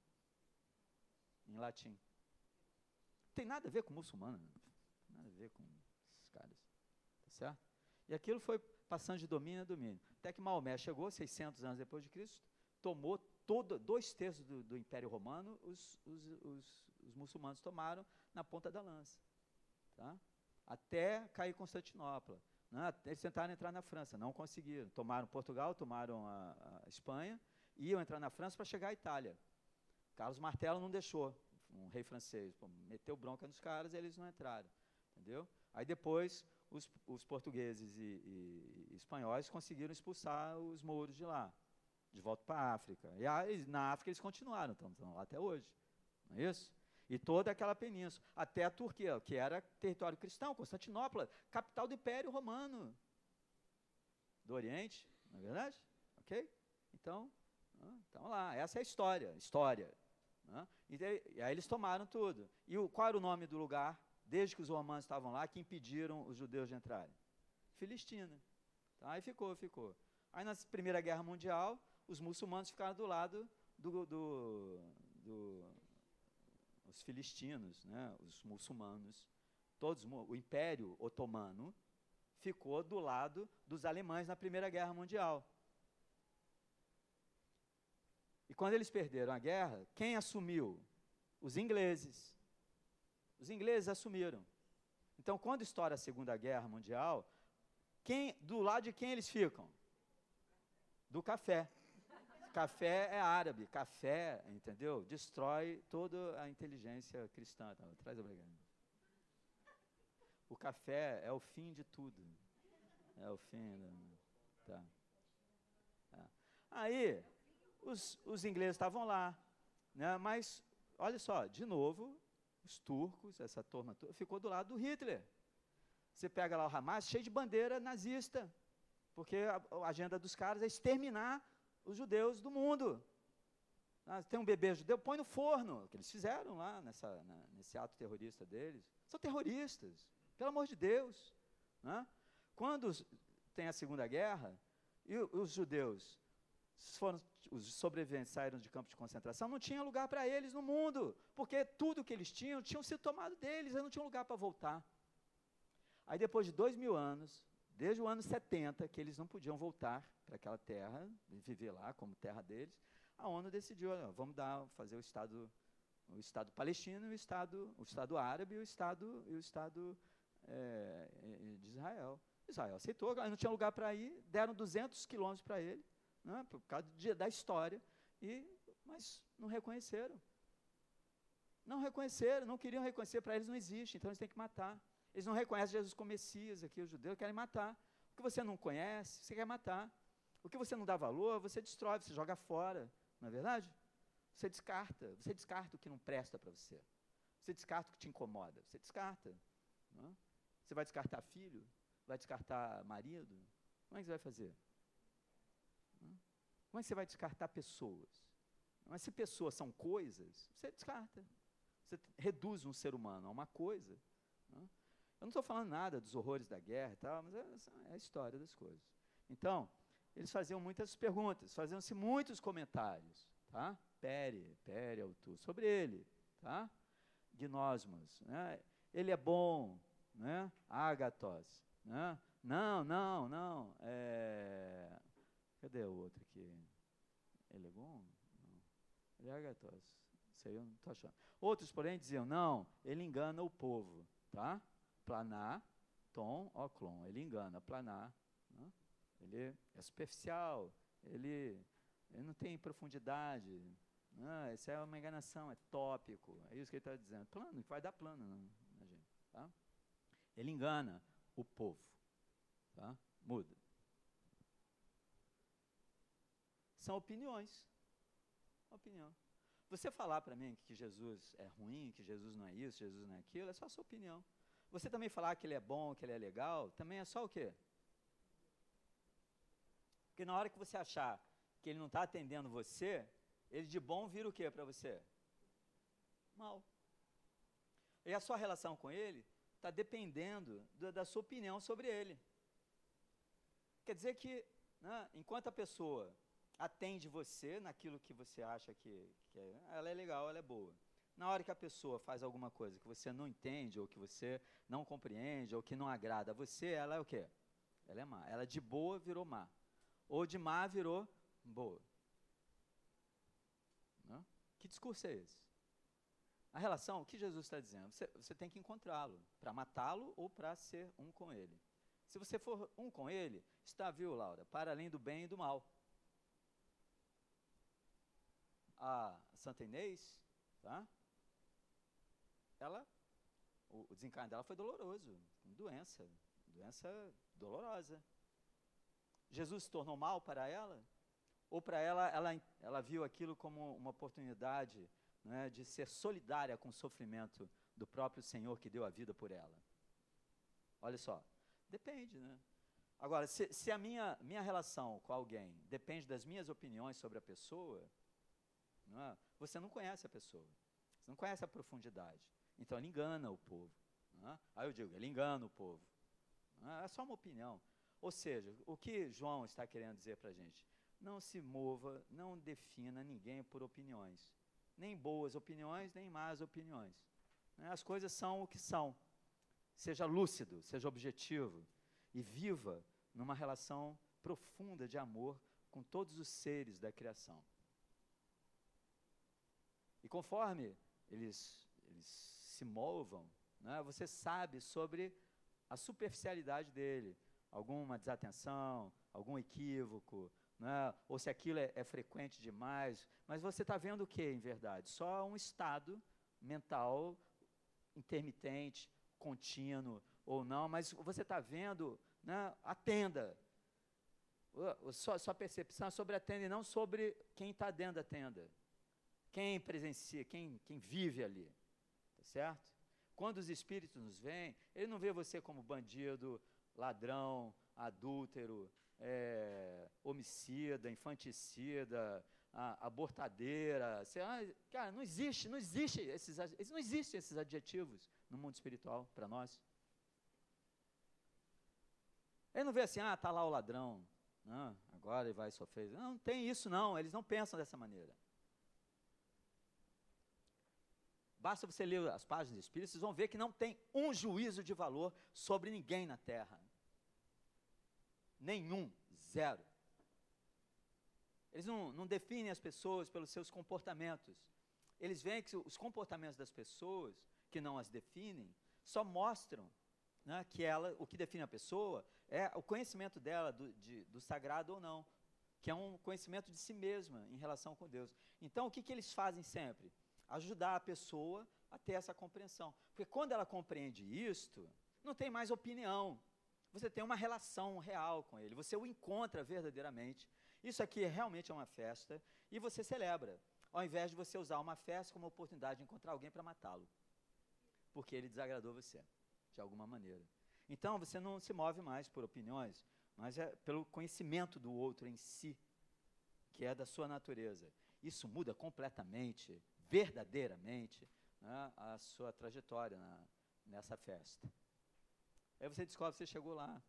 Speaker 1: em latim. Não tem nada a ver com muçulmano, não tem nada a ver com esses caras, tá certo? E aquilo foi passando de domínio a domínio. Até que Maomé chegou, seiscentos anos depois de Cristo, tomou todo, dois terços do, do Império Romano, os, os, os, os muçulmanos tomaram na ponta da lança, tá? Até cair Constantinopla. Né? Eles tentaram entrar na França, não conseguiram. Tomaram Portugal, tomaram a, a Espanha, iam entrar na França para chegar à Itália. Carlos Martelo não deixou, um rei francês, pô, meteu bronca nos caras e eles não entraram, entendeu? Aí depois os, os portugueses e, e, e espanhóis conseguiram expulsar os mouros de lá, de volta para a África. E aí, na África eles continuaram, estão, estão lá até hoje, não é isso? E toda aquela península, até a Turquia, que era território cristão, Constantinopla, capital do Império Romano, do Oriente, não é verdade? Ok? Então... Então lá, essa é a história, história. Né? E, de, e aí eles tomaram tudo. E o, qual era o nome do lugar, desde que os romanos estavam lá, que impediram os judeus de entrarem? Filistina. Tá? Aí ficou, ficou. Aí na Primeira Guerra Mundial, os muçulmanos ficaram do lado do, do, do, os filistinos, né? Os muçulmanos. Todos, o Império Otomano ficou do lado dos alemães na Primeira Guerra Mundial. E quando eles perderam a guerra, quem assumiu? Os ingleses. Os ingleses assumiram. Então, quando estoura a Segunda Guerra Mundial, quem, do lado de quem eles ficam? Do café. Café é árabe. Café, entendeu? Destrói toda a inteligência cristã. Então, traz obrigado. O café é o fim de tudo. É o fim. Do... Tá. Tá. Aí, os, os ingleses estavam lá, né? Mas, olha só, de novo, os turcos, essa turma toda, ficou do lado do Hitler. Você pega lá o Hamas, cheio de bandeira nazista, porque a, a agenda dos caras é exterminar os judeus do mundo. Ah, tem um bebê judeu, põe no forno, que eles fizeram lá nessa, na, nesse ato terrorista deles. São terroristas, pelo amor de Deus. Né? Quando tem a Segunda Guerra, e os judeus foram, os sobreviventes saíram de campos de concentração, não tinha lugar para eles no mundo, porque tudo que eles tinham, tinham sido tomado deles, eles não tinham lugar para voltar. Aí depois de dois mil anos, desde o ano setenta, que eles não podiam voltar para aquela terra, viver lá como terra deles, a ONU decidiu, ó, vamos dar, fazer o Estado, o Estado palestino, e o Estado, o Estado árabe e o Estado, e o Estado é, de Israel. Israel aceitou, não tinha lugar para ir, deram duzentos quilômetros para ele, né, por causa de, da história, e, mas não reconheceram. Não reconheceram, não queriam reconhecer, para eles não existe, então eles têm que matar. Eles não reconhecem Jesus como Messias aqui, os judeus querem matar. O que você não conhece, você quer matar. O que você não dá valor, você destrói, você joga fora, não é verdade? Você descarta, você descarta o que não presta para você. Você descarta o que te incomoda, você descarta. Não é? Você vai descartar filho? Vai descartar marido? Como é que você vai fazer? Não é? Como é que você vai descartar pessoas? Mas se pessoas são coisas, você descarta. Você reduz um ser humano a uma coisa. Não é? Eu não estou falando nada dos horrores da guerra e tal, mas é, é a história das coisas. Então, eles faziam muitas perguntas, faziam-se muitos comentários, tá? Pere, pere, autor, sobre ele, tá? Gnosmos, né? Ele é bom, né? Ágatos, né? Não, não, não. É... Cadê o outro aqui? Ele é bom? Não. Ele é ágatos. Isso aí eu não estou achando. Outros, porém, diziam, não, ele engana o povo, tá? Planar, tom, óclon, ele engana, planar, né? Ele é superficial, ele, ele não tem profundidade, né? Isso é uma enganação, é tópico, é isso que ele está dizendo, plano, que vai dar plano na, na gente, tá? Ele engana o povo, tá? Muda. São opiniões, opinião. Você falar para mim que Jesus é ruim, que Jesus não é isso, Jesus não é aquilo, é só a sua opinião. Você também falar que ele é bom, que ele é legal, também é só o quê? Porque na hora que você achar que ele não está atendendo você, ele de bom vira o quê para você? Mal. E a sua relação com ele está dependendo da, da sua opinião sobre ele. Quer dizer que, né, enquanto a pessoa atende você naquilo que você acha que, que é, ela é legal, ela é boa. Na hora que a pessoa faz alguma coisa que você não entende, ou que você não compreende, ou que não agrada a você, ela é o quê? Ela é má. Ela de boa virou má. Ou de má virou boa. Não? Que discurso é esse? A relação, o que Jesus está dizendo? Você, você tem que encontrá-lo, para matá-lo ou para ser um com ele. Se você for um com ele, está, viu, Laura, para além do bem e do mal. A Santa Inês, tá? Ela, o, o desencarne dela foi doloroso, doença, doença dolorosa. Jesus se tornou mal para ela? Ou para ela, ela, ela viu aquilo como uma oportunidade, né, de ser solidária com o sofrimento do próprio Senhor que deu a vida por ela? Olha só, depende, né? Agora, se, se a minha, minha relação com alguém depende das minhas opiniões sobre a pessoa, não é? Você não conhece a pessoa, você não conhece a profundidade. Então, ele engana o povo. Não é? Aí eu digo, ele engana o povo. Não é? É só uma opinião. Ou seja, o que João está querendo dizer para a gente? Não se mova, não defina ninguém por opiniões. Nem boas opiniões, nem más opiniões. Né? As coisas são o que são. Seja lúcido, seja objetivo. E viva numa relação profunda de amor com todos os seres da criação. E conforme eles, eles se movam, né, você sabe sobre a superficialidade dele, alguma desatenção, algum equívoco, né, ou se aquilo é, é frequente demais, mas você está vendo o que, em verdade? Só um estado mental intermitente, contínuo ou não, mas você está vendo, né, a tenda. A sua, sua percepção é sobre a tenda e não sobre quem está dentro da tenda. Quem presencia, quem, quem vive ali. Tá certo? Quando os espíritos nos veem, ele não vê você como bandido, ladrão, adúltero, é, homicida, infanticida, a, abortadeira. Você, ah, cara, não existe, não existe esses, não existem esses adjetivos no mundo espiritual para nós. Ele não vê assim, ah, está lá o ladrão, ah, agora ele vai sofrer. Não, não tem isso não, eles não pensam dessa maneira. Basta você ler as páginas de Espírito, vocês vão ver que não tem um juízo de valor sobre ninguém na Terra. Nenhum, zero. Eles não, não definem as pessoas pelos seus comportamentos. Eles veem que os comportamentos das pessoas, que não as definem, só mostram, né, que ela, o que define a pessoa é o conhecimento dela do, de, do sagrado ou não, que é um conhecimento de si mesma em relação com Deus. Então, o que, que eles fazem sempre? Ajudar a pessoa a ter essa compreensão. Porque quando ela compreende isto, não tem mais opinião. Você tem uma relação real com ele, você o encontra verdadeiramente. Isso aqui realmente é uma festa e você celebra, ao invés de você usar uma festa como oportunidade de encontrar alguém para matá-lo, porque ele desagradou você, de alguma maneira. Então, você não se move mais por opiniões, mas é pelo conhecimento do outro em si, que é da sua natureza. Isso muda completamente, verdadeiramente, né, a sua trajetória na, nessa festa. Aí você descobre que você chegou lá,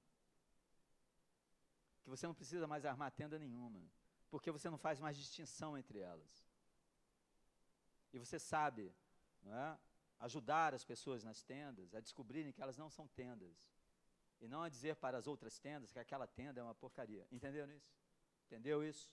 Speaker 1: que você não precisa mais armar tenda nenhuma, porque você não faz mais distinção entre elas. E você sabe, né, ajudar as pessoas nas tendas a descobrirem que elas não são tendas, e não a dizer para as outras tendas que aquela tenda é uma porcaria. Entenderam isso? Entendeu isso?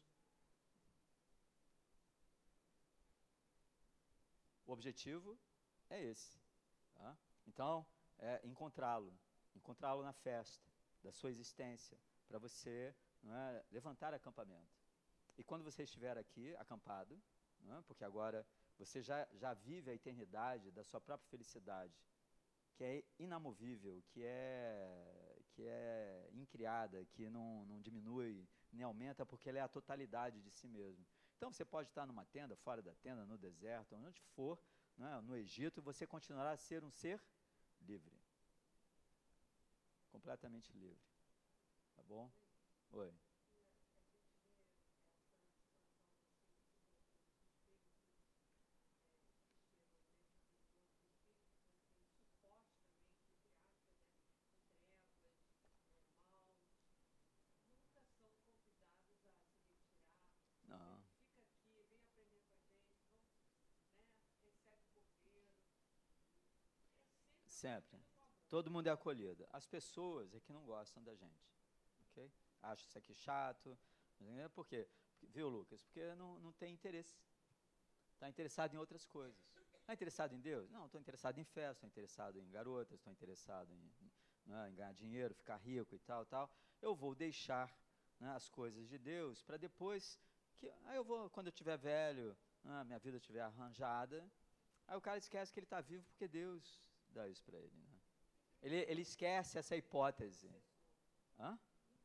Speaker 1: O objetivo é esse. Tá? Então, é encontrá-lo, encontrá-lo na festa da sua existência, para você, não é, levantar acampamento. E quando você estiver aqui, acampado, não é, porque agora você já, já vive a eternidade da sua própria felicidade, que é inamovível, que é, que é incriada, que não, não diminui, nem aumenta, porque ela é a totalidade de si mesmo. Então, você pode estar numa tenda, fora da tenda, no deserto, onde for, né, no Egito, você continuará a ser um ser livre. Completamente livre. Tá bom? Oi. Não. Sempre. Todo mundo é acolhido. As pessoas é que não gostam da gente. Ok? Acham isso aqui chato. Por quê? Viu, Lucas? Porque não, não tem interesse. Está interessado em outras coisas. Está interessado em Deus? Não, estou interessado em festa, estou interessado em garotas, estou interessado em, né, em ganhar dinheiro, ficar rico e tal, tal. Eu vou deixar, né, as coisas de Deus para depois, que, aí eu vou, quando eu estiver velho, né, minha vida estiver arranjada, aí o cara esquece que ele está vivo porque Deus dá isso para ele. Né? Ele, ele esquece essa hipótese. Hã?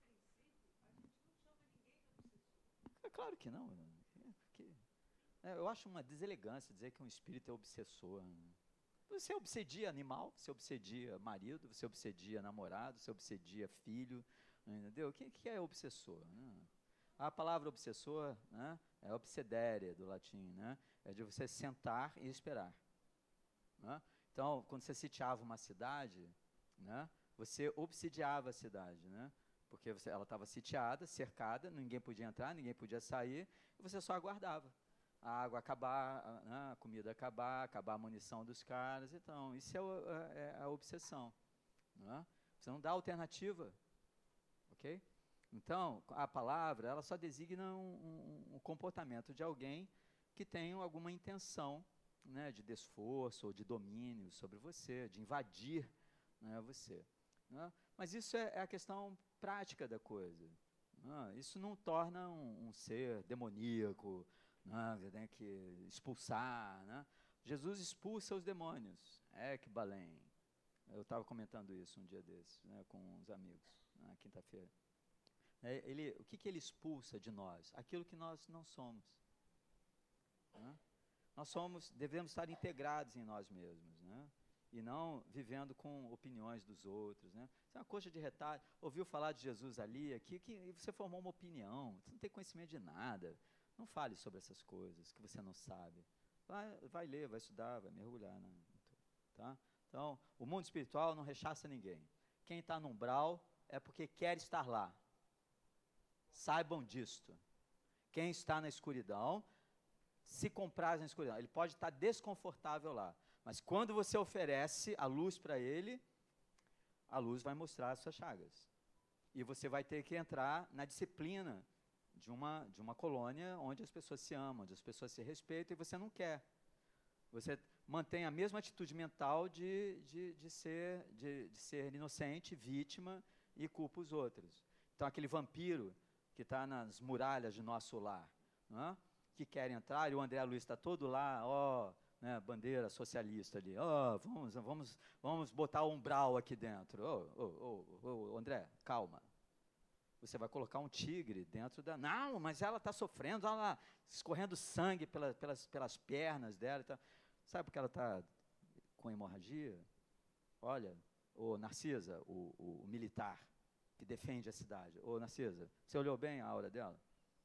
Speaker 1: É claro que não. Que, é, eu acho uma deselegância dizer que um espírito é obsessor. Você obsedia animal, você obsedia marido, você obsedia namorado, você obsedia filho, entendeu? O que, que é obsessor? Né? A palavra obsessor, né, é obsedere, do latim, né? É de você sentar e esperar. Né? Então, quando você sitiava uma cidade, né, você obsidiava a cidade, né? Porque você, ela estava sitiada, cercada, ninguém podia entrar, ninguém podia sair, e você só aguardava. A água acabar, a, né, a comida acabar, acabar a munição dos caras. Então, isso é, o, é a obsessão. Né? Você não dá alternativa. Ok? Então, a palavra, ela só designa um, um, um comportamento de alguém que tenham alguma intenção, né, de desforço ou de domínio sobre você, de invadir, né, você. Né? Mas isso é, é a questão prática da coisa. Né? Isso não torna um, um ser demoníaco, né, que tem que expulsar. Né? Jesus expulsa os demônios. É que Balém. Eu estava comentando isso um dia desses, né, com uns amigos, na quinta-feira. É, ele, o que, que ele expulsa de nós? Aquilo que nós não somos. Né? Nós somos, devemos estar integrados em nós mesmos, né? E não vivendo com opiniões dos outros. Né? Isso é uma coisa de retalho. Ouviu falar de Jesus ali, aqui, que e você formou uma opinião, você não tem conhecimento de nada. Não fale sobre essas coisas que você não sabe. Vai, vai ler, vai estudar, vai mergulhar. Né? Tá? Então, o mundo espiritual não rechaça ninguém. Quem está no umbral é porque quer estar lá. Saibam disto. Quem está na escuridão, se compraz na escuridão. Ele pode estar desconfortável lá. Mas quando você oferece a luz para ele, a luz vai mostrar as suas chagas. E você vai ter que entrar na disciplina de uma, de uma colônia onde as pessoas se amam, onde as pessoas se respeitam, e você não quer. Você mantém a mesma atitude mental de, de, de, ser, de, de ser inocente, vítima, e culpa os outros. Então, aquele vampiro que está nas muralhas de nosso lar, não é? Que quer entrar, e o André Luiz está todo lá, ó, né, bandeira socialista ali, ó, vamos, vamos, vamos botar o umbral aqui dentro. Ô, ô, ô, ô, André, calma. Você vai colocar um tigre dentro da... Não, mas ela está sofrendo, ela escorrendo sangue pela, pelas, pelas pernas dela. Tá. Sabe por que ela está com hemorragia? Olha, ô Narcisa, o, o, o militar que defende a cidade. Ô Narcisa, você olhou bem a aura dela?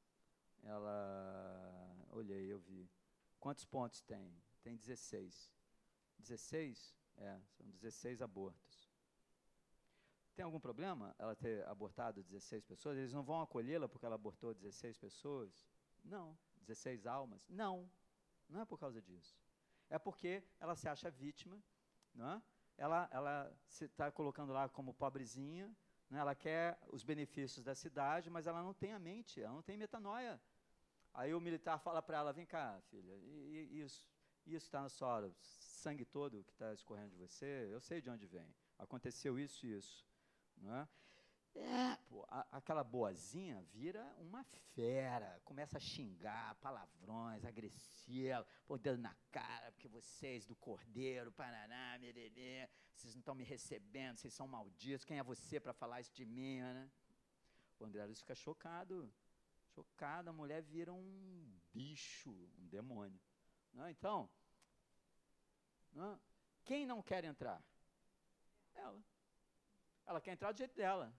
Speaker 1: Ela... Olhei, eu vi. Quantos pontos tem? Tem dezesseis. dezesseis? É, são dezesseis abortos. Tem algum problema ela ter abortado dezesseis pessoas? Eles não vão acolhê-la porque ela abortou dezesseis pessoas? Não. dezesseis almas? Não. Não é por causa disso. É porque ela se acha vítima, não é? Ela, ela se está colocando lá como pobrezinha, né? Ela quer os benefícios da cidade, mas ela não tem a mente, ela não tem metanoia. Aí o militar fala para ela, vem cá, filha, e, e isso isso está na sua hora, sangue todo que está escorrendo de você, eu sei de onde vem. Aconteceu isso e isso. Não é? É, pô, a, aquela boazinha vira uma fera, começa a xingar, palavrões, agressiva, pôr dedo na cara, porque vocês do Cordeiro, Paraná, mererê, vocês não estão me recebendo, vocês são malditos, quem é você para falar isso de mim? Né? O André Luiz fica chocado, chocado, a mulher vira um bicho, um demônio. Não é? Então, não é? Quem não quer entrar? Ela. Ela quer entrar do jeito dela.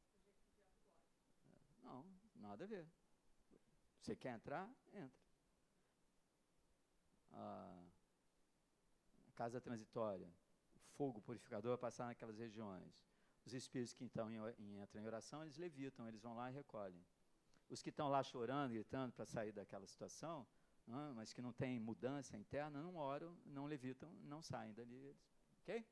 Speaker 1: Não, nada a ver. Você quer entrar? Entra. A casa transitória, o fogo purificador vai passar naquelas regiões. Os espíritos que estão em, em, entram em oração, eles levitam, eles vão lá e recolhem. Os que estão lá chorando, gritando para sair daquela situação, não, mas que não tem mudança interna, não oram, não levitam, não saem dali. Ok?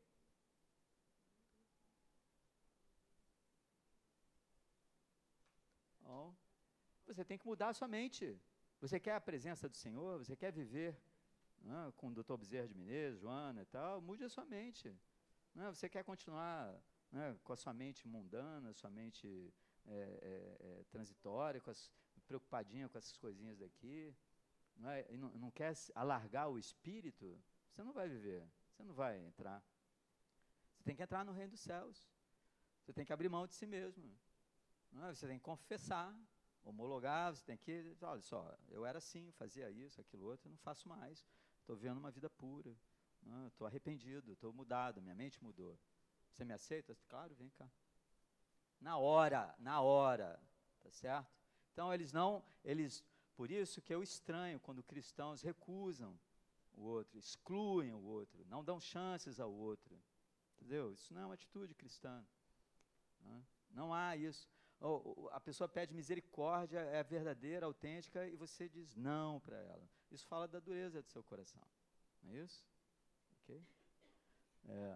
Speaker 1: Então, você tem que mudar a sua mente. Você quer a presença do Senhor? Você quer viver, né, com o doutor Bezerra de Menezes, Joana e tal? Mude a sua mente. Né? Você quer continuar, né, com a sua mente mundana, sua mente é, é, é, transitória, com as, preocupadinha com essas coisinhas daqui, né, e não, não quer alargar o espírito? Você não vai viver, você não vai entrar. Você tem que entrar no reino dos céus. Você tem que abrir mão de si mesmo. Não, você tem que confessar, homologar, você tem que, olha só, eu era assim, fazia isso, aquilo outro, eu não faço mais, estou vivendo uma vida pura, estou arrependido, estou mudado, minha mente mudou. Você me aceita? Claro, vem cá. Na hora, na hora, tá certo? Então, eles não, eles, por isso que eu estranho quando cristãos recusam o outro, excluem o outro, não dão chances ao outro, entendeu? Isso não é uma atitude cristã, não, não há isso. A pessoa pede misericórdia, é verdadeira, autêntica, e você diz não para ela. Isso fala da dureza do seu coração. Não é isso? Ok? É.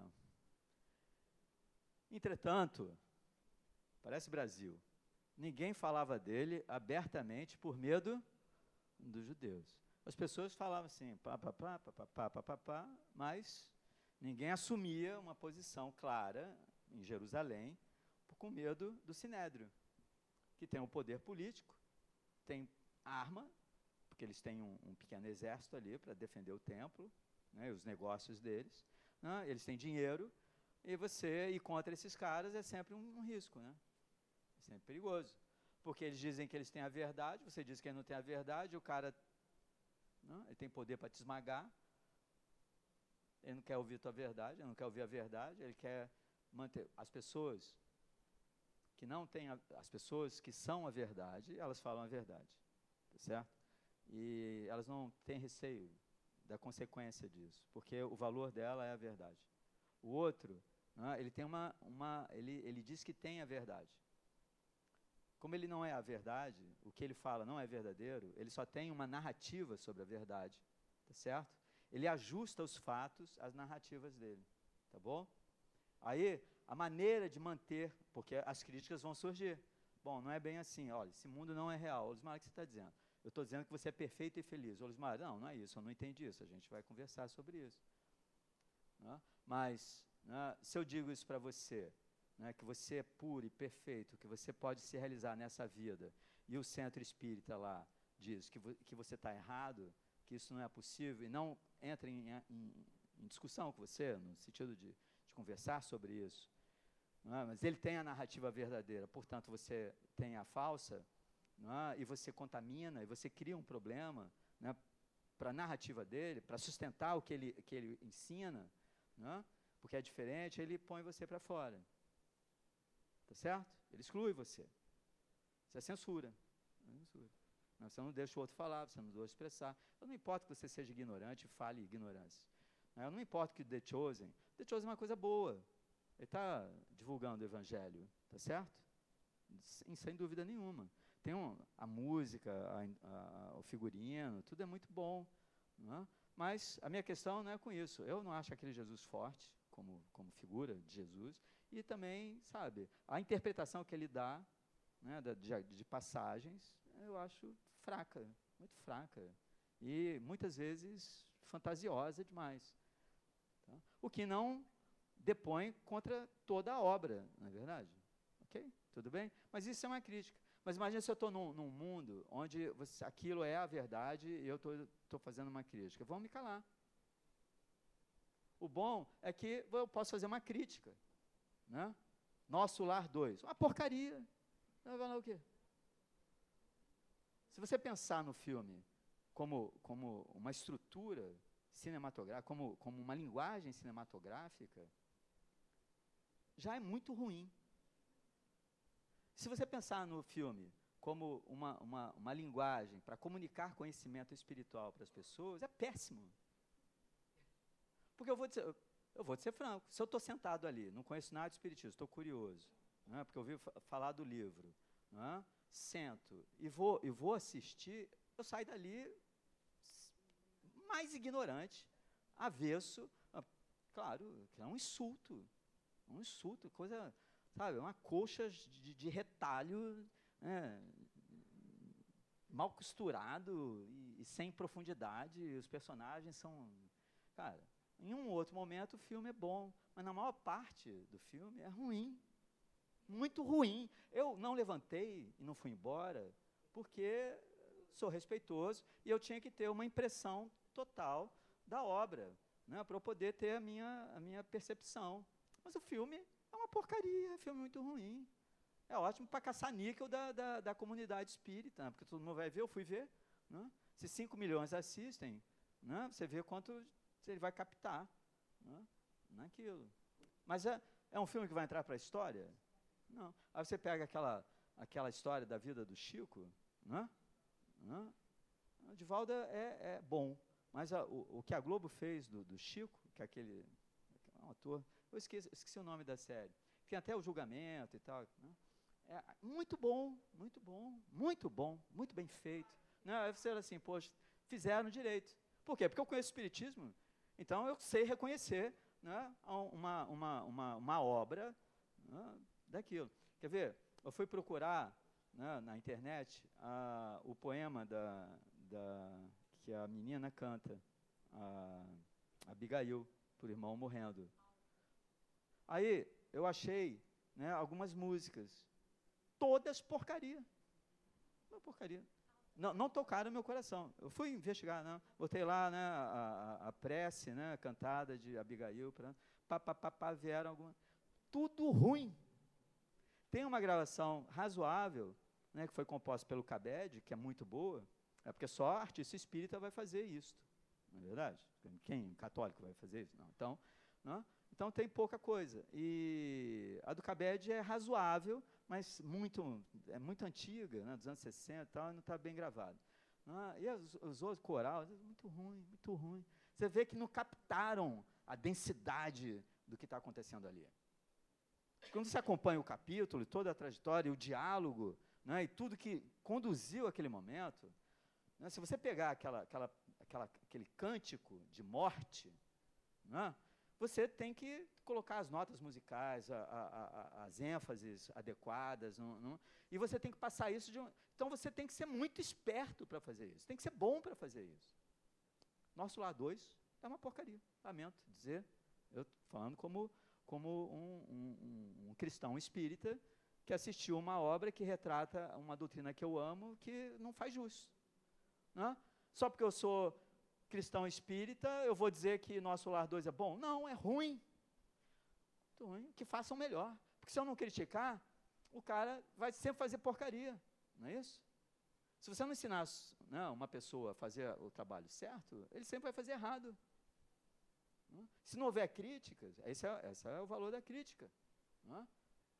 Speaker 1: Entretanto, parece Brasil, ninguém falava dele abertamente por medo dos judeus. as pessoas falavam assim, pá, pá, pá, pá, pá, pá, pá, pá, pá, mas ninguém assumia uma posição clara em Jerusalém, com medo do Sinédrio, que tem o poder político, tem arma, porque eles têm um, um pequeno exército ali para defender o templo, né, os negócios deles, né, eles têm dinheiro, e você ir contra esses caras é sempre um, um risco, né? É sempre perigoso, porque eles dizem que eles têm a verdade, você diz que ele não tem a verdade, o cara, né, ele tem poder para te esmagar, ele não quer ouvir a tua verdade, ele não quer ouvir a verdade, ele quer manter as pessoas que não têm, a, as pessoas que são a verdade, elas falam a verdade, tá certo? E elas não têm receio da consequência disso, porque o valor dela é a verdade. O outro, né, ele tem uma, uma ele, ele diz que tem a verdade. Como ele não é a verdade, o que ele fala não é verdadeiro, ele só tem uma narrativa sobre a verdade, tá certo? Ele ajusta os fatos às narrativas dele, tá bom? Aí, a maneira de manter, porque as críticas vão surgir. Bom, não é bem assim, olha, esse mundo não é real. Olismar, o que você está dizendo? Eu estou dizendo que você é perfeito e feliz. Olismar, não, não é isso, eu não entendi isso, a gente vai conversar sobre isso. Né? Mas, né, se eu digo isso para você, né, que você é puro e perfeito, que você pode se realizar nessa vida, e o centro espírita lá diz que, vo que você está errado, que isso não é possível, e não entra em, em, em discussão com você, no sentido de, de conversar sobre isso, não é? Mas ele tem a narrativa verdadeira, portanto, você tem a falsa, não é? E você contamina, e você cria um problema, né, para a narrativa dele, para sustentar o que ele, que ele ensina, não é? Porque é diferente, ele põe você para fora. Tá certo? Ele exclui você. Isso é censura. É censura. Não, você não deixa o outro falar, você não deixa expressar. Eu não importa que você seja ignorante e fale ignorância. Eu não importa que The Chosen... The Chosen é uma coisa boa. Ele está divulgando o evangelho, tá certo? Sem, sem dúvida nenhuma. Tem um, a música, a, a, o figurino, tudo é muito bom. Não é? Mas a minha questão não é com isso. Eu não acho aquele Jesus forte, como, como figura de Jesus, e também, sabe, a interpretação que ele dá, né, de, de passagens, eu acho fraca, muito fraca, e muitas vezes fantasiosa demais. Tá? O que não depõe contra toda a obra, não é verdade? Ok? Tudo bem? Mas isso é uma crítica. Mas imagina se eu estou num, num mundo onde você, aquilo é a verdade e eu estou fazendo uma crítica. Vão me calar. O bom é que eu posso fazer uma crítica. Né? Nosso Lar dois. Uma porcaria. Vai falar o quê? Se você pensar no filme como, como uma estrutura cinematográfica, como, como uma linguagem cinematográfica, já é muito ruim. Se você pensar no filme como uma, uma, uma linguagem para comunicar conhecimento espiritual para as pessoas, é péssimo. Porque eu vou dizer, eu vou dizer franco, se eu estou sentado ali, não conheço nada de espiritismo, estou curioso, né, porque eu ouvi falar do livro, né, sento e vou, e vou assistir, eu saio dali mais ignorante, avesso, claro, que é um insulto, um insulto, coisa, sabe, uma colcha de, de retalho, né, mal costurado e, e sem profundidade, os personagens são, cara, em um outro momento o filme é bom, mas na maior parte do filme é ruim, muito ruim. Eu não levantei e não fui embora, porque sou respeitoso e eu tinha que ter uma impressão total da obra, né, para eu poder ter a minha, a minha percepção. Mas o filme é uma porcaria, é um filme muito ruim. É ótimo para caçar níquel da, da, da comunidade espírita, né, porque todo mundo vai ver, eu fui ver. Né, se cinco milhões assistem, né, você vê quanto ele vai captar, né, naquilo. Mas é, é um filme que vai entrar para a história? Não. Aí você pega aquela, aquela história da vida do Chico, né? Né? O Divaldo é, é bom, mas a, o, o que a Globo fez do, do Chico, que é aquele é um ator, eu esqueci, esqueci o nome da série, tem até o julgamento e tal, né? É muito bom, muito bom, muito bom, muito bem feito. Né? Aí você era assim, poxa, fizeram direito. Por quê? Porque eu conheço o espiritismo, então eu sei reconhecer, né, uma, uma, uma, uma obra, né, daquilo. Quer ver? Eu fui procurar, né, na internet a, o poema da, da que a menina canta, a Abigail, por irmão morrendo. Aí eu achei, né, algumas músicas, todas porcaria. Uma porcaria. Não, não tocaram no meu coração. Eu fui investigar, não. Botei lá, né, a, a, a prece, né, cantada de Abigail, pra, pá, pá, pá, pá, vieram algumas. Tudo ruim. Tem uma gravação razoável, né, que foi composta pelo Cabed, que é muito boa, é porque só artista espírita vai fazer isso, não é verdade? Quem católico vai fazer isso? Não. Então, não? Então tem pouca coisa. E a do Cabed é razoável, mas muito, é muito antiga, né, dos anos sessenta e tal, e não está bem gravado. Não? E os, os outros corais, muito ruim, muito ruim. Você vê que não captaram a densidade do que está acontecendo ali. Quando você acompanha o capítulo, toda a trajetória, o diálogo, né, e tudo que conduziu aquele momento, né, se você pegar aquela, aquela, aquela, aquele cântico de morte, né, você tem que colocar as notas musicais, a, a, a, as ênfases adequadas, não, não, e você tem que passar isso de um... Então, você tem que ser muito esperto para fazer isso, tem que ser bom para fazer isso. Nosso Lar dois é uma porcaria, lamento dizer, eu falando como... como um, um, um, um cristão espírita que assistiu uma obra que retrata uma doutrina que eu amo, que não faz jus. Né? Só porque eu sou cristão espírita, eu vou dizer que Nosso Lar dois é bom? Não, é ruim. Muito ruim, que façam melhor. Porque se eu não criticar, o cara vai sempre fazer porcaria, não é isso? Se você não ensinar, né, uma pessoa a fazer o trabalho certo, ele sempre vai fazer errado. Se não houver críticas, esse é, esse é o valor da crítica. Não é?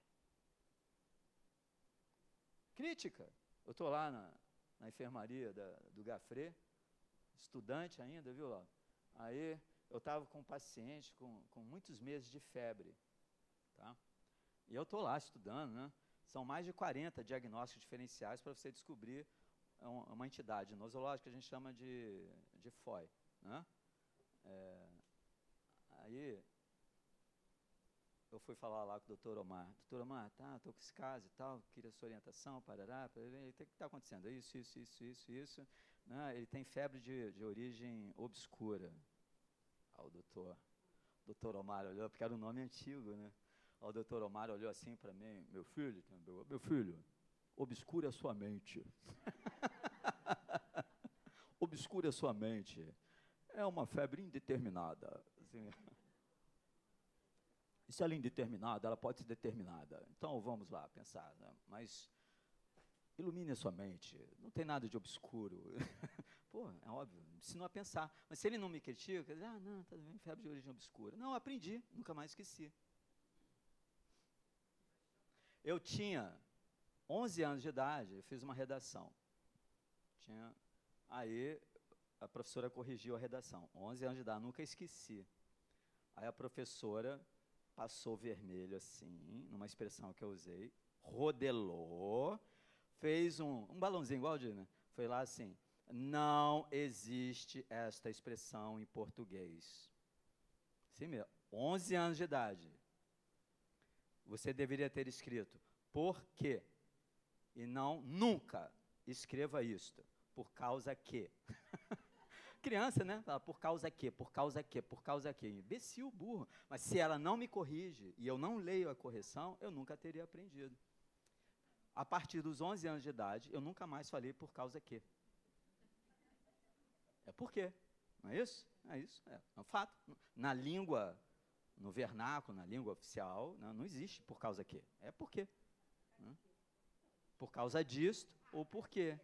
Speaker 1: Crítica. Eu estou lá na, na enfermaria da, do Gafré, estudante ainda, viu lá? Aí eu estava com um paciente com, com muitos meses de febre. Tá? E eu estou lá estudando, né? São mais de quarenta diagnósticos diferenciais para você descobrir uma, uma entidade nosológica que a gente chama de, de F O I. Né? É, Aí, eu fui falar lá com o doutor Omar. Doutor Omar, tá, estou com esse caso e tal, queria sua orientação, parará, parará. O que está acontecendo? Isso, isso, isso, isso, isso. Né? Ele tem febre de, de origem obscura. Aí o doutor, doutor Omar olhou, porque era um nome antigo, né? Aí o doutor Omar olhou assim para mim, meu filho, meu, meu filho, obscure a sua mente. Obscure a sua mente. É uma febre indeterminada. Assim. E se ela é indeterminada, ela pode ser determinada. Então, vamos lá pensar. Né? Mas ilumine a sua mente. Não tem nada de obscuro. Pô, é óbvio, me ensinou a pensar. Mas se ele não me critica, ele diz, ah, não, tá bem, febre de origem obscura. Não, aprendi, nunca mais esqueci. Eu tinha onze anos de idade, eu fiz uma redação. Tinha, aí... a professora corrigiu a redação. onze anos de idade, nunca esqueci. Aí a professora passou vermelho assim, numa expressão que eu usei, rodelou, fez um, um balãozinho igual de, né? Foi lá assim, não existe esta expressão em português. Sim mesmo, onze anos de idade. Você deveria ter escrito, por quê? E não, nunca escreva isto, por causa que. Criança, né? Fala, por causa que, por causa que, por causa que. Imbecil, burro. Mas se ela não me corrige e eu não leio a correção, eu nunca teria aprendido. A partir dos onze anos de idade, eu nunca mais falei por causa que. É por quê? Não é isso? É isso, é, é um fato. Na língua, no vernáculo, na língua oficial, não, não existe por causa que. É por quê. Né? Por causa disto ou por quê.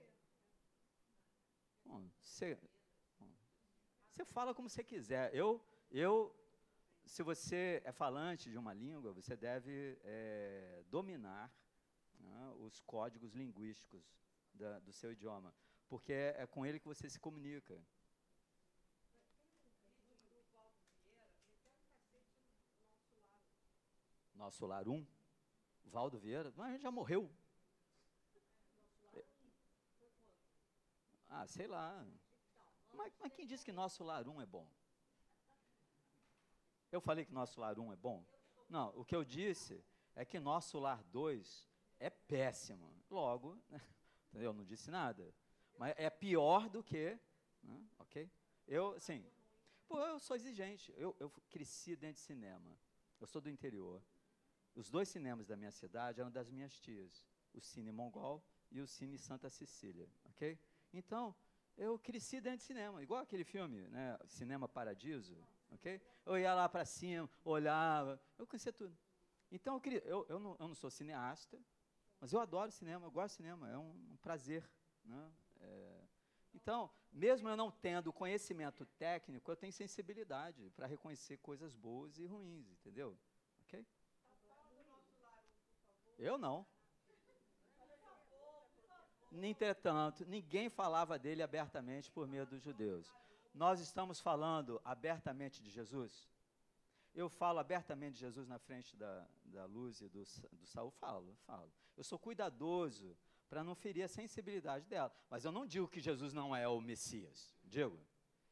Speaker 1: Bom, você... Você fala como você quiser. Eu, eu, se você é falante de uma língua, você deve é, dominar, né, os códigos linguísticos da, do seu idioma, porque é, é com ele que você se comunica. Nosso Lar um, Valdo Vieira, mas a gente já morreu. Ah, sei lá. Mas, mas quem disse que Nosso Lar um é bom? Eu falei que Nosso Lar um é bom? Não, o que eu disse é que Nosso Lar dois é péssimo. Logo, né, eu não disse nada. Mas é pior do que Né? Ok? Eu, assim, pô, eu sou exigente. Eu, eu cresci dentro de cinema. Eu sou do interior. Os dois cinemas da minha cidade eram das minhas tias. O Cine Mongol e o Cine Santa Cecília. Ok? Então, eu cresci dentro de cinema. Igual aquele filme, né? Cinema Paradiso. Ok? Eu ia lá para cima, olhava. Eu conhecia tudo. Então, eu, queria, eu, eu, não, eu não sou cineasta, mas eu adoro cinema, eu gosto de cinema, é um, um prazer. Né? É, então, mesmo eu não tendo conhecimento técnico, eu tenho sensibilidade para reconhecer coisas boas e ruins, entendeu? Ok? Eu não. Entretanto, ninguém falava dele abertamente por medo dos judeus. Nós estamos falando abertamente de Jesus? Eu falo abertamente de Jesus na frente da, da Luz e do, do Saul? Falo, falo. Eu sou cuidadoso para não ferir a sensibilidade dela. Mas eu não digo que Jesus não é o Messias. Digo.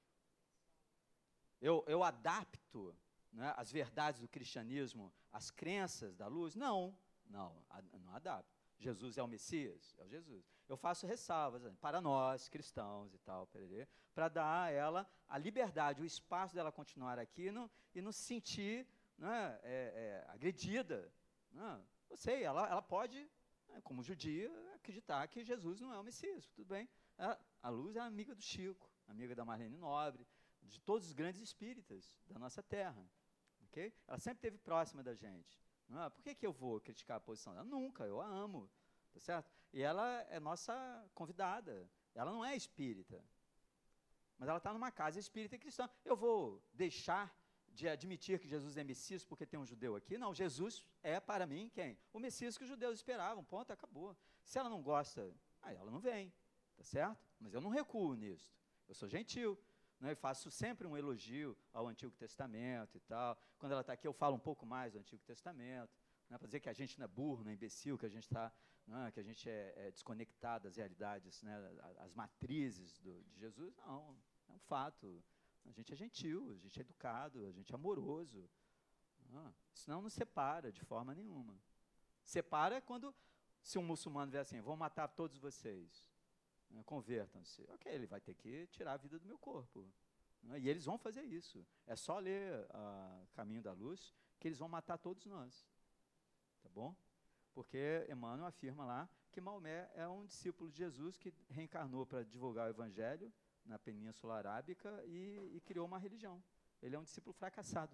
Speaker 1: Eu, eu adapto, né, as verdades do cristianismo às crenças da Luz? Não, não, não adapto. Jesus é o Messias? É o Jesus. Eu faço ressalvas para nós, cristãos e tal, para dar a ela a liberdade, o espaço dela continuar aqui no, e não se sentir, né, é, é, agredida. Né? Eu sei, ela, ela pode, né, como judia, acreditar que Jesus não é o Messias, tudo bem. A, a Luz é amiga do Chico, amiga da Marlene Nobre, de todos os grandes espíritas da nossa terra. Okay? Ela sempre esteve próxima da gente. Não, por que, que eu vou criticar a posição dela? Nunca, eu a amo. Tá certo? E ela é nossa convidada. Ela não é espírita. Mas ela está numa casa espírita e cristã. Eu vou deixar de admitir que Jesus é Messias porque tem um judeu aqui? Não, Jesus é para mim quem? O Messias que os judeus esperavam. Ponto, acabou. Se ela não gosta, aí ela não vem. Tá certo? Mas eu não recuo nisso. Eu sou gentil. Né, eu faço sempre um elogio ao Antigo Testamento e tal. Quando ela está aqui, eu falo um pouco mais do Antigo Testamento, né, para dizer que a gente não é burro, não é imbecil, que a gente está, né, que a gente é, é desconectado das realidades, né, as matrizes do, de Jesus. Não, é um fato. A gente é gentil, a gente é educado, a gente é amoroso. Não, isso não nos separa de forma nenhuma. Separa quando, se um muçulmano vier assim, vou matar todos vocês. Convertam-se. Ok, ele vai ter que tirar a vida do meu corpo. Né? E eles vão fazer isso. É só ler uh, Caminho da Luz que eles vão matar todos nós. Tá bom? Porque Emmanuel afirma lá que Maomé é um discípulo de Jesus que reencarnou para divulgar o Evangelho na Península Arábica e, e criou uma religião. Ele é um discípulo fracassado.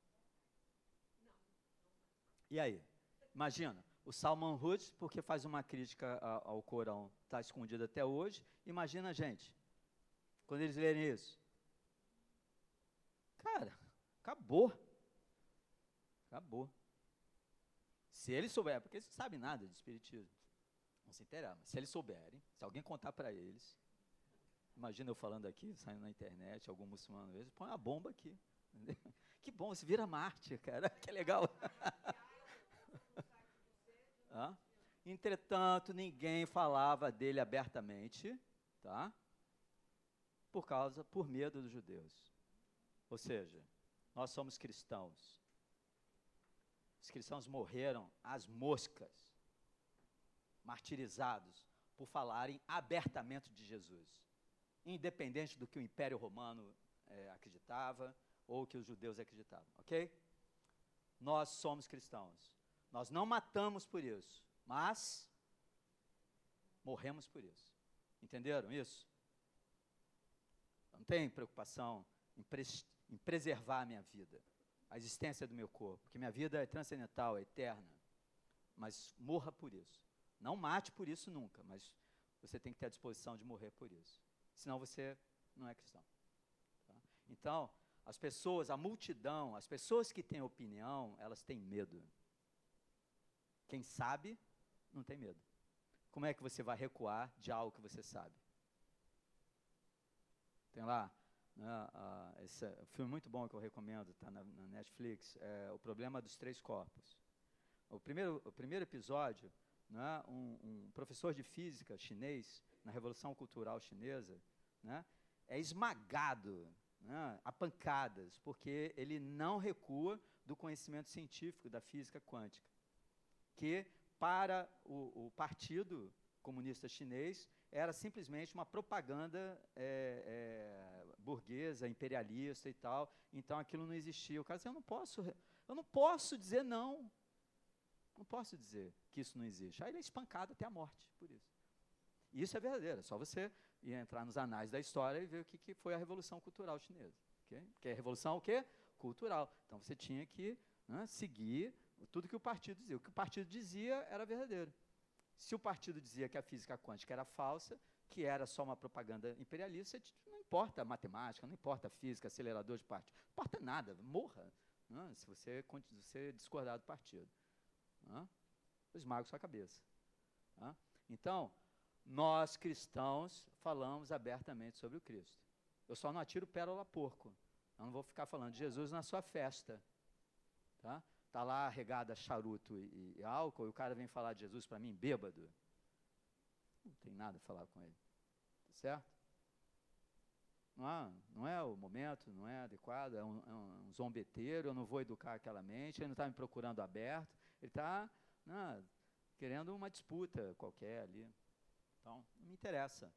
Speaker 1: E aí? Imagina. O Salman Rushdie, porque faz uma crítica ao, ao Corão, está escondido até hoje. Imagina, gente, quando eles lerem isso. Cara, acabou. Acabou. Se eles souberem, porque eles não sabem nada de espiritismo, não se interar, mas se eles souberem, se alguém contar para eles, imagina eu falando aqui, saindo na internet, algum muçulmano, eles põe uma bomba aqui. Que bom, você vira Marte, cara, que legal. Hã? Entretanto, ninguém falava dele abertamente, tá? Por causa, por medo dos judeus. Ou seja, nós somos cristãos. Os cristãos morreram às moscas, martirizados por falarem abertamente de Jesus, independente do que o Império Romano é, acreditava ou que os judeus acreditavam, ok? Nós somos cristãos. Nós não matamos por isso, mas morremos por isso. Entenderam isso? Eu não tenho preocupação em, pres em preservar a minha vida, a existência do meu corpo, porque minha vida é transcendental, é eterna. Mas morra por isso. Não mate por isso nunca, mas você tem que ter a disposição de morrer por isso. Senão você não é cristão. Tá? Então, as pessoas, a multidão, as pessoas que têm opinião, elas têm medo. Quem sabe, não tem medo. Como é que você vai recuar de algo que você sabe? Tem lá, né, uh, esse é um filme muito bom que eu recomendo, está na, na Netflix, é O Problema dos Três Corpos. O primeiro, o primeiro episódio, né, um, um professor de física chinês, na Revolução Cultural Chinesa, né, é esmagado, né, a pancadas, porque ele não recua do conhecimento científico da física quântica, que para o, o partido comunista chinês era simplesmente uma propaganda é, é, burguesa, imperialista e tal, então aquilo não existia. O cara disse, eu não posso, eu não posso dizer não, não posso dizer que isso não existe. Aí ele é espancado até a morte, por isso. E isso é verdadeiro, é só você ir entrar nos anais da história e ver o que, que foi a Revolução Cultural Chinesa. Okay? Que é a Revolução o quê? Cultural. Então você tinha que, né, seguir tudo que o partido dizia. O que o partido dizia era verdadeiro. Se o partido dizia que a física quântica era falsa, que era só uma propaganda imperialista, não importa a matemática, não importa a física, acelerador de partículas, não importa nada, morra, né, se você, você discordar do partido. Né? Eu esmago sua cabeça. Né? Então, nós cristãos falamos abertamente sobre o Cristo. Eu só não atiro pérola a porco. Eu não vou ficar falando de Jesus na sua festa. Tá? Está lá regada charuto e, e álcool, e o cara vem falar de Jesus para mim bêbado. Não tem nada a falar com ele. Tá certo? Não, é, não é o momento, não é adequado, é um, é um zombeteiro, eu não vou educar aquela mente, ele não está me procurando aberto, ele está querendo uma disputa qualquer ali. Então, não me interessa.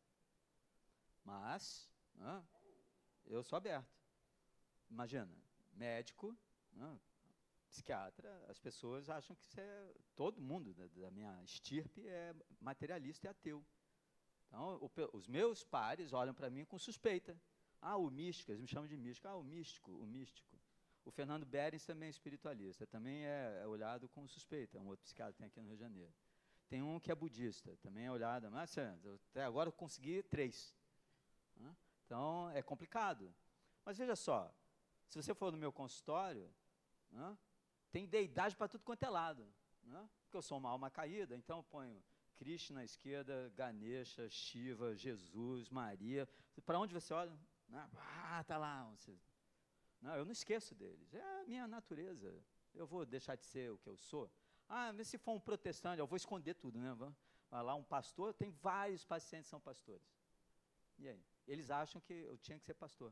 Speaker 1: Mas, né, eu sou aberto. Imagina, médico, né, psiquiatra, as pessoas acham que isso é, todo mundo da, da minha estirpe é materialista e ateu. Então, o, os meus pares olham para mim com suspeita. Ah, o místico, eles me chamam de místico. Ah, o místico, o místico. O Fernando Berens também é espiritualista, também é, é olhado com suspeita, um outro psiquiatra tem aqui no Rio de Janeiro. Tem um que é budista, também é olhado, mas até agora eu consegui três. Né? Então, é complicado. Mas veja só, se você for no meu consultório, né, tem deidade para tudo quanto é lado. Né? Porque eu sou uma alma caída, então eu ponho Krishna na esquerda, Ganesha, Shiva, Jesus, Maria. Para onde você olha? Ah, está lá. Você... Não, eu não esqueço deles. É a minha natureza. Eu vou deixar de ser o que eu sou? Ah, mas se for um protestante, eu vou esconder tudo, né? Vai lá um pastor, tem vários pacientes que são pastores. E aí? Eles acham que eu tinha que ser pastor.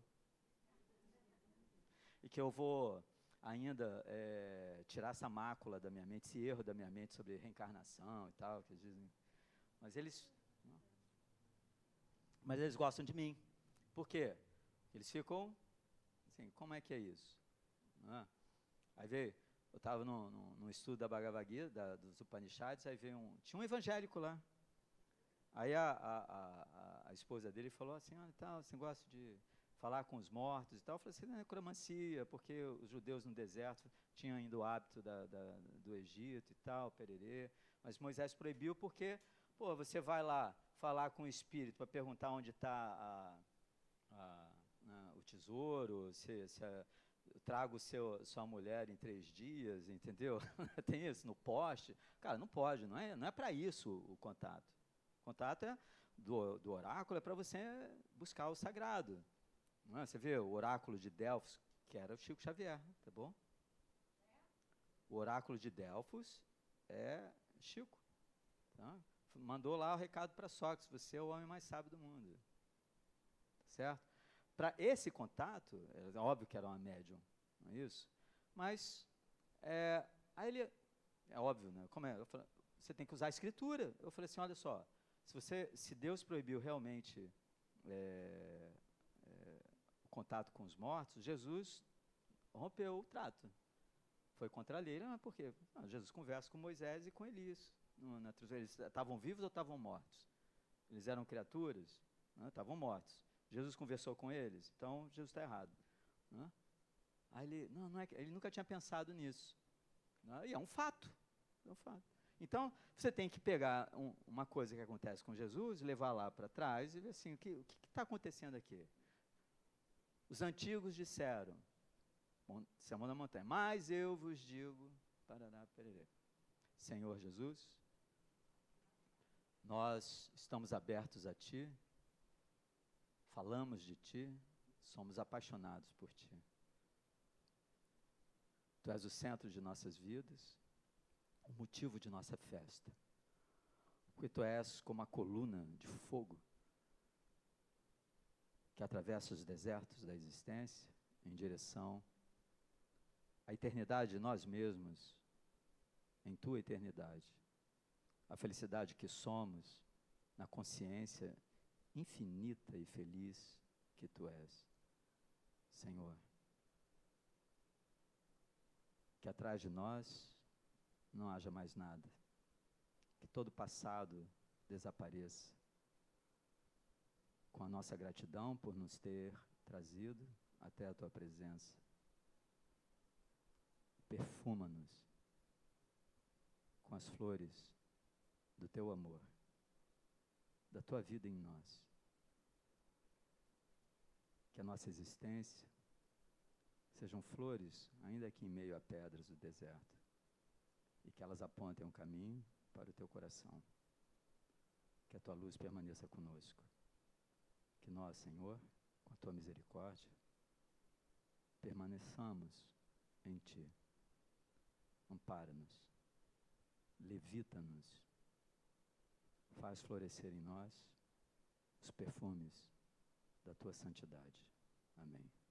Speaker 1: E que eu vou ainda é, tirar essa mácula da minha mente, esse erro da minha mente sobre reencarnação e tal, que eles dizem. Mas eles, não. Mas eles gostam de mim. Por quê? Eles ficam assim, como é que é isso? Ah, aí veio, eu estava no, no, no estudo da Bhagavad Gita, da, dos Upanishads, aí veio um, tinha um evangélico lá. Aí a, a, a, a esposa dele falou assim, ah, tal, você gosta de falar com os mortos e tal. Eu falei assim, não é necromancia, porque os judeus no deserto tinham ainda o hábito da, da, do Egito e tal, pererê. Mas Moisés proibiu porque, pô, você vai lá falar com o espírito para perguntar onde está a, a, a, o tesouro, se, se a, trago seu, sua mulher em três dias, entendeu? Tem isso no poste. Cara, não pode, não é, não é para isso o contato. O contato é do, do oráculo é para você buscar o sagrado. Não é? Você vê o oráculo de Delfos, que era o Chico Xavier, tá bom? O oráculo de Delfos é Chico. Tá? Mandou lá o recado para Sócrates, você é o homem mais sábio do mundo. Certo? Para esse contato, é óbvio que era uma médium, não é isso? Mas, é, aí ele, é óbvio, né? Como é? Eu falei, você tem que usar a escritura. Eu falei assim, olha só, se, você, se Deus proibiu realmente é, é, o contato com os mortos, Jesus rompeu o trato. Foi contra a lei, mas por quê? Não, Jesus conversa com Moisés e com Elias. No, na, eles estavam vivos ou estavam mortos? Eles eram criaturas? Não, estavam mortos. Jesus conversou com eles, então Jesus está errado. Né? Aí ele, não, não é, ele nunca tinha pensado nisso. Né? E é um fato. É um fato. Então, você tem que pegar um, uma coisa que acontece com Jesus, levar lá para trás e ver assim, o que está acontecendo aqui? Os antigos disseram, Sermão da Montanha, mas eu vos digo, parará, pererê. Senhor Jesus, nós estamos abertos a Ti, falamos de Ti, somos apaixonados por Ti. Tu és o centro de nossas vidas, o motivo de nossa festa. Porque Tu és como a coluna de fogo que atravessa os desertos da existência em direção à eternidade de nós mesmos, em Tua eternidade. A felicidade que somos na consciência infinita e feliz que Tu és. Senhor, que atrás de nós não haja mais nada, que todo passado desapareça, com a nossa gratidão por nos ter trazido até a Tua presença. Perfuma-nos com as flores do Teu amor, da Tua vida em nós. Que a nossa existência sejam flores, ainda que em meio a pedras do deserto, e que elas apontem um caminho para o Teu coração. Que a Tua luz permaneça conosco. Que nós, Senhor, com a Tua misericórdia, permaneçamos em Ti. Ampara-nos, levita-nos, faz florescer em nós os perfumes da Tua santidade. Amém.